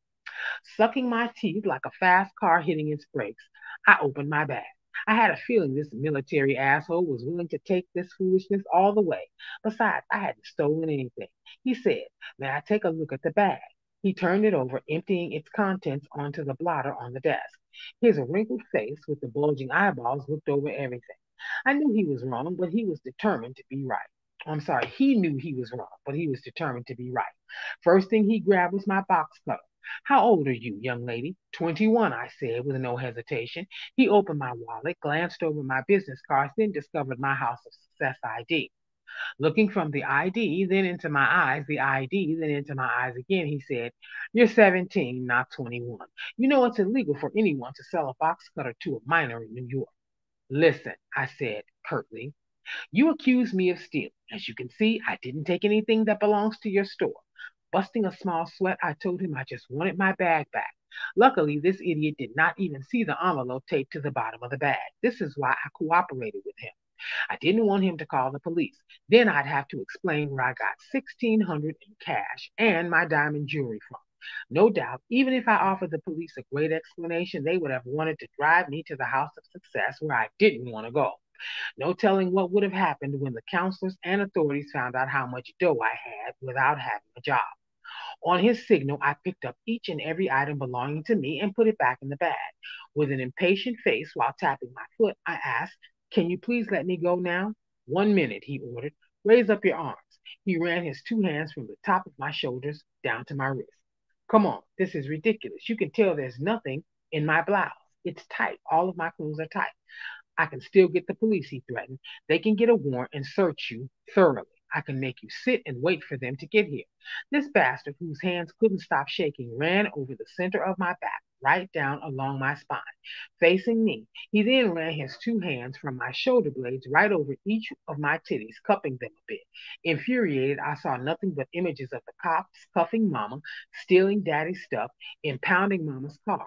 Sucking my teeth like a fast car hitting its brakes, I opened my bag. I had a feeling this military asshole was willing to take this foolishness all the way. Besides, I hadn't stolen anything. He said, "May I take a look at the bag?" He turned it over, emptying its contents onto the blotter on the desk. His wrinkled face with the bulging eyeballs looked over everything. I knew he was wrong, but he was determined to be right. I'm sorry, he knew he was wrong, but he was determined to be right. First thing he grabbed was my box cutter. "How old are you, young lady?" "twenty-one," I said with no hesitation. He opened my wallet, glanced over my business cards, then discovered my House of Success I D. Looking from the I D, then into my eyes, the I D, then into my eyes again, he said, "You're seventeen, not twenty-one. You know it's illegal for anyone to sell a box cutter to a minor in New York." "Listen," I said curtly, "you accuse me of stealing. As you can see, I didn't take anything that belongs to your store." Busting a small sweat, I told him I just wanted my bag back. Luckily, this idiot did not even see the envelope taped to the bottom of the bag. This is why I cooperated with him. I didn't want him to call the police. Then I'd have to explain where I got sixteen hundred dollars in cash and my diamond jewelry from. No doubt, even if I offered the police a great explanation, they would have wanted to drive me to the House of Success where I didn't want to go. No telling what would have happened when the counselors and authorities found out how much dough I had without having a job. On his signal, I picked up each and every item belonging to me and put it back in the bag. With an impatient face while tapping my foot, I asked, "Can you please let me go now?" "One minute," he ordered. "Raise up your arms." He ran his two hands from the top of my shoulders down to my wrist. "Come on, this is ridiculous. You can tell there's nothing in my blouse. It's tight. All of my clothes are tight. I can still get the police," he threatened. "They can get a warrant and search you thoroughly. I can make you sit and wait for them to get here." This bastard, whose hands couldn't stop shaking, ran over the center of my back, right down along my spine, facing me. He then ran his two hands from my shoulder blades right over each of my titties, cupping them a bit. Infuriated, I saw nothing but images of the cops cuffing Mama, stealing Daddy's stuff, impounding Mama's car.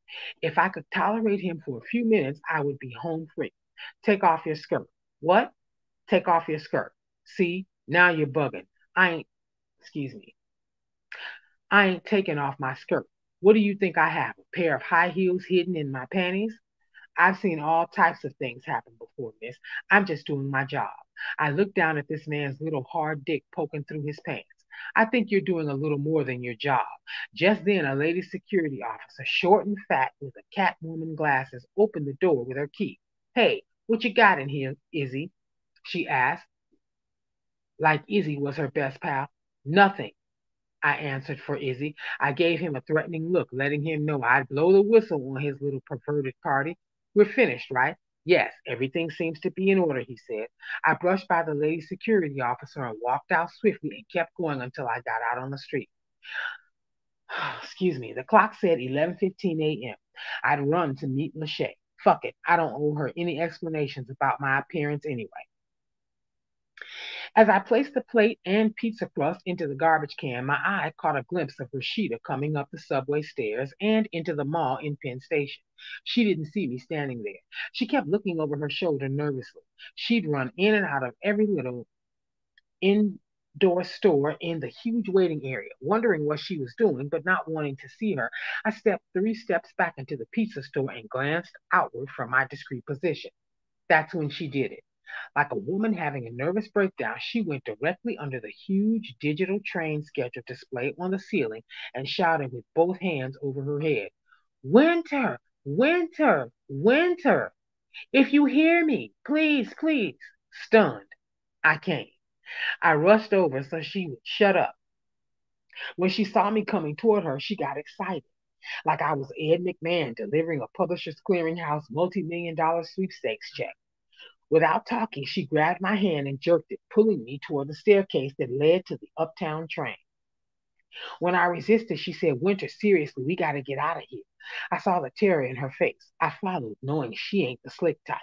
If I could tolerate him for a few minutes, I would be home free. "Take off your skirt." "What?" "Take off your skirt." "See, now you're bugging. I ain't, excuse me, I ain't taking off my skirt. What do you think I have? A pair of high heels hidden in my panties?" "I've seen all types of things happen before, miss. I'm just doing my job." I looked down at this man's little hard dick poking through his pants. "I think you're doing a little more than your job." Just then, a lady security officer, short and fat with a Catwoman glasses, opened the door with her key. "Hey, what you got in here, Izzy?" she asked, like Izzy was her best pal. "Nothing," I answered for Izzy. I gave him a threatening look, letting him know I'd blow the whistle on his little perverted party. "We're finished, right?" "Yes, everything seems to be in order," he said. I brushed by the lady security officer and walked out swiftly and kept going until I got out on the street. Excuse me. The clock said eleven fifteen a m. I'd run to meet Lachey. Fuck it. I don't owe her any explanations about my appearance anyway. As I placed the plate and pizza crust into the garbage can, my eye caught a glimpse of Rashida coming up the subway stairs and into the mall in Penn Station. She didn't see me standing there. She kept looking over her shoulder nervously. She'd run in and out of every little indoor store in the huge waiting area, wondering what she was doing, but not wanting to see her. I stepped three steps back into the pizza store and glanced outward from my discreet position. That's when she did it. Like a woman having a nervous breakdown, she went directly under the huge digital train schedule display on the ceiling and shouted with both hands over her head, "Winter, winter, winter. If you hear me, please, please." Stunned, I came. I rushed over so she would shut up. When she saw me coming toward her, she got excited, like I was Ed McMahon delivering a Publishers Clearinghouse multi-million dollar sweepstakes check. Without talking, she grabbed my hand and jerked it, pulling me toward the staircase that led to the uptown train. When I resisted, she said, Winter, seriously, we got to get out of here. I saw the terror in her face. I followed, knowing she ain't the slick type.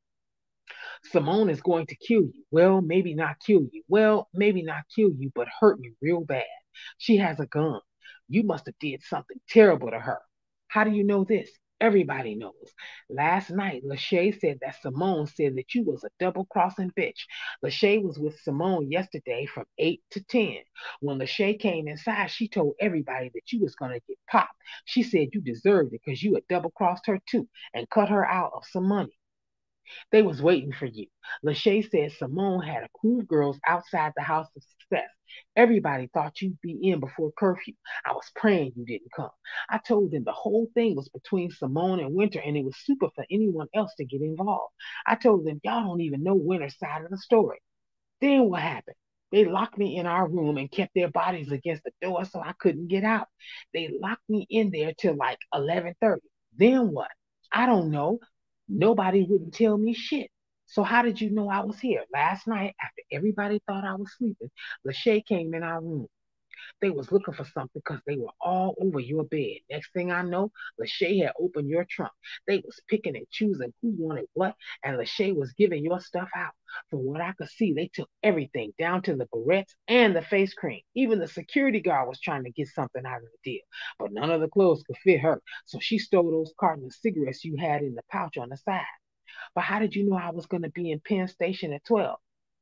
Simone is going to kill you. Well, maybe not kill you. Well, maybe not kill you, but hurt you real bad. She has a gun. You must have did something terrible to her. How do you know this? Everybody knows. Last night, Lachey said that Simone said that you was a double-crossing bitch. Lachey was with Simone yesterday from eight to ten. When Lachey came inside, she told everybody that you was going to get popped. She said you deserved it because you had double-crossed her too and cut her out of some money. They was waiting for you. Lachey said Simone had a crew of girls outside the House of Success. Everybody thought you'd be in before curfew. I was praying you didn't come. I told them the whole thing was between Simone and Winter, and it was super for anyone else to get involved. I told them y'all don't even know Winter's side of the story. Then what happened? They locked me in our room and kept their bodies against the door so I couldn't get out. They locked me in there till like eleven thirty. Then what? I don't know. Nobody wouldn't tell me shit. So how did you know I was here? Last night, after everybody thought I was sleeping, Lachey came in our room. They was looking for something because they were all over your bed. Next thing I know, Lachey had opened your trunk. They was picking and choosing who wanted what, and Lachey was giving your stuff out. From what I could see, they took everything down to the barrettes and the face cream. Even the security guard was trying to get something out of the deal, but none of the clothes could fit her. So she stole those cartons of cigarettes you had in the pouch on the side. But how did you know I was going to be in Penn Station at twelve?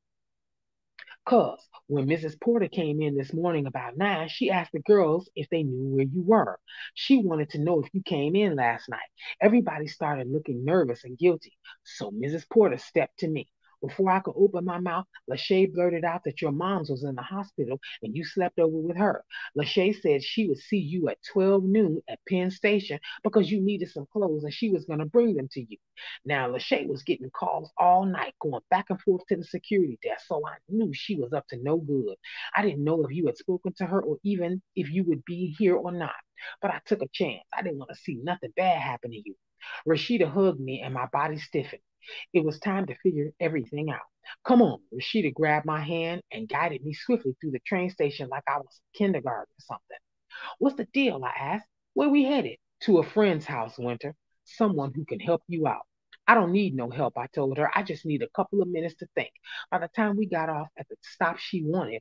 Cause when Missus Porter came in this morning about nine, she asked the girls if they knew where you were. She wanted to know if you came in last night. Everybody started looking nervous and guilty. So Missus Porter stepped to me. Before I could open my mouth, Lachey blurted out that your mom's was in the hospital and you slept over with her. Lachey said she would see you at twelve noon at Penn Station because you needed some clothes and she was going to bring them to you. Now, Lachey was getting calls all night, going back and forth to the security desk, so I knew she was up to no good. I didn't know if you had spoken to her or even if you would be here or not, but I took a chance. I didn't want to see nothing bad happen to you. Rashida hugged me and my body stiffened. It was time to figure everything out. Come on, Rashida grabbed my hand and guided me swiftly through the train station like I was in kindergarten or something. What's the deal? I asked. Where we headed? To a friend's house, Winter. Someone who can help you out. I don't need no help, I told her. I just need a couple of minutes to think. By the time we got off at the stop she wanted,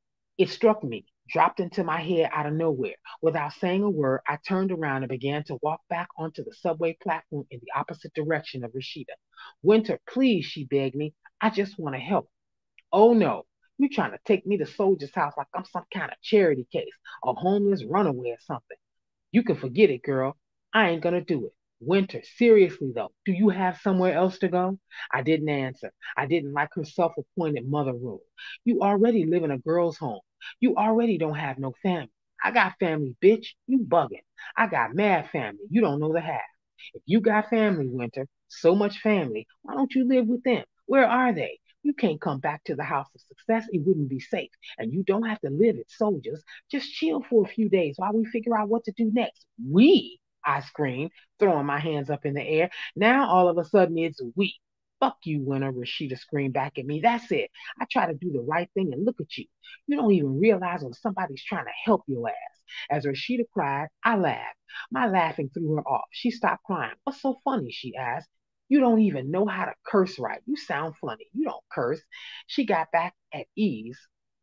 it struck me, dropped into my head out of nowhere. Without saying a word, I turned around and began to walk back onto the subway platform in the opposite direction of Rashida. Winter, please, she begged me. I just want to help. Oh no, you trying to take me to Soldier's house like I'm some kind of charity case, a homeless runaway or something. You can forget it, girl. I ain't gonna do it. Winter, seriously though, do you have somewhere else to go? I didn't answer. I didn't like her self appointed mother rule. You already live in a girl's home. You already don't have no family. I got family, bitch. You bugging. I got mad family. You don't know the half. If you got family, Winter, so much family, why don't you live with them? Where are they? You can't come back to the House of Success. It wouldn't be safe. And you don't have to live at Soldiers. Just chill for a few days while we figure out what to do next. We, I screamed, throwing my hands up in the air. Now all of a sudden it's we. Fuck you, Winter, Rashida screamed back at me. That's it. I try to do the right thing and look at you. You don't even realize when somebody's trying to help your ass. As Rashida cried, I laughed. My laughing threw her off. She stopped crying. What's so funny? She asked. You don't even know how to curse right. You sound funny. You don't curse. She got back at ease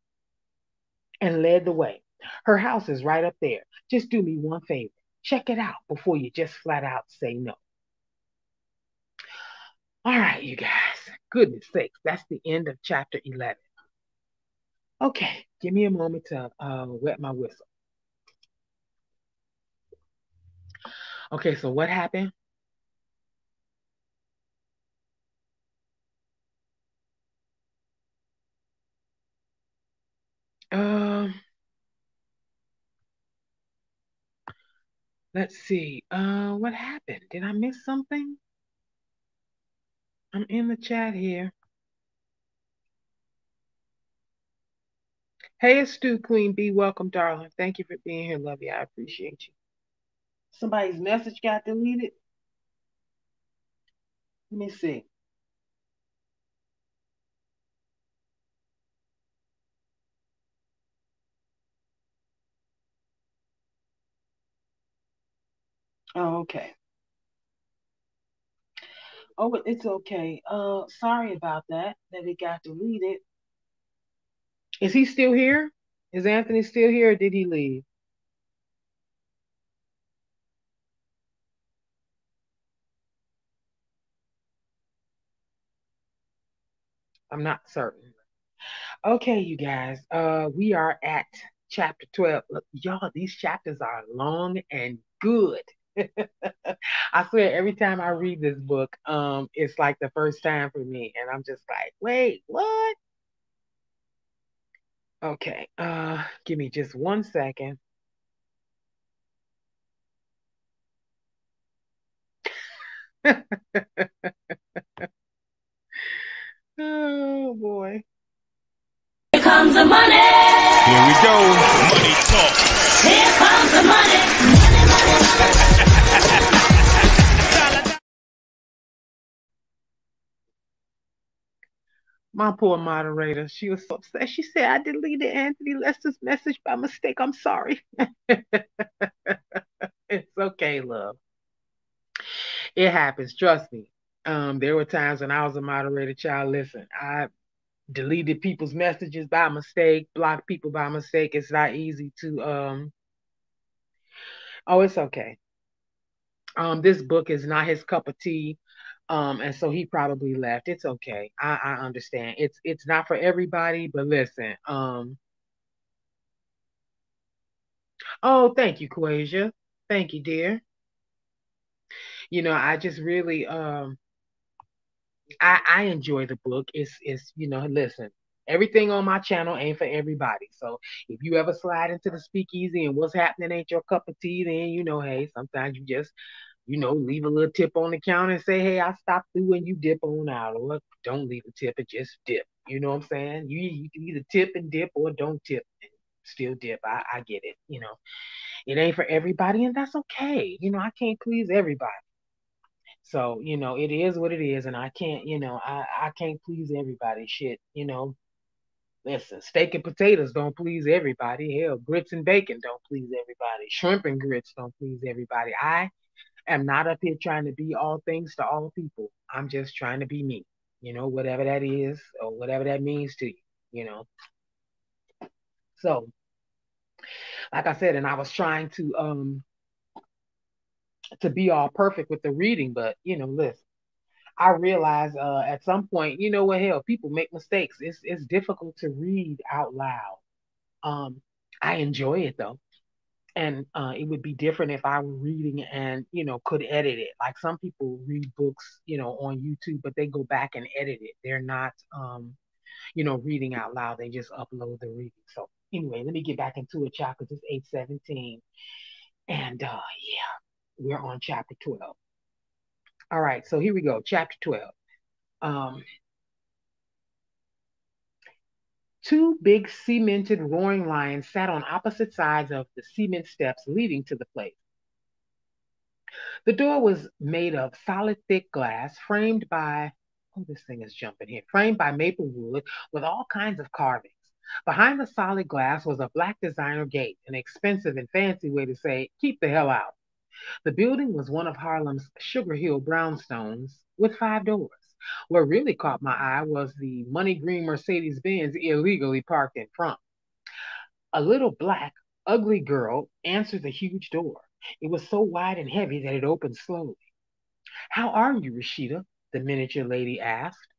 and led the way. Her house is right up there. Just do me one favor. Check it out before you just flat out say no. All right, you guys. Goodness sakes, that's the end of chapter eleven. Okay, give me a moment to uh, wet my whistle. Okay, so what happened? Um, let's see. Uh, what happened? Did I miss something? I'm in the chat here. Hey, Stu Queen B, welcome, darling. Thank you for being here, love you. I appreciate you. Somebody's message got deleted. Let me see. Oh, okay. Oh, it- it's okay. Uh, sorry about that, that it got deleted. Is he still here? Is Anthony still here or did he leave? I'm not certain. Okay, you guys. Uh, we are at chapter twelve. Look, y'all, these chapters are long and good. I swear, every time I read this book, um, it's like the first time for me, and I'm just like, wait, what? Okay, uh, give me just one second. Oh boy.
Here comes the money.
Here we go. Money talk.
Here comes the money.
My poor moderator, she was so upset. She said, I deleted Anthony Lester's message by mistake. I'm sorry. It's okay, love. It happens. Trust me. Um, there were times when I was a moderator, child. Listen, I deleted people's messages by mistake, blocked people by mistake. It's not easy to um oh, it's okay. Um, this book is not his cup of tea. Um, and so he probably left. It's okay. I, I understand. It's it's not for everybody, but listen, um, oh, thank you, Quasia. Thank you, dear. You know, I just really um I, I enjoy the book. It's it's you know, listen, everything on my channel ain't for everybody. So if you ever slide into the speakeasy and what's happening ain't your cup of tea, then you know, hey, sometimes you just, you know, leave a little tip on the counter and say, hey, I stopped through and you dip on out. Or don't leave a tip and just dip. You know what I'm saying? You you can either tip and dip or don't tip and still dip. I, I get it. You know, it ain't for everybody, and that's okay. You know, I can't please everybody. So, you know, it is what it is, and I can't, you know, I, I can't please everybody. Shit, you know, listen, steak and potatoes don't please everybody. Hell, grits and bacon don't please everybody. Shrimp and grits don't please everybody. I am not up here trying to be all things to all people. I'm just trying to be me, you know, whatever that is or whatever that means to you, you know. So, like I said, and I was trying to um to be all perfect with the reading, but you know, listen, I realize uh, at some point, you know what, hell, people make mistakes. It's it's difficult to read out loud. Um, I enjoy it though, and uh, it would be different if I were reading and you know could edit it. Like some people read books, you know, on YouTube, but they go back and edit it. They're not, um, you know, reading out loud. They just upload the reading. So anyway, let me get back into it, y'all, because it's eight seventeen, and uh, yeah, we're on chapter twelve. All right, so here we go, chapter twelve. Um, Two big cemented roaring lions sat on opposite sides of the cement steps leading to the place. The door was made of solid thick glass, framed by, oh, this thing is jumping here, framed by maple wood with all kinds of carvings. Behind the solid glass was a black designer gate, an expensive and fancy way to say, keep the hell out. The building was one of Harlem's Sugar Hill brownstones with five doors. What really caught my eye was the money green Mercedes Benz illegally parked in front. A little black, ugly girl answered the huge door. It was so wide and heavy that it opened slowly. How are you, Rashida? The miniature lady asked.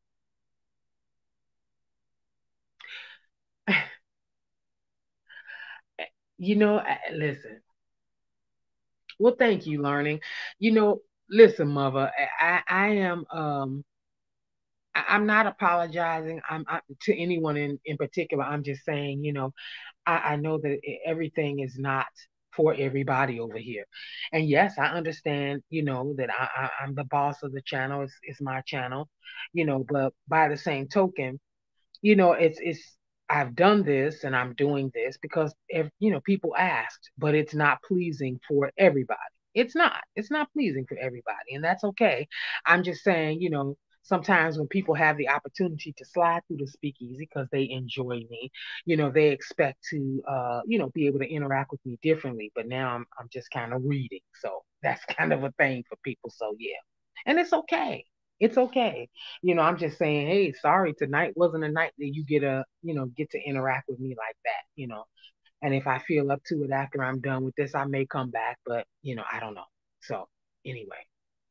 You know, listen. Well, thank you, learning. You know, listen, mother. I, I am. Um, I, I'm not apologizing. I'm I, to anyone in in particular. I'm just saying. You know, I, I know that e- everything is not for everybody over here. And yes, I understand, you know, that I, I, I'm the boss of the channel. It's, it's my channel, you know, but by the same token, you know, it's, it's, I've done this and I'm doing this because, if, you know, people asked, but it's not pleasing for everybody. It's not, it's not pleasing for everybody. And that's okay. I'm just saying, you know, Sometimes when people have the opportunity to slide through the speakeasy because they enjoy me, you know, they expect to, uh, you know, be able to interact with me differently. But now I'm, I'm just kind of reading. So that's kind of a thing for people. So yeah. And it's okay. It's okay. You know, I'm just saying, hey, sorry, tonight wasn't a night that you get a, you know, get to interact with me like that, you know. And if I feel up to it after I'm done with this, I may come back, but you know, I don't know. So anyway.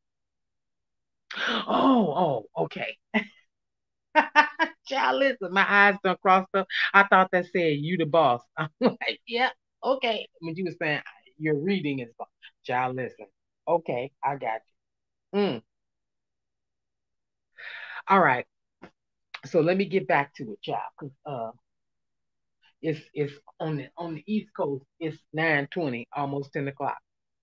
Oh, oh, okay. Child, listen, my eyes done crossed up. I thought that said you the boss. I'm like, yeah, okay. When you were saying your reading is boss. Child, listen. Okay, I got you. Mm. All right. So let me get back to it, child. Cause uh it's it's on the on the East Coast, it's nine twenty, almost ten o'clock.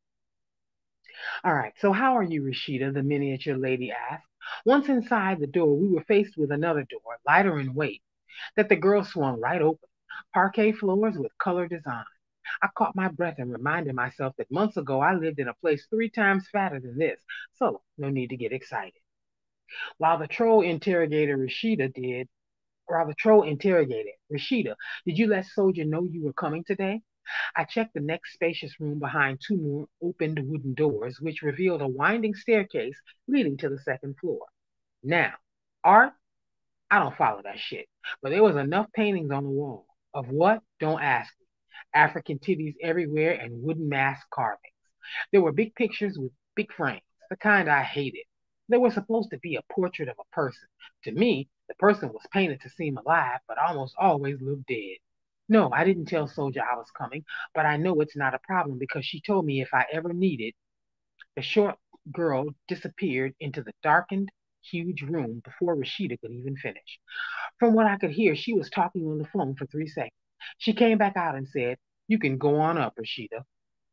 All right. So how are you, Rashida? The miniature lady asked. Once inside the door, we were faced with another door, lighter in weight, that the girl swung right open. Parquet floors with color design. I caught my breath and reminded myself that months ago I lived in a place three times fatter than this, so no need to get excited. While the troll interrogated Rashida did, while the troll interrogated Rashida, did you let Soldier know you were coming today? I checked the next spacious room behind two more opened wooden doors, which revealed a winding staircase leading to the second floor. Now, art, I don't follow that shit, but there was enough paintings on the wall. Of what? Don't ask me. African titties everywhere and wooden mask carvings. There were big pictures with big frames, the kind I hated. They were supposed to be a portrait of a person. To me, the person was painted to seem alive, but almost always looked dead. No, I didn't tell Soldier I was coming, but I know it's not a problem because she told me if I ever needed. The short girl disappeared into the darkened, huge room before Rashida could even finish. From what I could hear, she was talking on the phone for three seconds. She came back out and said, "You can go on up, Rashida."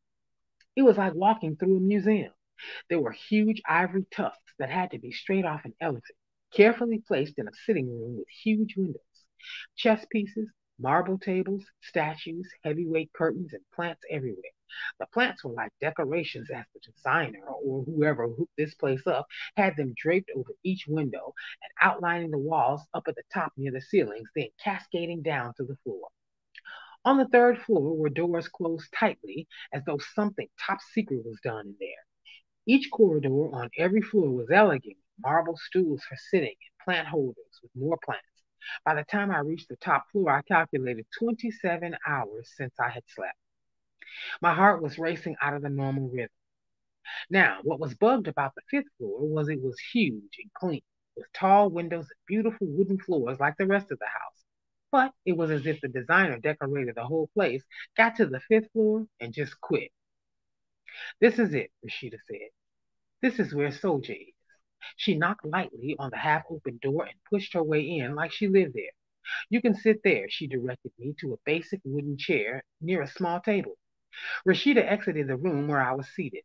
It was like walking through a museum. There were huge ivory tusks that had to be straight off an elephant, carefully placed in a sitting room with huge windows. Chess pieces, marble tables, statues, heavyweight curtains, and plants everywhere. The plants were like decorations as the designer or whoever hooked this place up had them draped over each window and outlining the walls up at the top near the ceilings, then cascading down to the floor. On the third floor were doors closed tightly as though something top secret was done in there. Each corridor on every floor was elegant, with marble stools for sitting and plant holders with more plants. By the time I reached the top floor, I calculated twenty-seven hours since I had slept. My heart was racing out of the normal rhythm. Now, what was bugged about the fifth floor was it was huge and clean, with tall windows and beautiful wooden floors like the rest of the house. But it was as if the designer decorated the whole place, got to the fifth floor, and just quit. "This is it," Rashida said. "This is where Soldier is." She knocked lightly on the half open door and pushed her way in like she lived there. "You can sit there," she directed me to a basic wooden chair near a small table. Rashida exited the room where I was seated.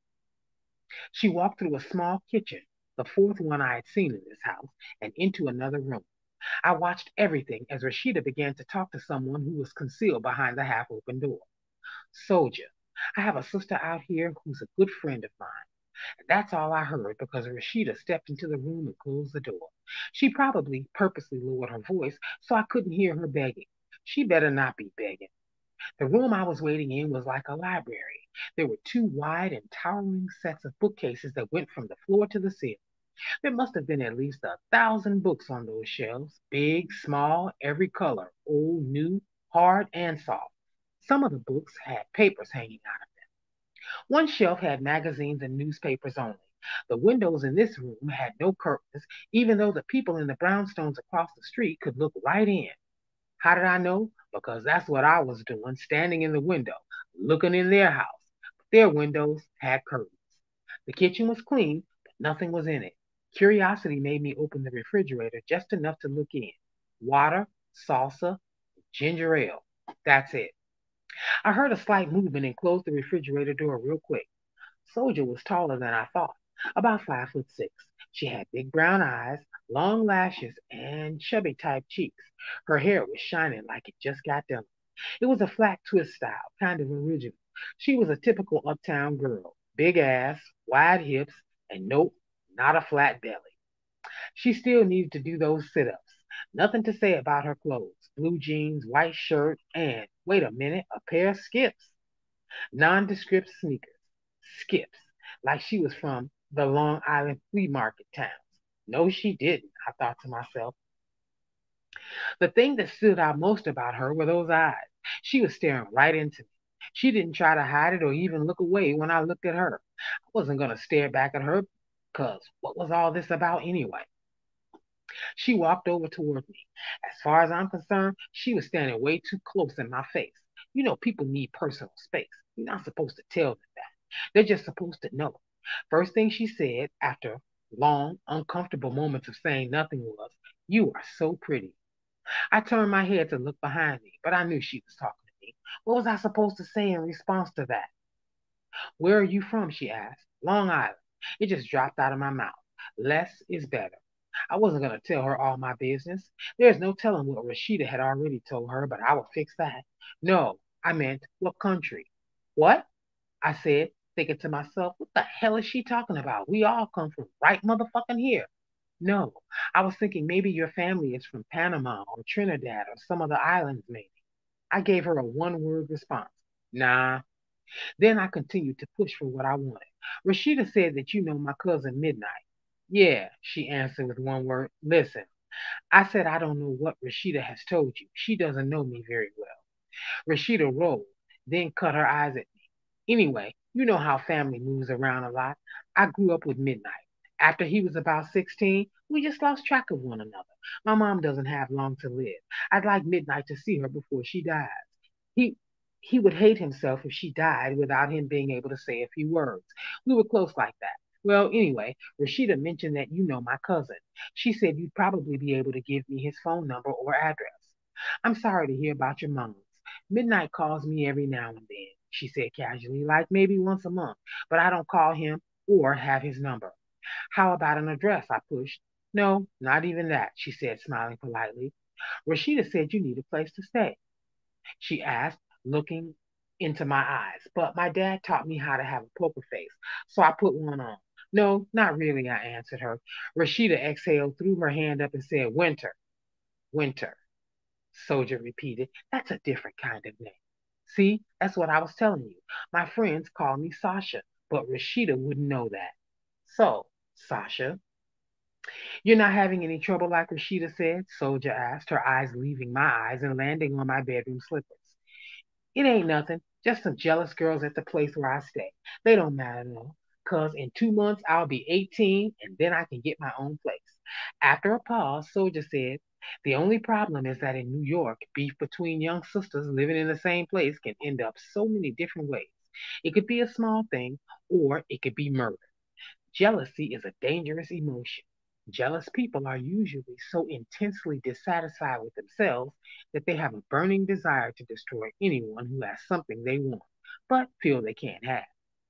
She walked through a small kitchen, the fourth one I had seen in this house, and into another room. I watched everything as Rashida began to talk to someone who was concealed behind the half open door. "Soldier, I have a sister out here who's a good friend of mine." And that's all I heard because Rashida stepped into the room and closed the door. She probably purposely lowered her voice so I couldn't hear her begging. She better not be begging. The room I was waiting in was like a library. There were two wide and towering sets of bookcases that went from the floor to the ceiling. There must have been at least a thousand books on those shelves, big, small, every color, old, new, hard, and soft. Some of the books had papers hanging out of them. One shelf had magazines and newspapers only. The windows in this room had no curtains, even though the people in the brownstones across the street could look right in. How did I know? Because that's what I was doing, standing in the window, looking in their house. Their windows had curtains. The kitchen was clean, but nothing was in it. Curiosity made me open the refrigerator just enough to look in. Water, salsa, ginger ale. That's it. I heard a slight movement and closed the refrigerator door real quick. Soldier was taller than I thought, about five foot six. She had big brown eyes, long lashes, and chubby type cheeks. Her hair was shining like it just got done. It was a flat twist style, kind of original. She was a typical uptown girl, big ass, wide hips, and nope, not a flat belly. She still needed to do those sit ups. Nothing to say about her clothes: blue jeans, white shirt, and, wait a minute, a pair of skips. Nondescript sneakers. Skips. Like she was from the Long Island flea market towns. No, she didn't, I thought to myself. The thing that stood out most about her were those eyes. She was staring right into me. She didn't try to hide it or even look away when I looked at her. I wasn't going to stare back at her because what was all this about anyway? She walked over toward me. As far as I'm concerned, she was standing way too close in my face. You know, people need personal space. You're not supposed to tell them that. They're just supposed to know. First thing she said after long, uncomfortable moments of saying nothing was, "You are so pretty." I turned my head to look behind me, but I knew she was talking to me. What was I supposed to say in response to that? "Where are you from?" she asked. "Long Island." It just dropped out of my mouth. Less is better. I wasn't going to tell her all my business. There's no telling what Rashida had already told her, but I would fix that. No, I meant what country. What? I said, thinking to myself, what the hell is she talking about? We all come from right motherfucking here. No, I was thinking maybe your family is from Panama or Trinidad or some of the islands, maybe. I gave her a one word response. Nah. Then I continued to push for what I wanted. Rashida said that you know my cousin Midnight. Yeah, she answered with one word. Listen, I said I don't know what Rashida has told you. She doesn't know me very well. Rashida rolled, then cut her eyes at me. Anyway, you know how family moves around a lot. I grew up with Midnight. After he was about sixteen, we just lost track of one another. My mom doesn't have long to live. I'd like Midnight to see her before she dies. He he would hate himself if she died without him being able to say a few words. We were close like that. Well, anyway, Rashida mentioned that you know my cousin. She said you'd probably be able to give me his phone number or address. I'm sorry to hear about your mom's. Midnight calls me every now and then, she said casually, like maybe once a month, but I don't call him or have his number. How about an address? I pushed. No, not even that, she said, smiling politely. Rashida said you need a place to stay, she asked, looking into my eyes. But my dad taught me how to have a poker face, so I put one on. No, not really, I answered her. Rashida exhaled, threw her hand up, and said, Winter, Winter. Souljah repeated. That's a different kind of name. See, that's what I was telling you. My friends call me Sasha, but Rashida wouldn't know that. So, Sasha, you're not having any trouble like Rashida said? Souljah asked, her eyes leaving my eyes and landing on my bedroom slippers. It ain't nothing, just some jealous girls at the place where I stay. They don't matter though, cause in two months I'll be eighteen and then I can get my own place. After a pause, Souljah said, the only problem is that in New York, beef between young sisters living in the same place can end up so many different ways. It could be a small thing, or it could be murder. Jealousy is a dangerous emotion. Jealous people are usually so intensely dissatisfied with themselves that they have a burning desire to destroy anyone who has something they want, but feel they can't have.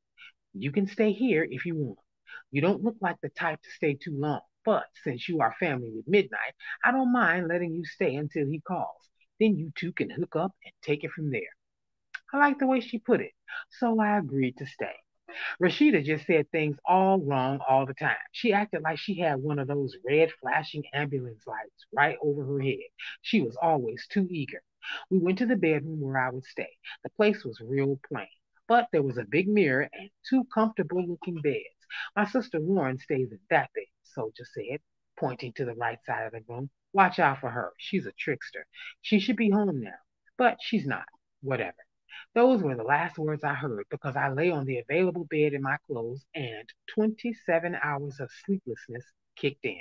You can stay here if you want. You don't look like the type to stay too long, but since you are family with Midnight, I don't mind letting you stay until he calls. Then you two can hook up and take it from there. I like the way she put it, so I agreed to stay. Rashida just said things all wrong all the time. She acted like she had one of those red flashing ambulance lights right over her head. She was always too eager. We went to the bedroom where I would stay. The place was real plain, but there was a big mirror and two comfortable looking beds. My sister Lauren stays in that bed, Souljah said, pointing to the right side of the room. Watch out for her. She's a trickster. She should be home now, but she's not. Whatever. Those were the last words I heard because I lay on the available bed in my clothes and twenty-seven hours of sleeplessness kicked in.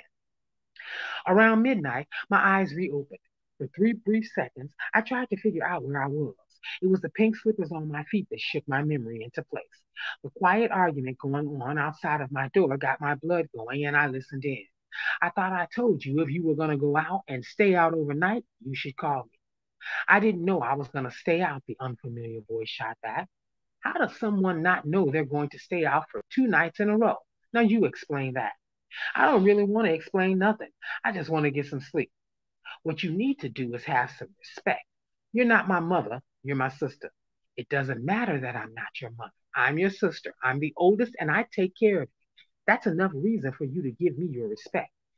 Around midnight, my eyes reopened. For three brief seconds, I tried to figure out where I was. It was the pink slippers on my feet that shook my memory into place. The quiet argument going on outside of my door got my blood going, and I listened in. I thought I told you if you were going to go out and stay out overnight, you should call me. I didn't know I was going to stay out, the unfamiliar voice shot back. How does someone not know they're going to stay out for two nights in a row? Now you explain that. I don't really want to explain nothing. I just want to get some sleep. What you need to do is have some respect. You're not my mother, you're my sister. It doesn't matter that I'm not your mother. I'm your sister. I'm the oldest and I take care of you. That's enough reason for you to give me your respect.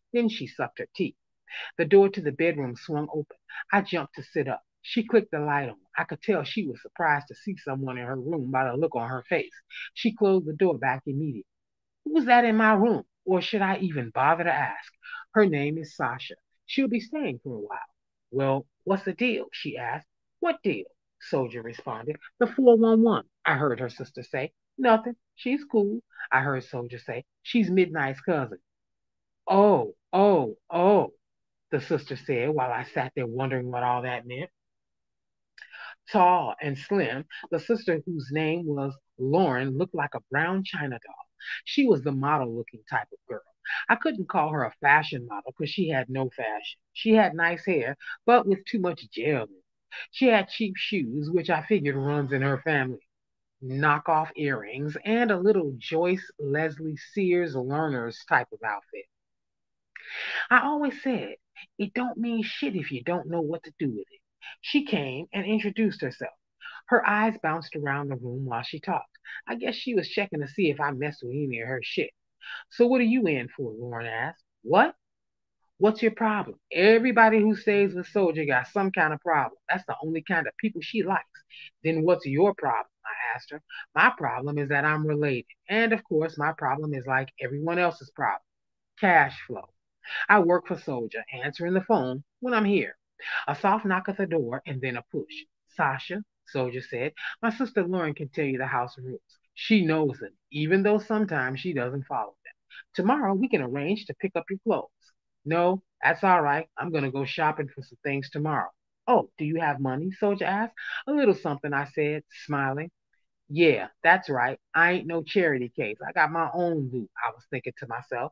Then she sucked her teeth. The door to the bedroom swung open. I jumped to sit up. She clicked the light on. I could tell she was surprised to see someone in her room by the look on her face. She closed the door back immediately. Who was that in my room? Or should I even bother to ask? Her name is Sasha. She'll be staying for a while. Well, what's the deal? She asked. What deal? Souljah responded. The four one one, I heard her sister say. Nothing. She's cool, I heard Souljah say. She's Midnight's cousin. Oh, oh, oh, the sister said while I sat there wondering what all that meant. Tall and slim, the sister whose name was Lauren looked like a brown china doll. She was the model looking type of girl. I couldn't call her a fashion model because she had no fashion. She had nice hair, but with too much gel in it. She had cheap shoes, which I figured runs in her family, knockoff earrings, and a little Joyce Leslie Sears Learners type of outfit. I always said, it don't mean shit if you don't know what to do with it. She came and introduced herself. Her eyes bounced around the room while she talked. I guess she was checking to see if I messed with any of her shit. So what are you in for? Lauren asked. What? What's your problem? Everybody who stays with Souljah got some kind of problem. That's the only kind of people she likes. Then what's your problem? I asked her. My problem is that I'm related. And of course, my problem is like everyone else's problem. Cash flow. I work for Souljah, answering the phone when I'm here. A soft knock at the door and then a push. Sasha, Souljah said, my sister Lauren can tell you the house rules. She knows them, even though sometimes she doesn't follow them. Tomorrow we can arrange to pick up your clothes. No, that's all right. I'm going to go shopping for some things tomorrow. Oh, do you have money? Souljah asked. A little something, I said, smiling. Yeah, that's right. I ain't no charity case. I got my own loot, I was thinking to myself.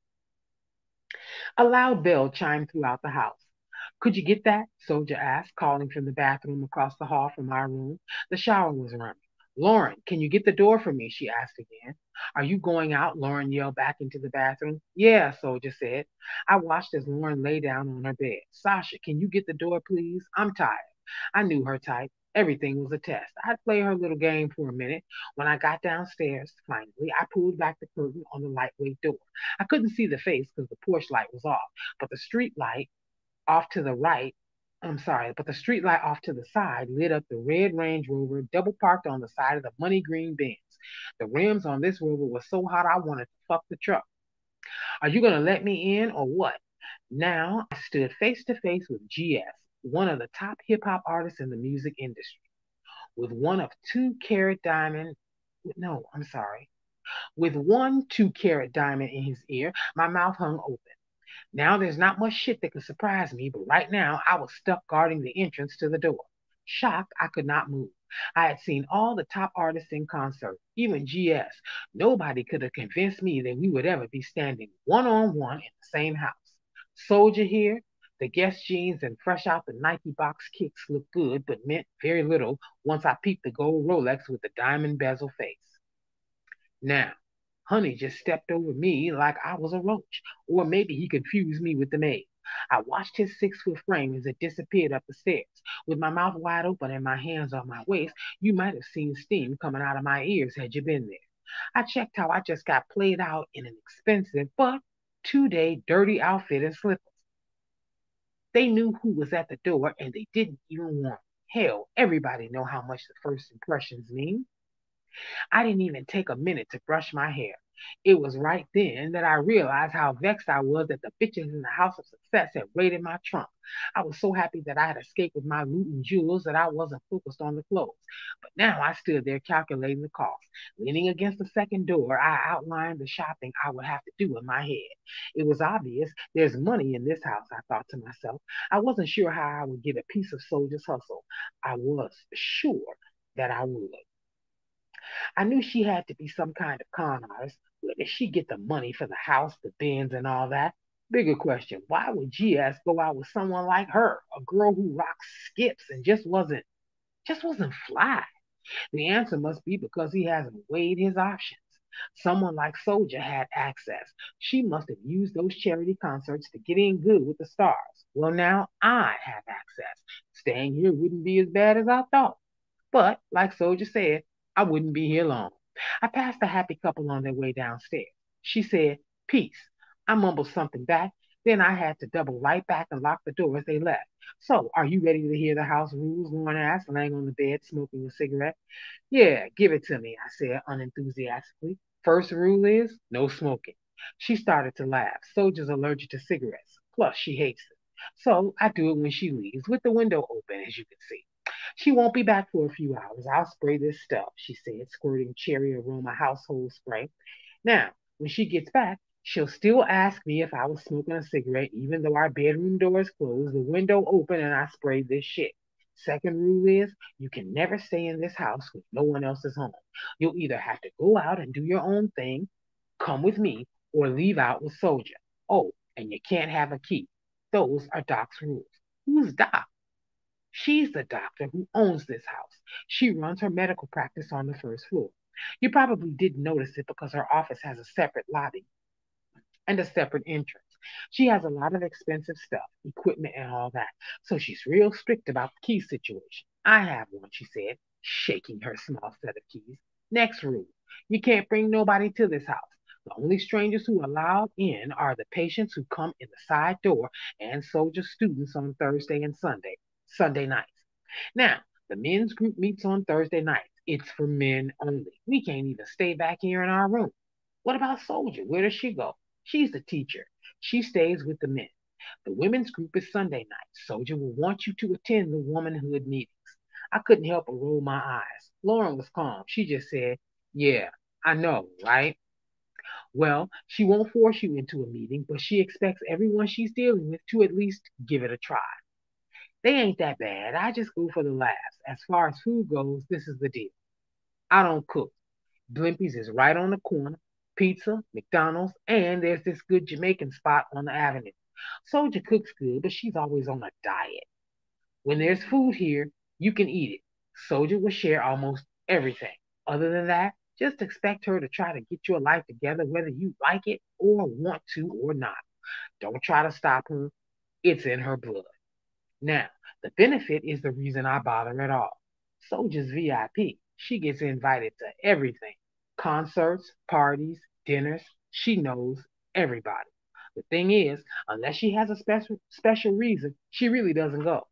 A loud bell chimed throughout the house. Could you get that? Souljah asked, calling from the bathroom across the hall from our room. The shower was running. Lauren, can you get the door for me? She asked again. Are you going out? Lauren yelled back into the bathroom. Yeah, Souljah said. I watched as Lauren lay down on her bed. Sasha, can you get the door, please? I'm tired. I knew her type. Everything was a test. I'd play her little game for a minute. When I got downstairs, finally, I pulled back the curtain on the lightweight door. I couldn't see the face because the porch light was off, but the street light off to the right, I'm sorry, but the street light off to the side lit up the red Range Rover double parked on the side of the money green Benz. The rims on this Rover were so hot I wanted to fuck the truck. Are you going to let me in or what? Now I stood face to face with G S, one of the top hip hop artists in the music industry, with one of two carat diamond, no, I'm sorry, with one two carat diamond in his ear. My mouth hung open. Now there's not much shit that could surprise me, but right now I was stuck guarding the entrance to the door. Shocked, I could not move. I had seen all the top artists in concert, even G S. Nobody could have convinced me that we would ever be standing one on one in the same house. Souljah here, the Guess jeans and fresh out the Nike box kicks looked good, but meant very little once I peeped the gold Rolex with the diamond bezel face. Now, Honey just stepped over me like I was a roach, or maybe he confused me with the maid. I watched his six foot frame as it disappeared up the stairs. With my mouth wide open and my hands on my waist, you might have seen steam coming out of my ears had you been there. I checked how I just got played out in an expensive but two day dirty outfit and slippers. They knew who was at the door and they didn't even warn me. Hell, everybody know how much the first impressions mean. I didn't even take a minute to brush my hair. It was right then that I realized how vexed I was that the bitches in the house of success had raided my trunk. I was so happy that I had escaped with my loot and jewels that I wasn't focused on the clothes. But now I stood there calculating the cost. Leaning against the second door, I outlined the shopping I would have to do in my head. It was obvious there's money in this house, I thought to myself. I wasn't sure how I would get a piece of Souljah's hustle. I was sure that I would. I knew she had to be some kind of con artist. Where did she get the money for the house, the bins, and all that? Bigger question, why would G S go out with someone like her, a girl who rocks skips and just wasn't just wasn't fly? The answer must be because he hasn't weighed his options. Someone like Souljah had access. She must have used those charity concerts to get in good with the stars. Well, now I have access. Staying here wouldn't be as bad as I thought. But, like Souljah said, I wouldn't be here long. I passed the happy couple on their way downstairs. She said, peace. I mumbled something back, Then I had to double right back and lock the door as they left. So, are you ready to hear the house rules? Lauren asked, laying on the bed, smoking a cigarette. Yeah, give it to me, I said unenthusiastically. First rule is no smoking. She started to laugh. Soldier's allergic to cigarettes. Plus, she hates them. So I do it when she leaves, with the window open, as you can see. She won't be back for a few hours. I'll spray this stuff, she said, squirting cherry aroma household spray. Now, when she gets back, she'll still ask me if I was smoking a cigarette, even though our bedroom door is closed, the window open, and I sprayed this shit. Second rule is you can never stay in this house when no one else is home. You'll either have to go out and do your own thing, come with me, or leave out with Soldier. Oh, and you can't have a key. Those are Doc's rules. Who's Doc? She's the doctor who owns this house. She runs her medical practice on the first floor. You probably didn't notice it because her office has a separate lobby and a separate entrance. She has a lot of expensive stuff, equipment, and all that. So she's real strict about the key situation. I have one, she said, shaking her small set of keys. Next rule, you can't bring nobody to this house. The only strangers who are allowed in are the patients who come in the side door and soldier students on Thursday and Sunday, Sunday nights. Now, the men's group meets on Thursday nights. It's for men only. We can't even stay back here in our room. What about Soldier? Where does she go? She's the teacher. She stays with the men. The women's group is Sunday night. Soldier will want you to attend the womanhood meetings. I couldn't help but roll my eyes. Lauren was calm. She just said, yeah, I know, right? Well, she won't force you into a meeting, but she expects everyone she's dealing with to at least give it a try. They ain't that bad. I just go for the laughs. As far as food goes, this is the deal. I don't cook. Blimpie's is right on the corner. Pizza, McDonald's, and there's this good Jamaican spot on the avenue. Soldier cooks good, but she's always on a diet. When there's food here, you can eat it. Soldier will share almost everything. Other than that, just expect her to try to get your life together whether you like it or want to or not. Don't try to stop her. It's in her blood. Now, the benefit is the reason I bother at all. Soldier's V I P. She gets invited to everything, concerts, parties, dinners. She knows everybody. The thing is, unless she has a special special reason, she really doesn't go.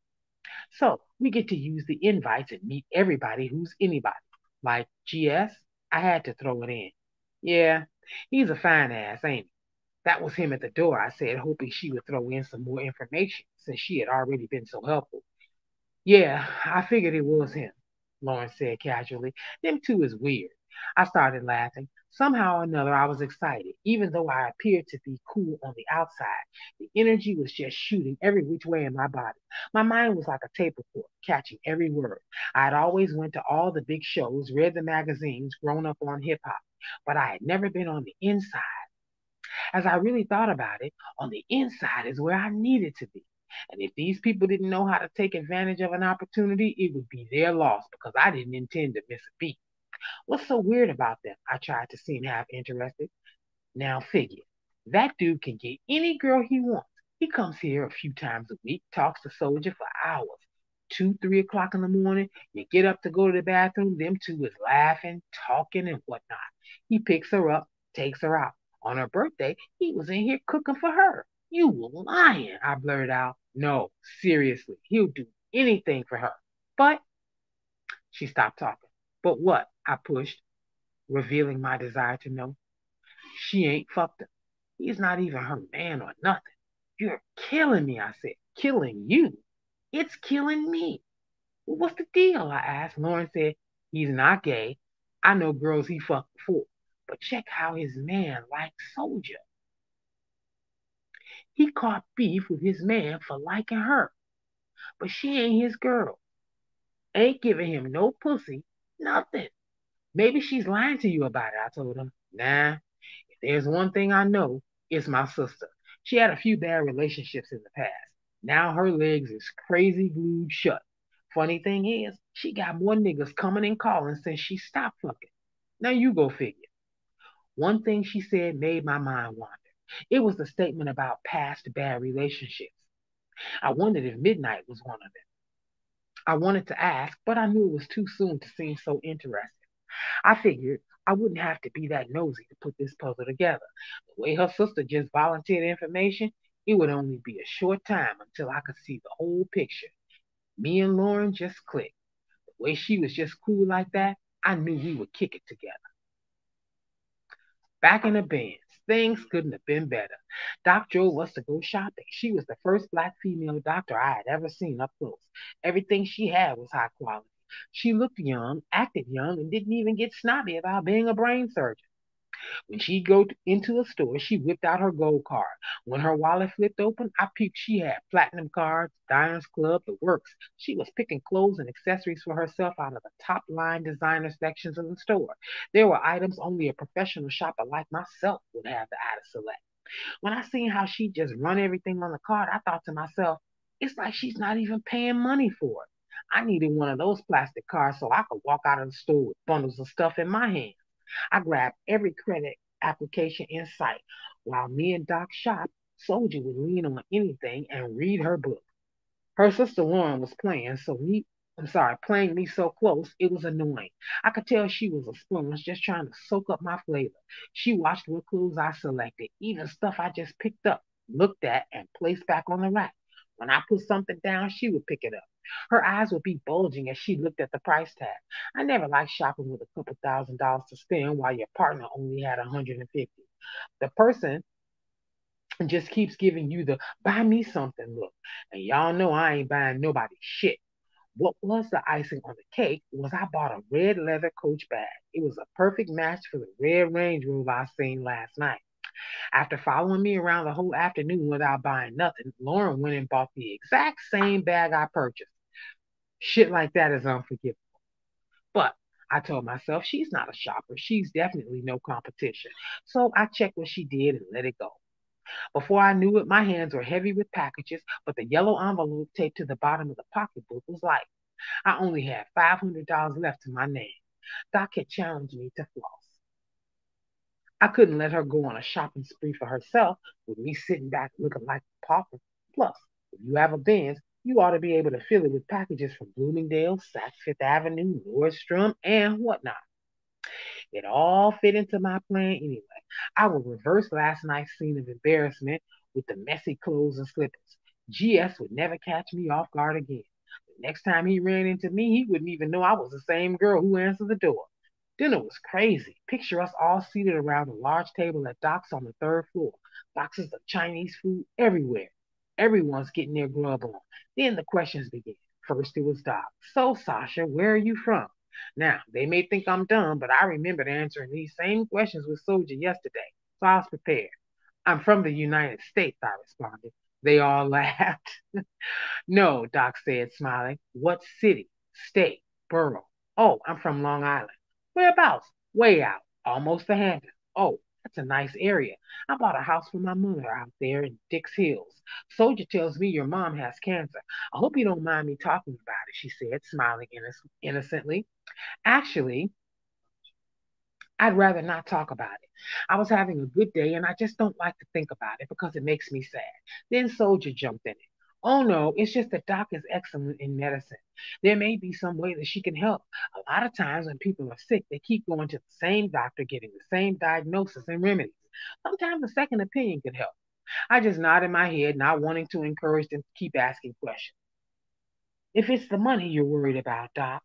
So we get to use the invites and meet everybody who's anybody. Like G S, I had to throw it in. Yeah, he's a fine ass, ain't he? That was him at the door, I said, hoping she would throw in some more information since she had already been so helpful. Yeah, I figured it was him, Lawrence said casually. Them two is weird. I started laughing. Somehow or another, I was excited, even though I appeared to be cool on the outside. The energy was just shooting every which way in my body. My mind was like a tape recorder, catching every word. I had always went to all the big shows, read the magazines, grown up on hip hop, but I had never been on the inside. As I really thought about it, on the inside is where I needed to be. And if these people didn't know how to take advantage of an opportunity, it would be their loss because I didn't intend to miss a beat. What's so weird about them? I tried to seem half interested. Now figure, that dude can get any girl he wants. He comes here a few times a week, talks to Soldier for hours. Two, three o'clock in the morning, you get up to go to the bathroom, them two is laughing, talking, and whatnot. He picks her up, takes her out. On her birthday, he was in here cooking for her. You lying, I blurted out. No, seriously, he'll do anything for her. But she stopped talking. But what? I pushed, revealing my desire to know. She ain't fucked him. He's not even her man or nothing. You're killing me, I said. Killing you? It's killing me. Well, what's the deal? I asked. Lauren said, he's not gay. I know girls he fucked before. But check how his man likes Soldier. He caught beef with his man for liking her. But she ain't his girl. Ain't giving him no pussy, nothing. Maybe she's lying to you about it, I told him. Nah, if there's one thing I know, it's my sister. She had a few bad relationships in the past. Now her legs is crazy glued shut. Funny thing is, she got more niggas coming and calling since she stopped fucking. Now you go figure. One thing she said made my mind wander. It was the statement about past bad relationships. I wondered if Midnight was one of them. I wanted to ask, but I knew it was too soon to seem so interested. I figured I wouldn't have to be that nosy to put this puzzle together. The way her sister just volunteered information, It would only be a short time until I could see the whole picture. Me and Lauren just clicked. The way she was just cool like that, I knew we would kick it together. Back in the Benz, things couldn't have been better. Doc drove us to go shopping. She was the first black female doctor I had ever seen up close. Everything she had was high quality. She looked young, acted young, and didn't even get snobby about being a brain surgeon. When she'd go t- into a store, she whipped out her gold card. When her wallet flipped open, I peeped she had platinum cards, Diners Club, the works. She was picking clothes and accessories for herself out of the top line designer sections of the store. There were items only a professional shopper like myself would have the eye to select. When I seen how she just run everything on the card, I thought to myself, it's like she's not even paying money for it. I needed one of those plastic cards so I could walk out of the store with bundles of stuff in my hand. I grabbed every credit application in sight. While me and Doc shopped, Soldier would lean on anything and read her book. Her sister Lauren was playing, so me, I'm sorry, playing me so close, it was annoying. I could tell she was a sponge just trying to soak up my flavor. She watched what clothes I selected, even stuff I just picked up, looked at, and placed back on the rack. When I put something down, she would pick it up. Her eyes would be bulging as she looked at the price tag. I never liked shopping with a couple thousand dollars to spend while your partner only had a hundred and fifty. The person just keeps giving you the buy me something look. And y'all know I ain't buying nobody shit. What was the icing on the cake was I bought a red leather coach bag. It was a perfect match for the red Range Rover I seen last night. After following me around the whole afternoon without buying nothing, Lauren went and bought the exact same bag I purchased. Shit like that is unforgivable. But I told myself she's not a shopper. She's definitely no competition. So I checked what she did and let it go. Before I knew it, my hands were heavy with packages, but the yellow envelope taped to the bottom of the pocketbook was light. I only had five hundred dollars left to my name. Doc had challenged me to floss. I couldn't let her go on a shopping spree for herself with me sitting back looking like a pauper. Plus, if you have a Benz, you ought to be able to fill it with packages from Bloomingdale, Saks Fifth Avenue, Nordstrom, and whatnot. It all fit into my plan anyway. I would reverse last night's scene of embarrassment with the messy clothes and slippers. G S would never catch me off guard again. The next time he ran into me, he wouldn't even know I was the same girl who answered the door. Dinner was crazy. Picture us all seated around a large table at Doc's on the third floor. Boxes of Chinese food everywhere. Everyone's getting their grub on. Then the questions began. First it was Doc. So, Sasha, where are you from? Now, they may think I'm dumb, but I remembered answering these same questions with Souljah yesterday, so I was prepared. I'm from the United States, I responded. They all laughed. No, Doc said, smiling. What city, state, borough? Oh, I'm from Long Island. Whereabouts? Way out, almost the Hamptons. Oh, that's a nice area. I bought a house for my mother out there in Dix Hills. Soldier tells me your mom has cancer. I hope you don't mind me talking about it, she said, smiling inno- innocently. Actually, I'd rather not talk about it. I was having a good day and I just don't like to think about it because it makes me sad. Then Soldier jumped in it. Oh no, it's just that Doc is excellent in medicine. There may be some way that she can help. A lot of times when people are sick, they keep going to the same doctor, getting the same diagnosis and remedies. Sometimes a second opinion could help. I just nodded my head, not wanting to encourage them to keep asking questions. If it's the money you're worried about, Doc,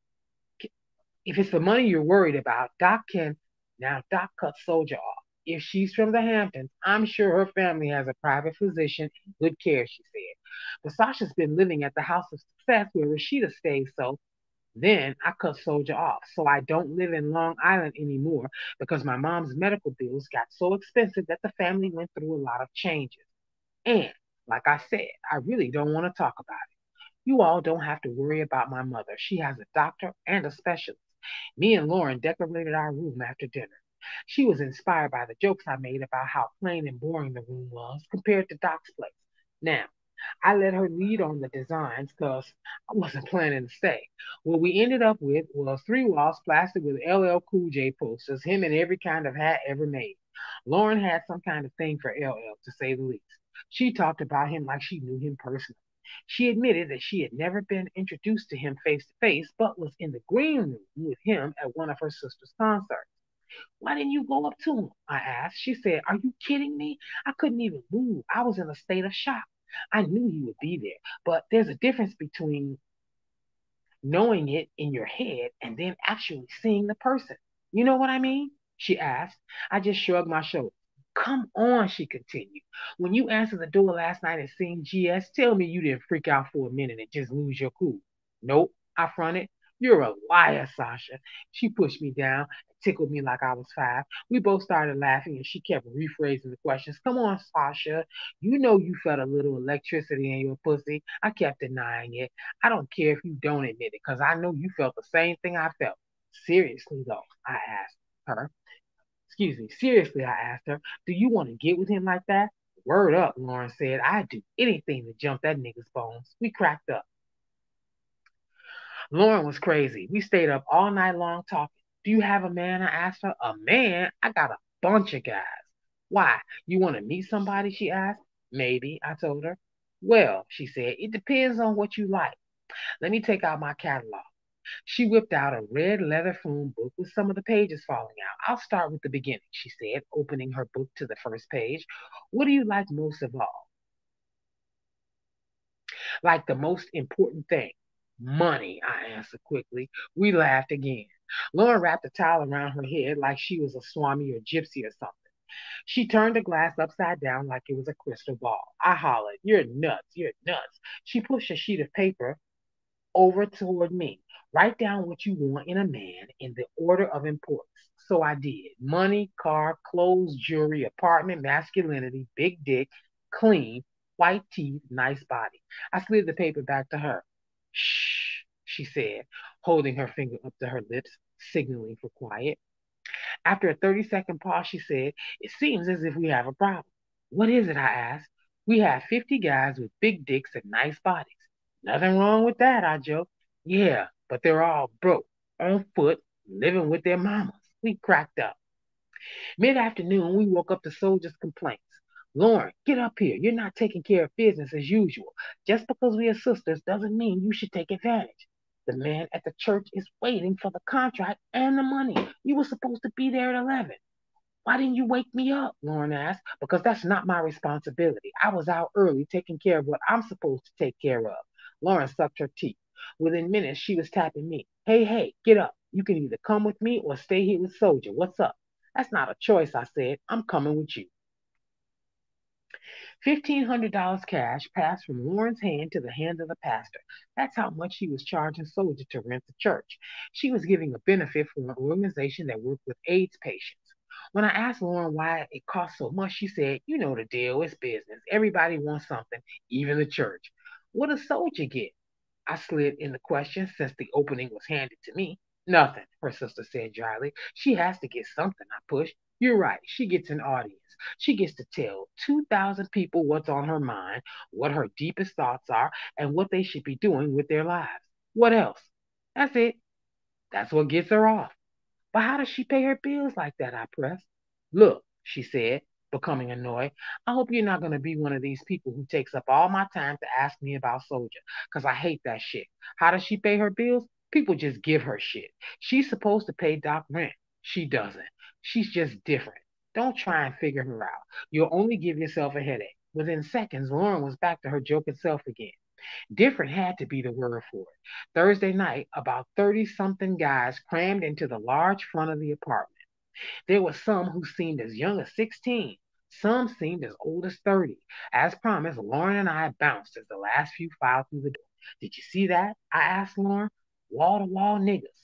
if it's the money you're worried about, Doc can. Now, Doc cut Soldier off. If she's from the Hamptons, I'm sure her family has a private physician and good care, she said. But Sasha's been living at the House of Success where Rashida stays, so then I cut Soldier off. So I don't live in Long Island anymore because my mom's medical bills got so expensive that the family went through a lot of changes. And, like I said, I really don't want to talk about it. You all don't have to worry about my mother. She has a doctor and a specialist. Me and Lauren decorated our room after dinner. She was inspired by the jokes I made about how plain and boring the room was compared to Doc's place. Now, I let her lead on the designs because I wasn't planning to stay. What we ended up with was three walls plastered with L L Cool J posters, him in every kind of hat ever made. Lauren had some kind of thing for L L, to say the least. She talked about him like she knew him personally. She admitted that she had never been introduced to him face to face, but was in the green room with him at one of her sister's concerts. Why didn't you go up to him? I asked. She said, Are you kidding me? I couldn't even move. I was in a state of shock. I knew he would be there, but there's a difference between knowing it in your head and then actually seeing the person. You know what I mean? She asked. I just shrugged my shoulders. Come on, she continued. When you answered the door last night and seen G S, tell me you didn't freak out for a minute and just lose your cool. Nope, I fronted. You're a liar, Sasha. She pushed me down and tickled me like I was five. We both started laughing and she kept rephrasing the questions. Come on, Sasha. You know you felt a little electricity in your pussy. I kept denying it. I don't care if you don't admit it, because I know you felt the same thing I felt. Seriously, though, I asked her. Excuse me, seriously, I asked her, do you want to get with him like that? Word up, Lauren said. I'd do anything to jump that nigga's bones. We cracked up. Lauren was crazy. We stayed up all night long talking. Do you have a man? I asked her. A man? I got a bunch of guys. Why? You want to meet somebody? She asked. Maybe, I told her. Well, she said, it depends on what you like. Let me take out my catalog. She whipped out a red leather phone book with some of the pages falling out. I'll start with the beginning, she said, opening her book to the first page. What do you like most of all? Like the most important thing. Money, I answered quickly. We laughed again. Lauren wrapped a towel around her head like she was a swami or gypsy or something. She turned the glass upside down like it was a crystal ball. I hollered, You're nuts, you're nuts. She pushed a sheet of paper over toward me. Write down what you want in a man in the order of importance. So I did. Money, car, clothes, jewelry, apartment, masculinity, big dick, clean, white teeth, nice body. I slid the paper back to her. Shh, she said, holding her finger up to her lips, signaling for quiet. After a thirty second pause, she said, It seems as if we have a problem. What is it? I asked. We have fifty guys with big dicks and nice bodies. Nothing wrong with that, I joked. Yeah, but they're all broke, on foot, living with their mamas. We cracked up. Mid afternoon, we woke up to Soldier's complaints. Lauren, get up here. You're not taking care of business as usual. Just because we are sisters doesn't mean you should take advantage. The man at the church is waiting for the contract and the money. You were supposed to be there at eleven. Why didn't you wake me up? Lauren asked. Because that's not my responsibility. I was out early taking care of what I'm supposed to take care of. Lauren sucked her teeth. Within minutes, she was tapping me. Hey, hey, get up. You can either come with me or stay here with Soldier. What's up? That's not a choice, I said. I'm coming with you. fifteen hundred dollars cash passed from Lauren's hand to the hand of the pastor. That's how much she was charging Soldier to rent the church. She was giving a benefit from an organization that worked with AIDS patients. When I asked Lauren why it cost so much, she said, You know the deal, it's business. Everybody wants something, even the church. What does Soldier get? I slid in the question since the opening was handed to me. Nothing, her sister said dryly. She has to get something, I pushed. You're right, she gets an audience. She gets to tell two thousand people what's on her mind, what her deepest thoughts are, and what they should be doing with their lives. What else? That's it. That's what gets her off. But how does she pay her bills like that? I pressed. Look, she said, becoming annoyed. I hope you're not going to be one of these people who takes up all my time to ask me about Soldier, because I hate that shit. How does she pay her bills? People just give her shit. She's supposed to pay Doc rent. She doesn't. She's just different. Don't try and figure her out. You'll only give yourself a headache. Within seconds, Lauren was back to her joking self again. Different had to be the word for it. Thursday night, about thirty something guys crammed into the large front of the apartment. There were some who seemed as young as sixteen. Some seemed as old as thirty. As promised, Lauren and I bounced as the last few filed through the door. Did you see that? I asked Lauren. Wall to wall niggas.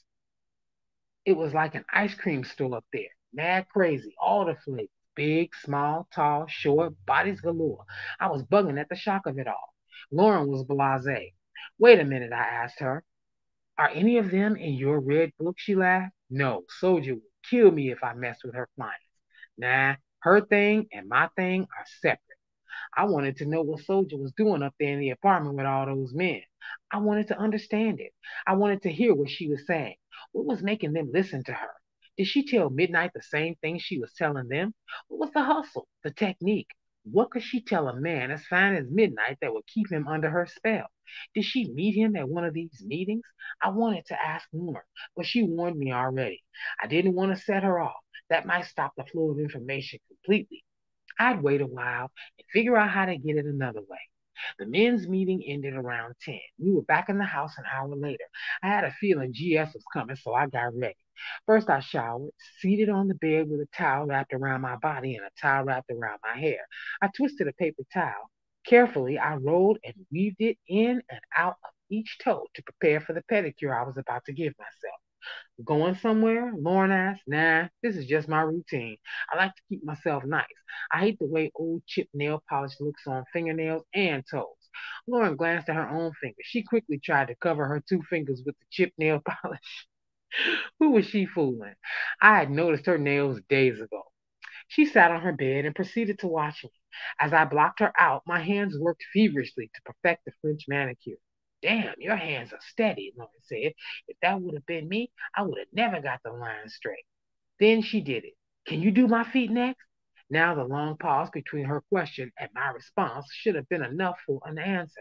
It was like an ice cream store up there. Mad crazy, all the flavors. Big, small, tall, short, bodies galore. I was bugging at the shock of it all. Lauren was blasé. Wait a minute, I asked her. Are any of them in your red book? She laughed. No, Soldier would kill me if I messed with her clients. Nah, her thing and my thing are separate. I wanted to know what Soldier was doing up there in the apartment with all those men. I wanted to understand it. I wanted to hear what she was saying. What was making them listen to her? Did she tell Midnight the same thing she was telling them? What was the hustle, the technique? What could she tell a man as fine as Midnight that would keep him under her spell? Did she meet him at one of these meetings? I wanted to ask more, but she warned me already. I didn't want to set her off. That might stop the flow of information completely. I'd wait a while and figure out how to get it another way. The men's meeting ended around ten. We were back in the house an hour later. I had a feeling G S was coming, so I got ready. First, I showered, seated on the bed with a towel wrapped around my body and a towel wrapped around my hair. I twisted a paper towel. Carefully, I rolled and weaved it in and out of each toe to prepare for the pedicure I was about to give myself. Going somewhere? Lauren asked. Nah, this is just my routine. I like to keep myself nice. I hate the way old chipped nail polish looks on fingernails and toes. Lauren glanced at her own fingers. She quickly tried to cover her two fingers with the chipped nail polish. Who was she fooling? I had noticed her nails days ago. She sat on her bed and proceeded to watch me. As I blocked her out, my hands worked feverishly to perfect the French manicure. Damn, your hands are steady, Lauren said. If that would have been me, I would have never got the line straight. Then she did it. Can you do my feet next? Now the long pause between her question and my response should have been enough for an answer.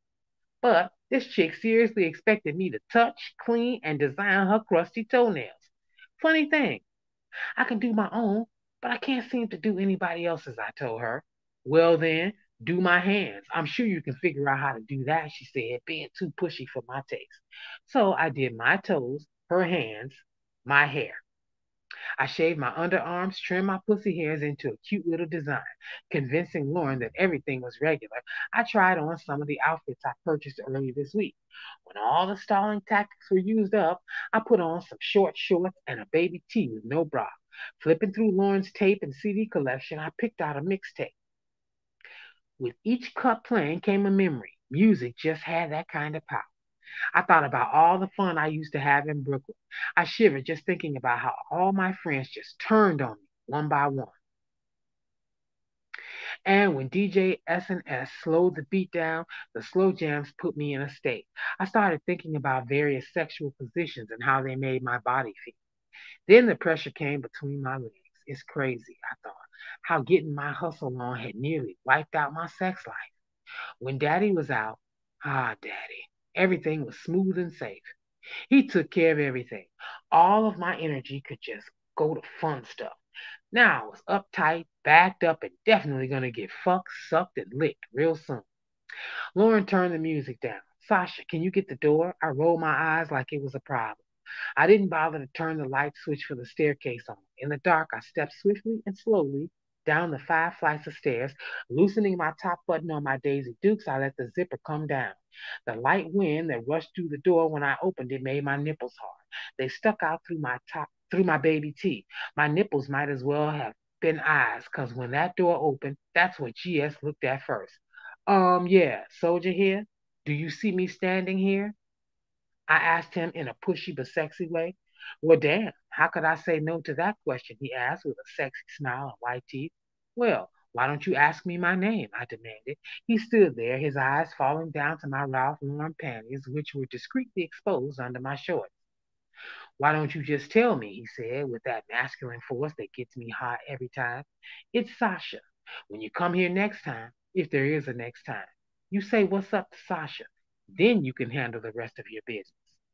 But this chick seriously expected me to touch, clean, and design her crusty toenails. Funny thing, I can do my own, but I can't seem to do anybody else's, I told her. Well, then, do my hands. I'm sure you can figure out how to do that, she said, being too pushy for my taste. So I did my toes, her hands, my hair. I shaved my underarms, trimmed my pussy hairs into a cute little design. Convincing Lauren that everything was regular, I tried on some of the outfits I purchased earlier this week. When all the stalling tactics were used up, I put on some short shorts and a baby tee with no bra. Flipping through Lauren's tape and C D collection, I picked out a mixtape. With each cut playing came a memory. Music just had that kind of power. I thought about all the fun I used to have in Brooklyn. I shivered just thinking about how all my friends just turned on me one by one. And when D J S and S slowed the beat down, the slow jams put me in a state. I started thinking about various sexual positions and how they made my body feel. Then the pressure came between my legs. It's crazy, I thought, how getting my hustle on had nearly wiped out my sex life. When Daddy was out, ah, Daddy, everything was smooth and safe. He took care of everything. All of my energy could just go to fun stuff. Now I was uptight, backed up, and definitely gonna get fucked, sucked, and licked real soon. Lauren turned the music down. Sasha, can you get the door? I rolled my eyes like it was a problem. I didn't bother to turn the light switch for the staircase on. In the dark, I stepped swiftly and slowly down the five flights of stairs. Loosening my top button on my Daisy Dukes, I let the zipper come down. The light wind that rushed through the door when I opened it made my nipples hard. They stuck out through my top, through my baby teeth. My nipples might as well have been eyes, because when that door opened, that's what G S looked at first. Um, yeah, Soldier here. Do you see me standing here? I asked him in a pushy but sexy way. Well, damn, how could I say no to that question? He asked with a sexy smile and white teeth. Well, why don't you ask me my name? I demanded. He stood there, his eyes falling down to my Ralph Lauren panties, which were discreetly exposed under my shorts. Why don't you just tell me? He said with that masculine force that gets me hot every time. It's Sasha. When you come here next time, if there is a next time, you say what's up to Sasha. Then you can handle the rest of your business.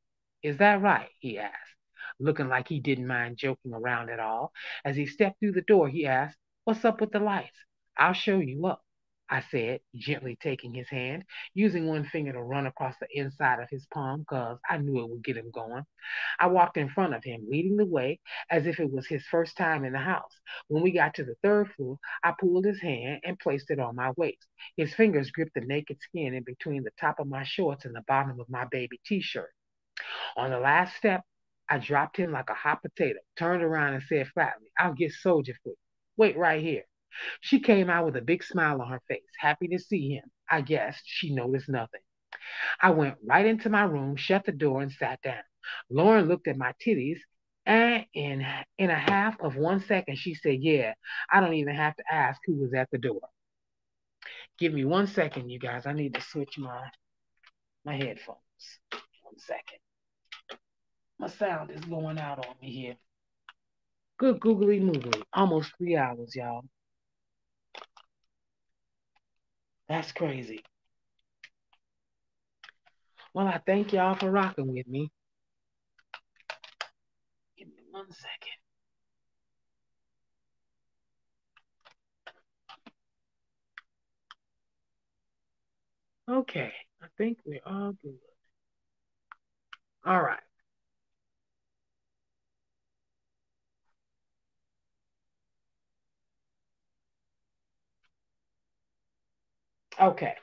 Is that right? He asked, looking like he didn't mind joking around at all. As he stepped through the door, he asked, What's up with the lights? I'll show you up, I said, gently taking his hand, using one finger to run across the inside of his palm because I knew it would get him going. I walked in front of him, leading the way as if it was his first time in the house. When we got to the third floor, I pulled his hand and placed it on my waist. His fingers gripped the naked skin in between the top of my shorts and the bottom of my baby t-shirt. On the last step, I dropped him like a hot potato, turned around and said flatly, I'll get Soldier for you. Wait right here. She came out with a big smile on her face, happy to see him. I guessed she noticed nothing. I went right into my room, shut the door, and sat down. Lauren looked at my titties, and in, in a half of one second, she said, Yeah, I don't even have to ask who was at the door. Give me one second, you guys. I need to switch my, my headphones. One second. My sound is going out on me here. Good googly moogly. Almost three hours, y'all. That's crazy. Well, I thank y'all for rocking with me. Give me one second. Okay, I think we're all good. All right. Okay.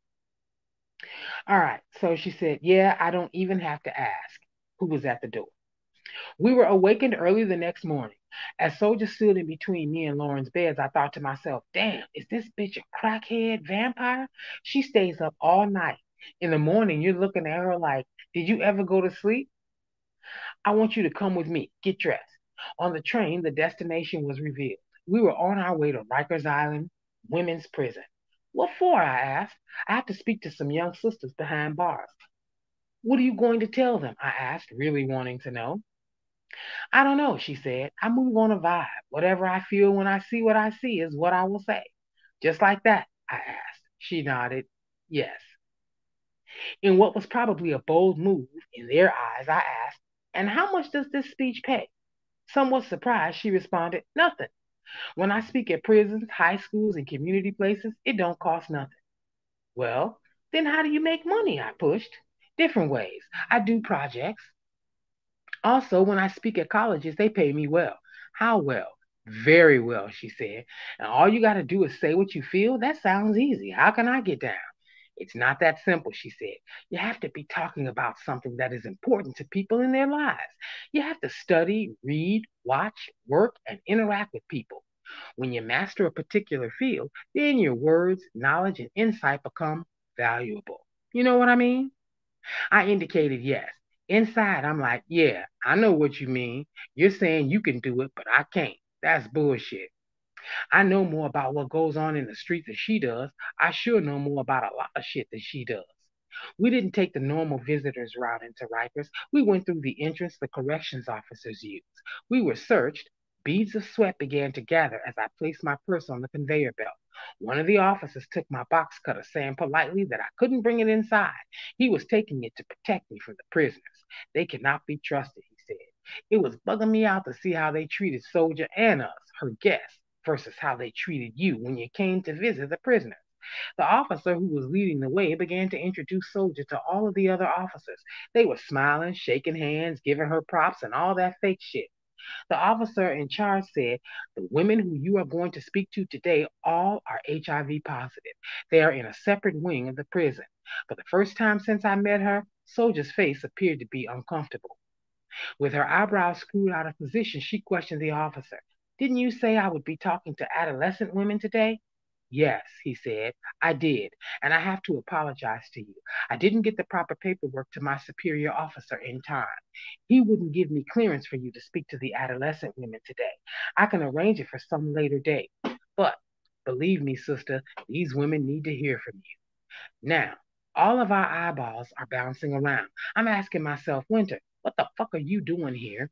All right. So she said, yeah, I don't even have to ask who was at the door. We were awakened early the next morning. As Soldier stood in between me and Lauren's beds, I thought to myself, damn, is this bitch a crackhead vampire? She stays up all night. In the morning, you're looking at her like, did you ever go to sleep? I want you to come with me. Get dressed. On the train, the destination was revealed. We were on our way to Rikers Island Women's Prison. What for? I asked. I have to speak to some young sisters behind bars. What are you going to tell them? I asked, really wanting to know. I don't know, she said. I move on a vibe. Whatever I feel when I see what I see is what I will say. Just like that, I asked. She nodded. Yes. In what was probably a bold move in their eyes, I asked, and how much does this speech pay? Somewhat surprised, she responded, nothing. When I speak at prisons, high schools, and community places, it don't cost nothing. Well, then how do you make money? I pushed. Different ways. I do projects. Also, when I speak at colleges, they pay me well. How well? Very well, she said. And all you got to do is say what you feel. That sounds easy. How can I get down? It's not that simple, she said. You have to be talking about something that is important to people in their lives. You have to study, read, watch, work, and interact with people. When you master a particular field, then your words, knowledge, and insight become valuable. You know what I mean? I indicated yes. Inside, I'm like, yeah, I know what you mean. You're saying you can do it, but I can't. That's bullshit. I know more about what goes on in the streets than she does. I sure know more about a lot of shit than she does. We didn't take the normal visitors route into Rikers. We went through the entrance the corrections officers use. We were searched. Beads of sweat began to gather as I placed my purse on the conveyor belt. One of the officers took my box cutter, saying politely that I couldn't bring it inside. He was taking it to protect me from the prisoners. They cannot be trusted, he said. It was bugging me out to see how they treated Souljah and us, her guests, versus how they treated you when you came to visit the prisoners. The officer who was leading the way began to introduce Souljah to all of the other officers. They were smiling, shaking hands, giving her props, and all that fake shit. The officer in charge said, the women who you are going to speak to today all are H I V positive. They are in a separate wing of the prison. For the first time since I met her, Soldier's face appeared to be uncomfortable. With her eyebrows screwed out of position, she questioned the officer. Didn't you say I would be talking to adolescent women today? Yes, he said, I did, and I have to apologize to you. I didn't get the proper paperwork to my superior officer in time. He wouldn't give me clearance for you to speak to the adolescent women today. I can arrange it for some later date. But believe me, sister, these women need to hear from you. Now, all of our eyeballs are bouncing around. I'm asking myself, Winter, what the fuck are you doing here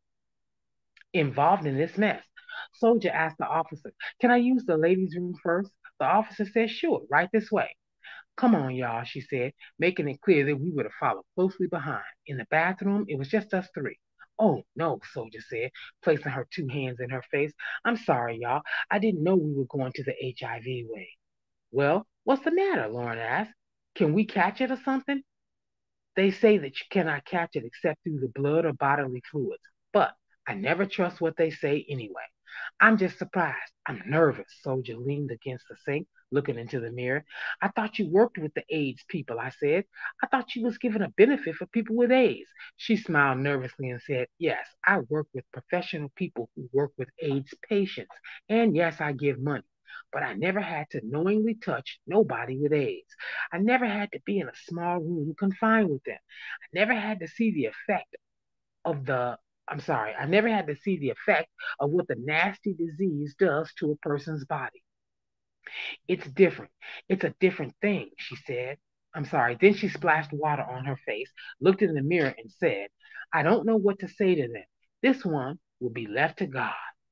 involved in this mess? Soldier asked the officer, can I use the ladies' room first? The officer said, sure, right this way. Come on, y'all, she said, making it clear that we were to follow closely behind. In the bathroom, it was just us three. Oh, no, Soldier said, placing her two hands in her face. I'm sorry, y'all. I didn't know we were going to the H I V way. Well, what's the matter? Lauren asked. Can we catch it or something? They say that you cannot catch it except through the blood or bodily fluids, but I never trust what they say anyway. I'm just surprised. I'm nervous. Soldier leaned against the sink, looking into the mirror. I thought you worked with the AIDS people, I said. I thought you was giving a benefit for people with AIDS. She smiled nervously and said, yes, I work with professional people who work with AIDS patients. And yes, I give money. But I never had to knowingly touch nobody with AIDS. I never had to be in a small room confined with them. I never had to see the effect of the I'm sorry, I never had to see the effect of what the nasty disease does to a person's body. It's different. It's a different thing, she said. I'm sorry. Then she splashed water on her face, looked in the mirror, and said, I don't know what to say to them. This one will be left to God.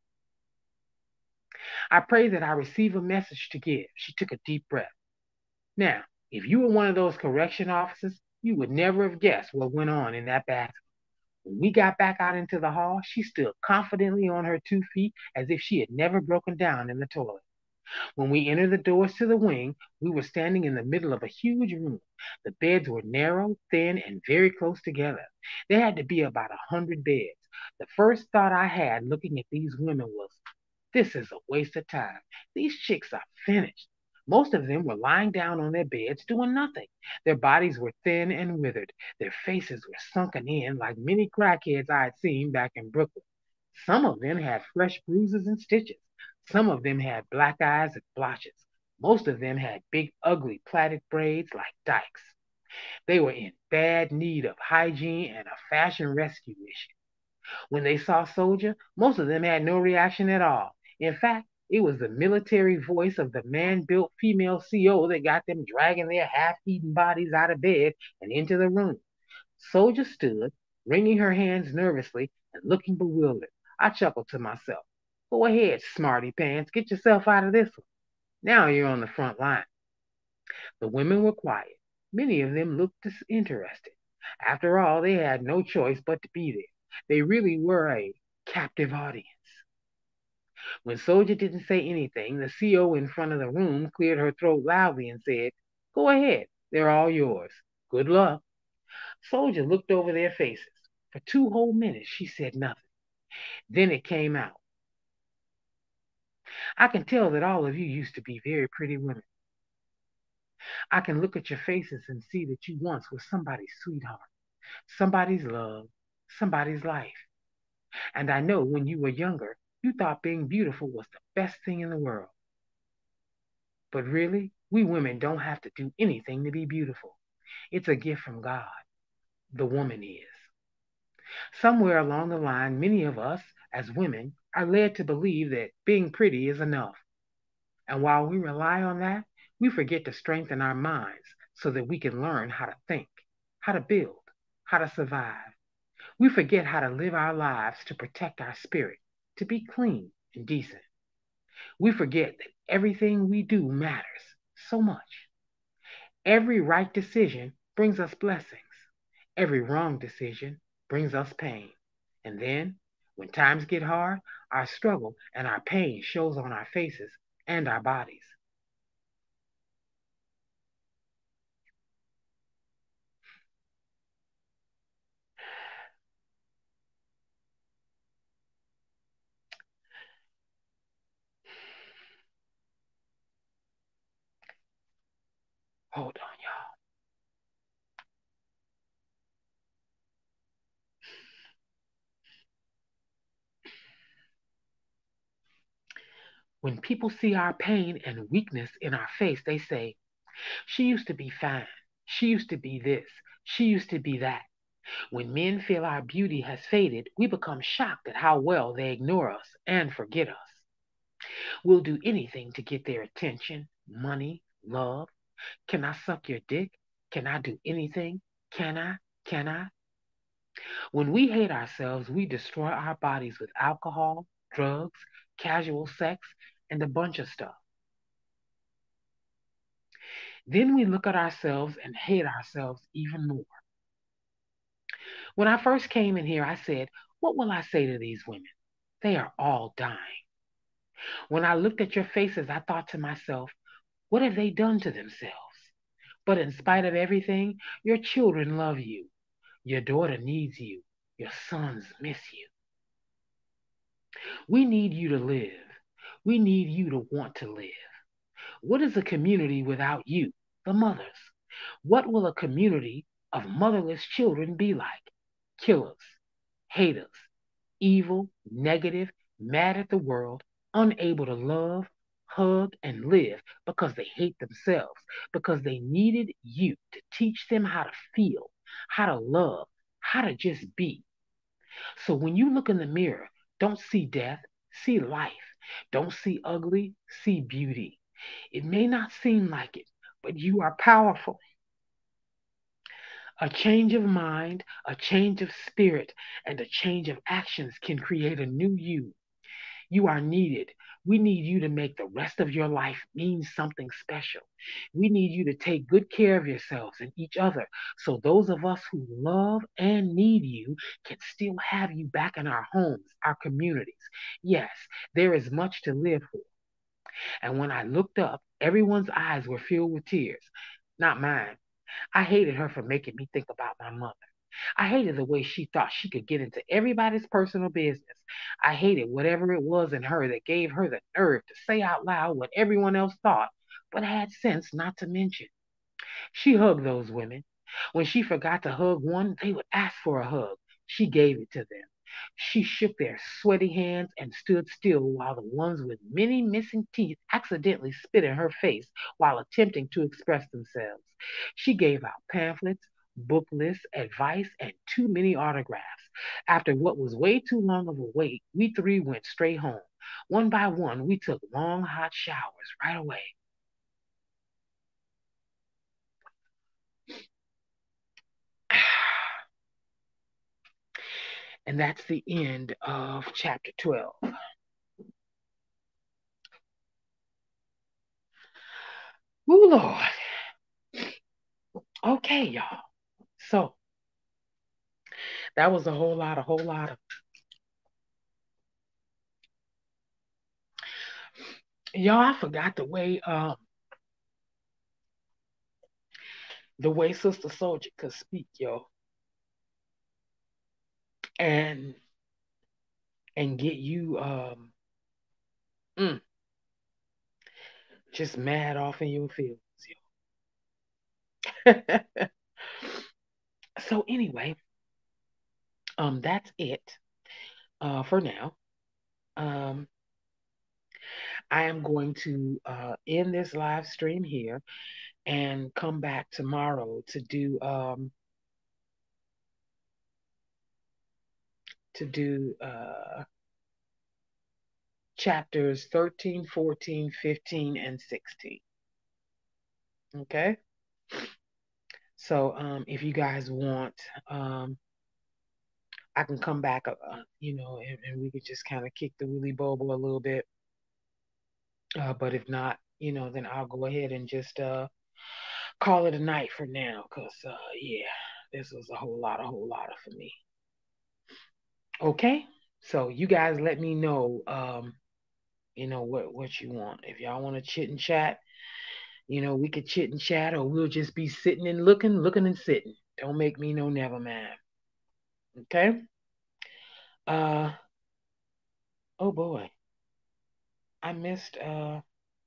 I pray that I receive a message to give. She took a deep breath. Now, if you were one of those correction officers, you would never have guessed what went on in that bathroom. When we got back out into the hall, she stood confidently on her two feet as if she had never broken down in the toilet. When we entered the doors to the wing, we were standing in the middle of a huge room. The beds were narrow, thin, and very close together. There had to be about a hundred beds. The first thought I had looking at these women was, this is a waste of time. These chicks are finished. Most of them were lying down on their beds doing nothing. Their bodies were thin and withered. Their faces were sunken in like many crackheads I had seen back in Brooklyn. Some of them had fresh bruises and stitches. Some of them had black eyes and blotches. Most of them had big, ugly, plaited braids like dykes. They were in bad need of hygiene and a fashion rescue mission. When they saw Souljah, most of them had no reaction at all. In fact, it was the military voice of the man-built female C O that got them dragging their half-eaten bodies out of bed and into the room. Souljah stood, wringing her hands nervously and looking bewildered. I chuckled to myself. Go ahead, smarty pants, get yourself out of this one. Now you're on the front line. The women were quiet. Many of them looked disinterested. After all, they had no choice but to be there. They really were a captive audience. When Souljah didn't say anything, the C O in front of the room cleared her throat loudly and said, Go ahead, they're all yours. Good luck. Souljah looked over their faces. For two whole minutes, she said nothing. Then it came out. I can tell that all of you used to be very pretty women. I can look at your faces and see that you once were somebody's sweetheart, somebody's love, somebody's life. And I know when you were younger, you thought being beautiful was the best thing in the world. But really, we women don't have to do anything to be beautiful. It's a gift from God. The woman is. Somewhere along the line, many of us, as women, are led to believe that being pretty is enough. And while we rely on that, we forget to strengthen our minds so that we can learn how to think, how to build, how to survive. We forget how to live our lives to protect our spirit, to be clean and decent. We forget that everything we do matters so much. Every right decision brings us blessings. Every wrong decision brings us pain. And then, when times get hard, our struggle and our pain shows on our faces and our bodies. Hold on, y'all. When people see our pain and weakness in our face, they say, she used to be fine. She used to be this. She used to be that. When men feel our beauty has faded, we become shocked at how well they ignore us and forget us. We'll do anything to get their attention, money, love. Can I suck your dick? Can I do anything? Can I? Can I? When we hate ourselves, we destroy our bodies with alcohol, drugs, casual sex, and a bunch of stuff. Then we look at ourselves and hate ourselves even more. When I first came in here, I said, what will I say to these women? They are all dying. When I looked at your faces, I thought to myself, what have they done to themselves? But in spite of everything, your children love you. Your daughter needs you. Your sons miss you. We need you to live. We need you to want to live. What is a community without you, the mothers? What will a community of motherless children be like? Killers, haters, evil, negative, mad at the world, unable to love, hug, and live because they hate themselves, because they needed you to teach them how to feel, how to love, how to just be. So when you look in the mirror, don't see death, see life. Don't see ugly, see beauty. It may not seem like it, but you are powerful. A change of mind, a change of spirit, and a change of actions can create a new you. You are needed. We need you to make the rest of your life mean something special. We need you to take good care of yourselves and each other so those of us who love and need you can still have you back in our homes, our communities. Yes, there is much to live for. And when I looked up, everyone's eyes were filled with tears. Not mine. I hated her for making me think about my mother. I hated the way she thought she could get into everybody's personal business. I hated whatever it was in her that gave her the nerve to say out loud what everyone else thought, but had sense not to mention. She hugged those women. When she forgot to hug one, they would ask for a hug. She gave it to them. She shook their sweaty hands and stood still while the ones with many missing teeth accidentally spit in her face while attempting to express themselves. She gave out pamphlets, book lists, advice, and too many autographs. After what was way too long of a wait, we three went straight home. One by one, we took long, hot showers right away. And that's the end of chapter twelve. Ooh, Lord. Okay, y'all. So that was a whole lot, a whole lot of. Y'all, I forgot the way um the way Sister Souljah could speak, yo, and and get you um mm, just mad off in your feelings, yo. So anyway, um, that's it uh for now. Um, I am going to uh end this live stream here and come back tomorrow to do um to do uh chapters thirteen, fourteen, fifteen, and sixteen. Okay? So um if you guys want, um I can come back, uh, uh, you know, and, and we could just kind of kick the Willy Bobo a little bit. Uh, but if not, you know, then I'll go ahead and just uh call it a night for now, cause uh yeah, this was a whole lot, a whole lot of for me. Okay? So you guys let me know, um, you know, what what you want. If y'all want to chit and chat, you know, we could chit and chat, or we'll just be sitting and looking, looking and sitting. Don't make me no never man. Okay? Uh oh boy. I missed uh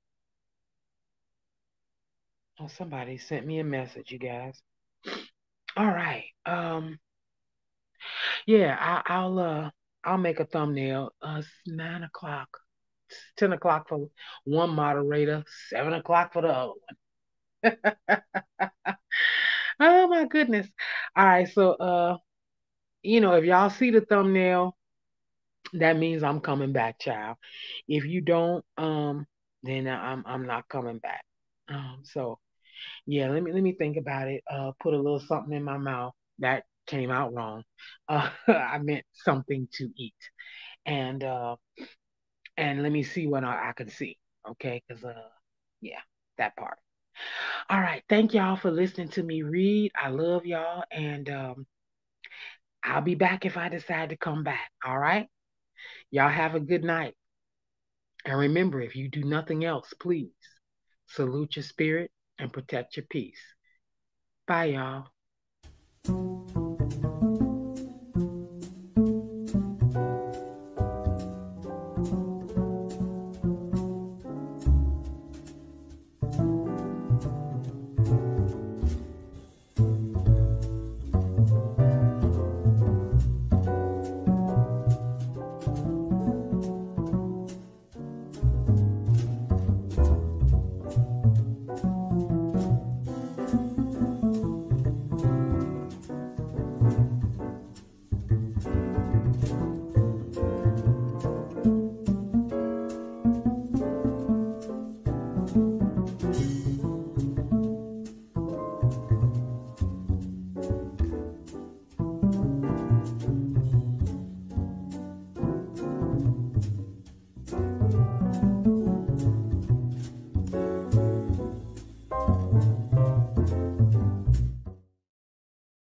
oh somebody sent me a message, you guys. All right. Um yeah, I, I'll uh I'll make a thumbnail. Uh it's nine o'clock. It's ten o'clock for one moderator, seven o'clock for the other one. Oh my goodness. All right, so uh, you know, if y'all see the thumbnail, that means I'm coming back, child. If you don't, um, then I'm I'm not coming back. Um, so yeah, let me let me think about it. Uh, put a little something in my mouth. That came out wrong. Uh, I meant something to eat, and uh, and let me see what I, I can see. Okay, because uh, yeah, that part. All right, thank y'all for listening to me read. I love y'all, and um, I'll be back if I decide to come back. All right, y'all have a good night. And remember, if you do nothing else, please salute your spirit and protect your peace. Bye, y'all.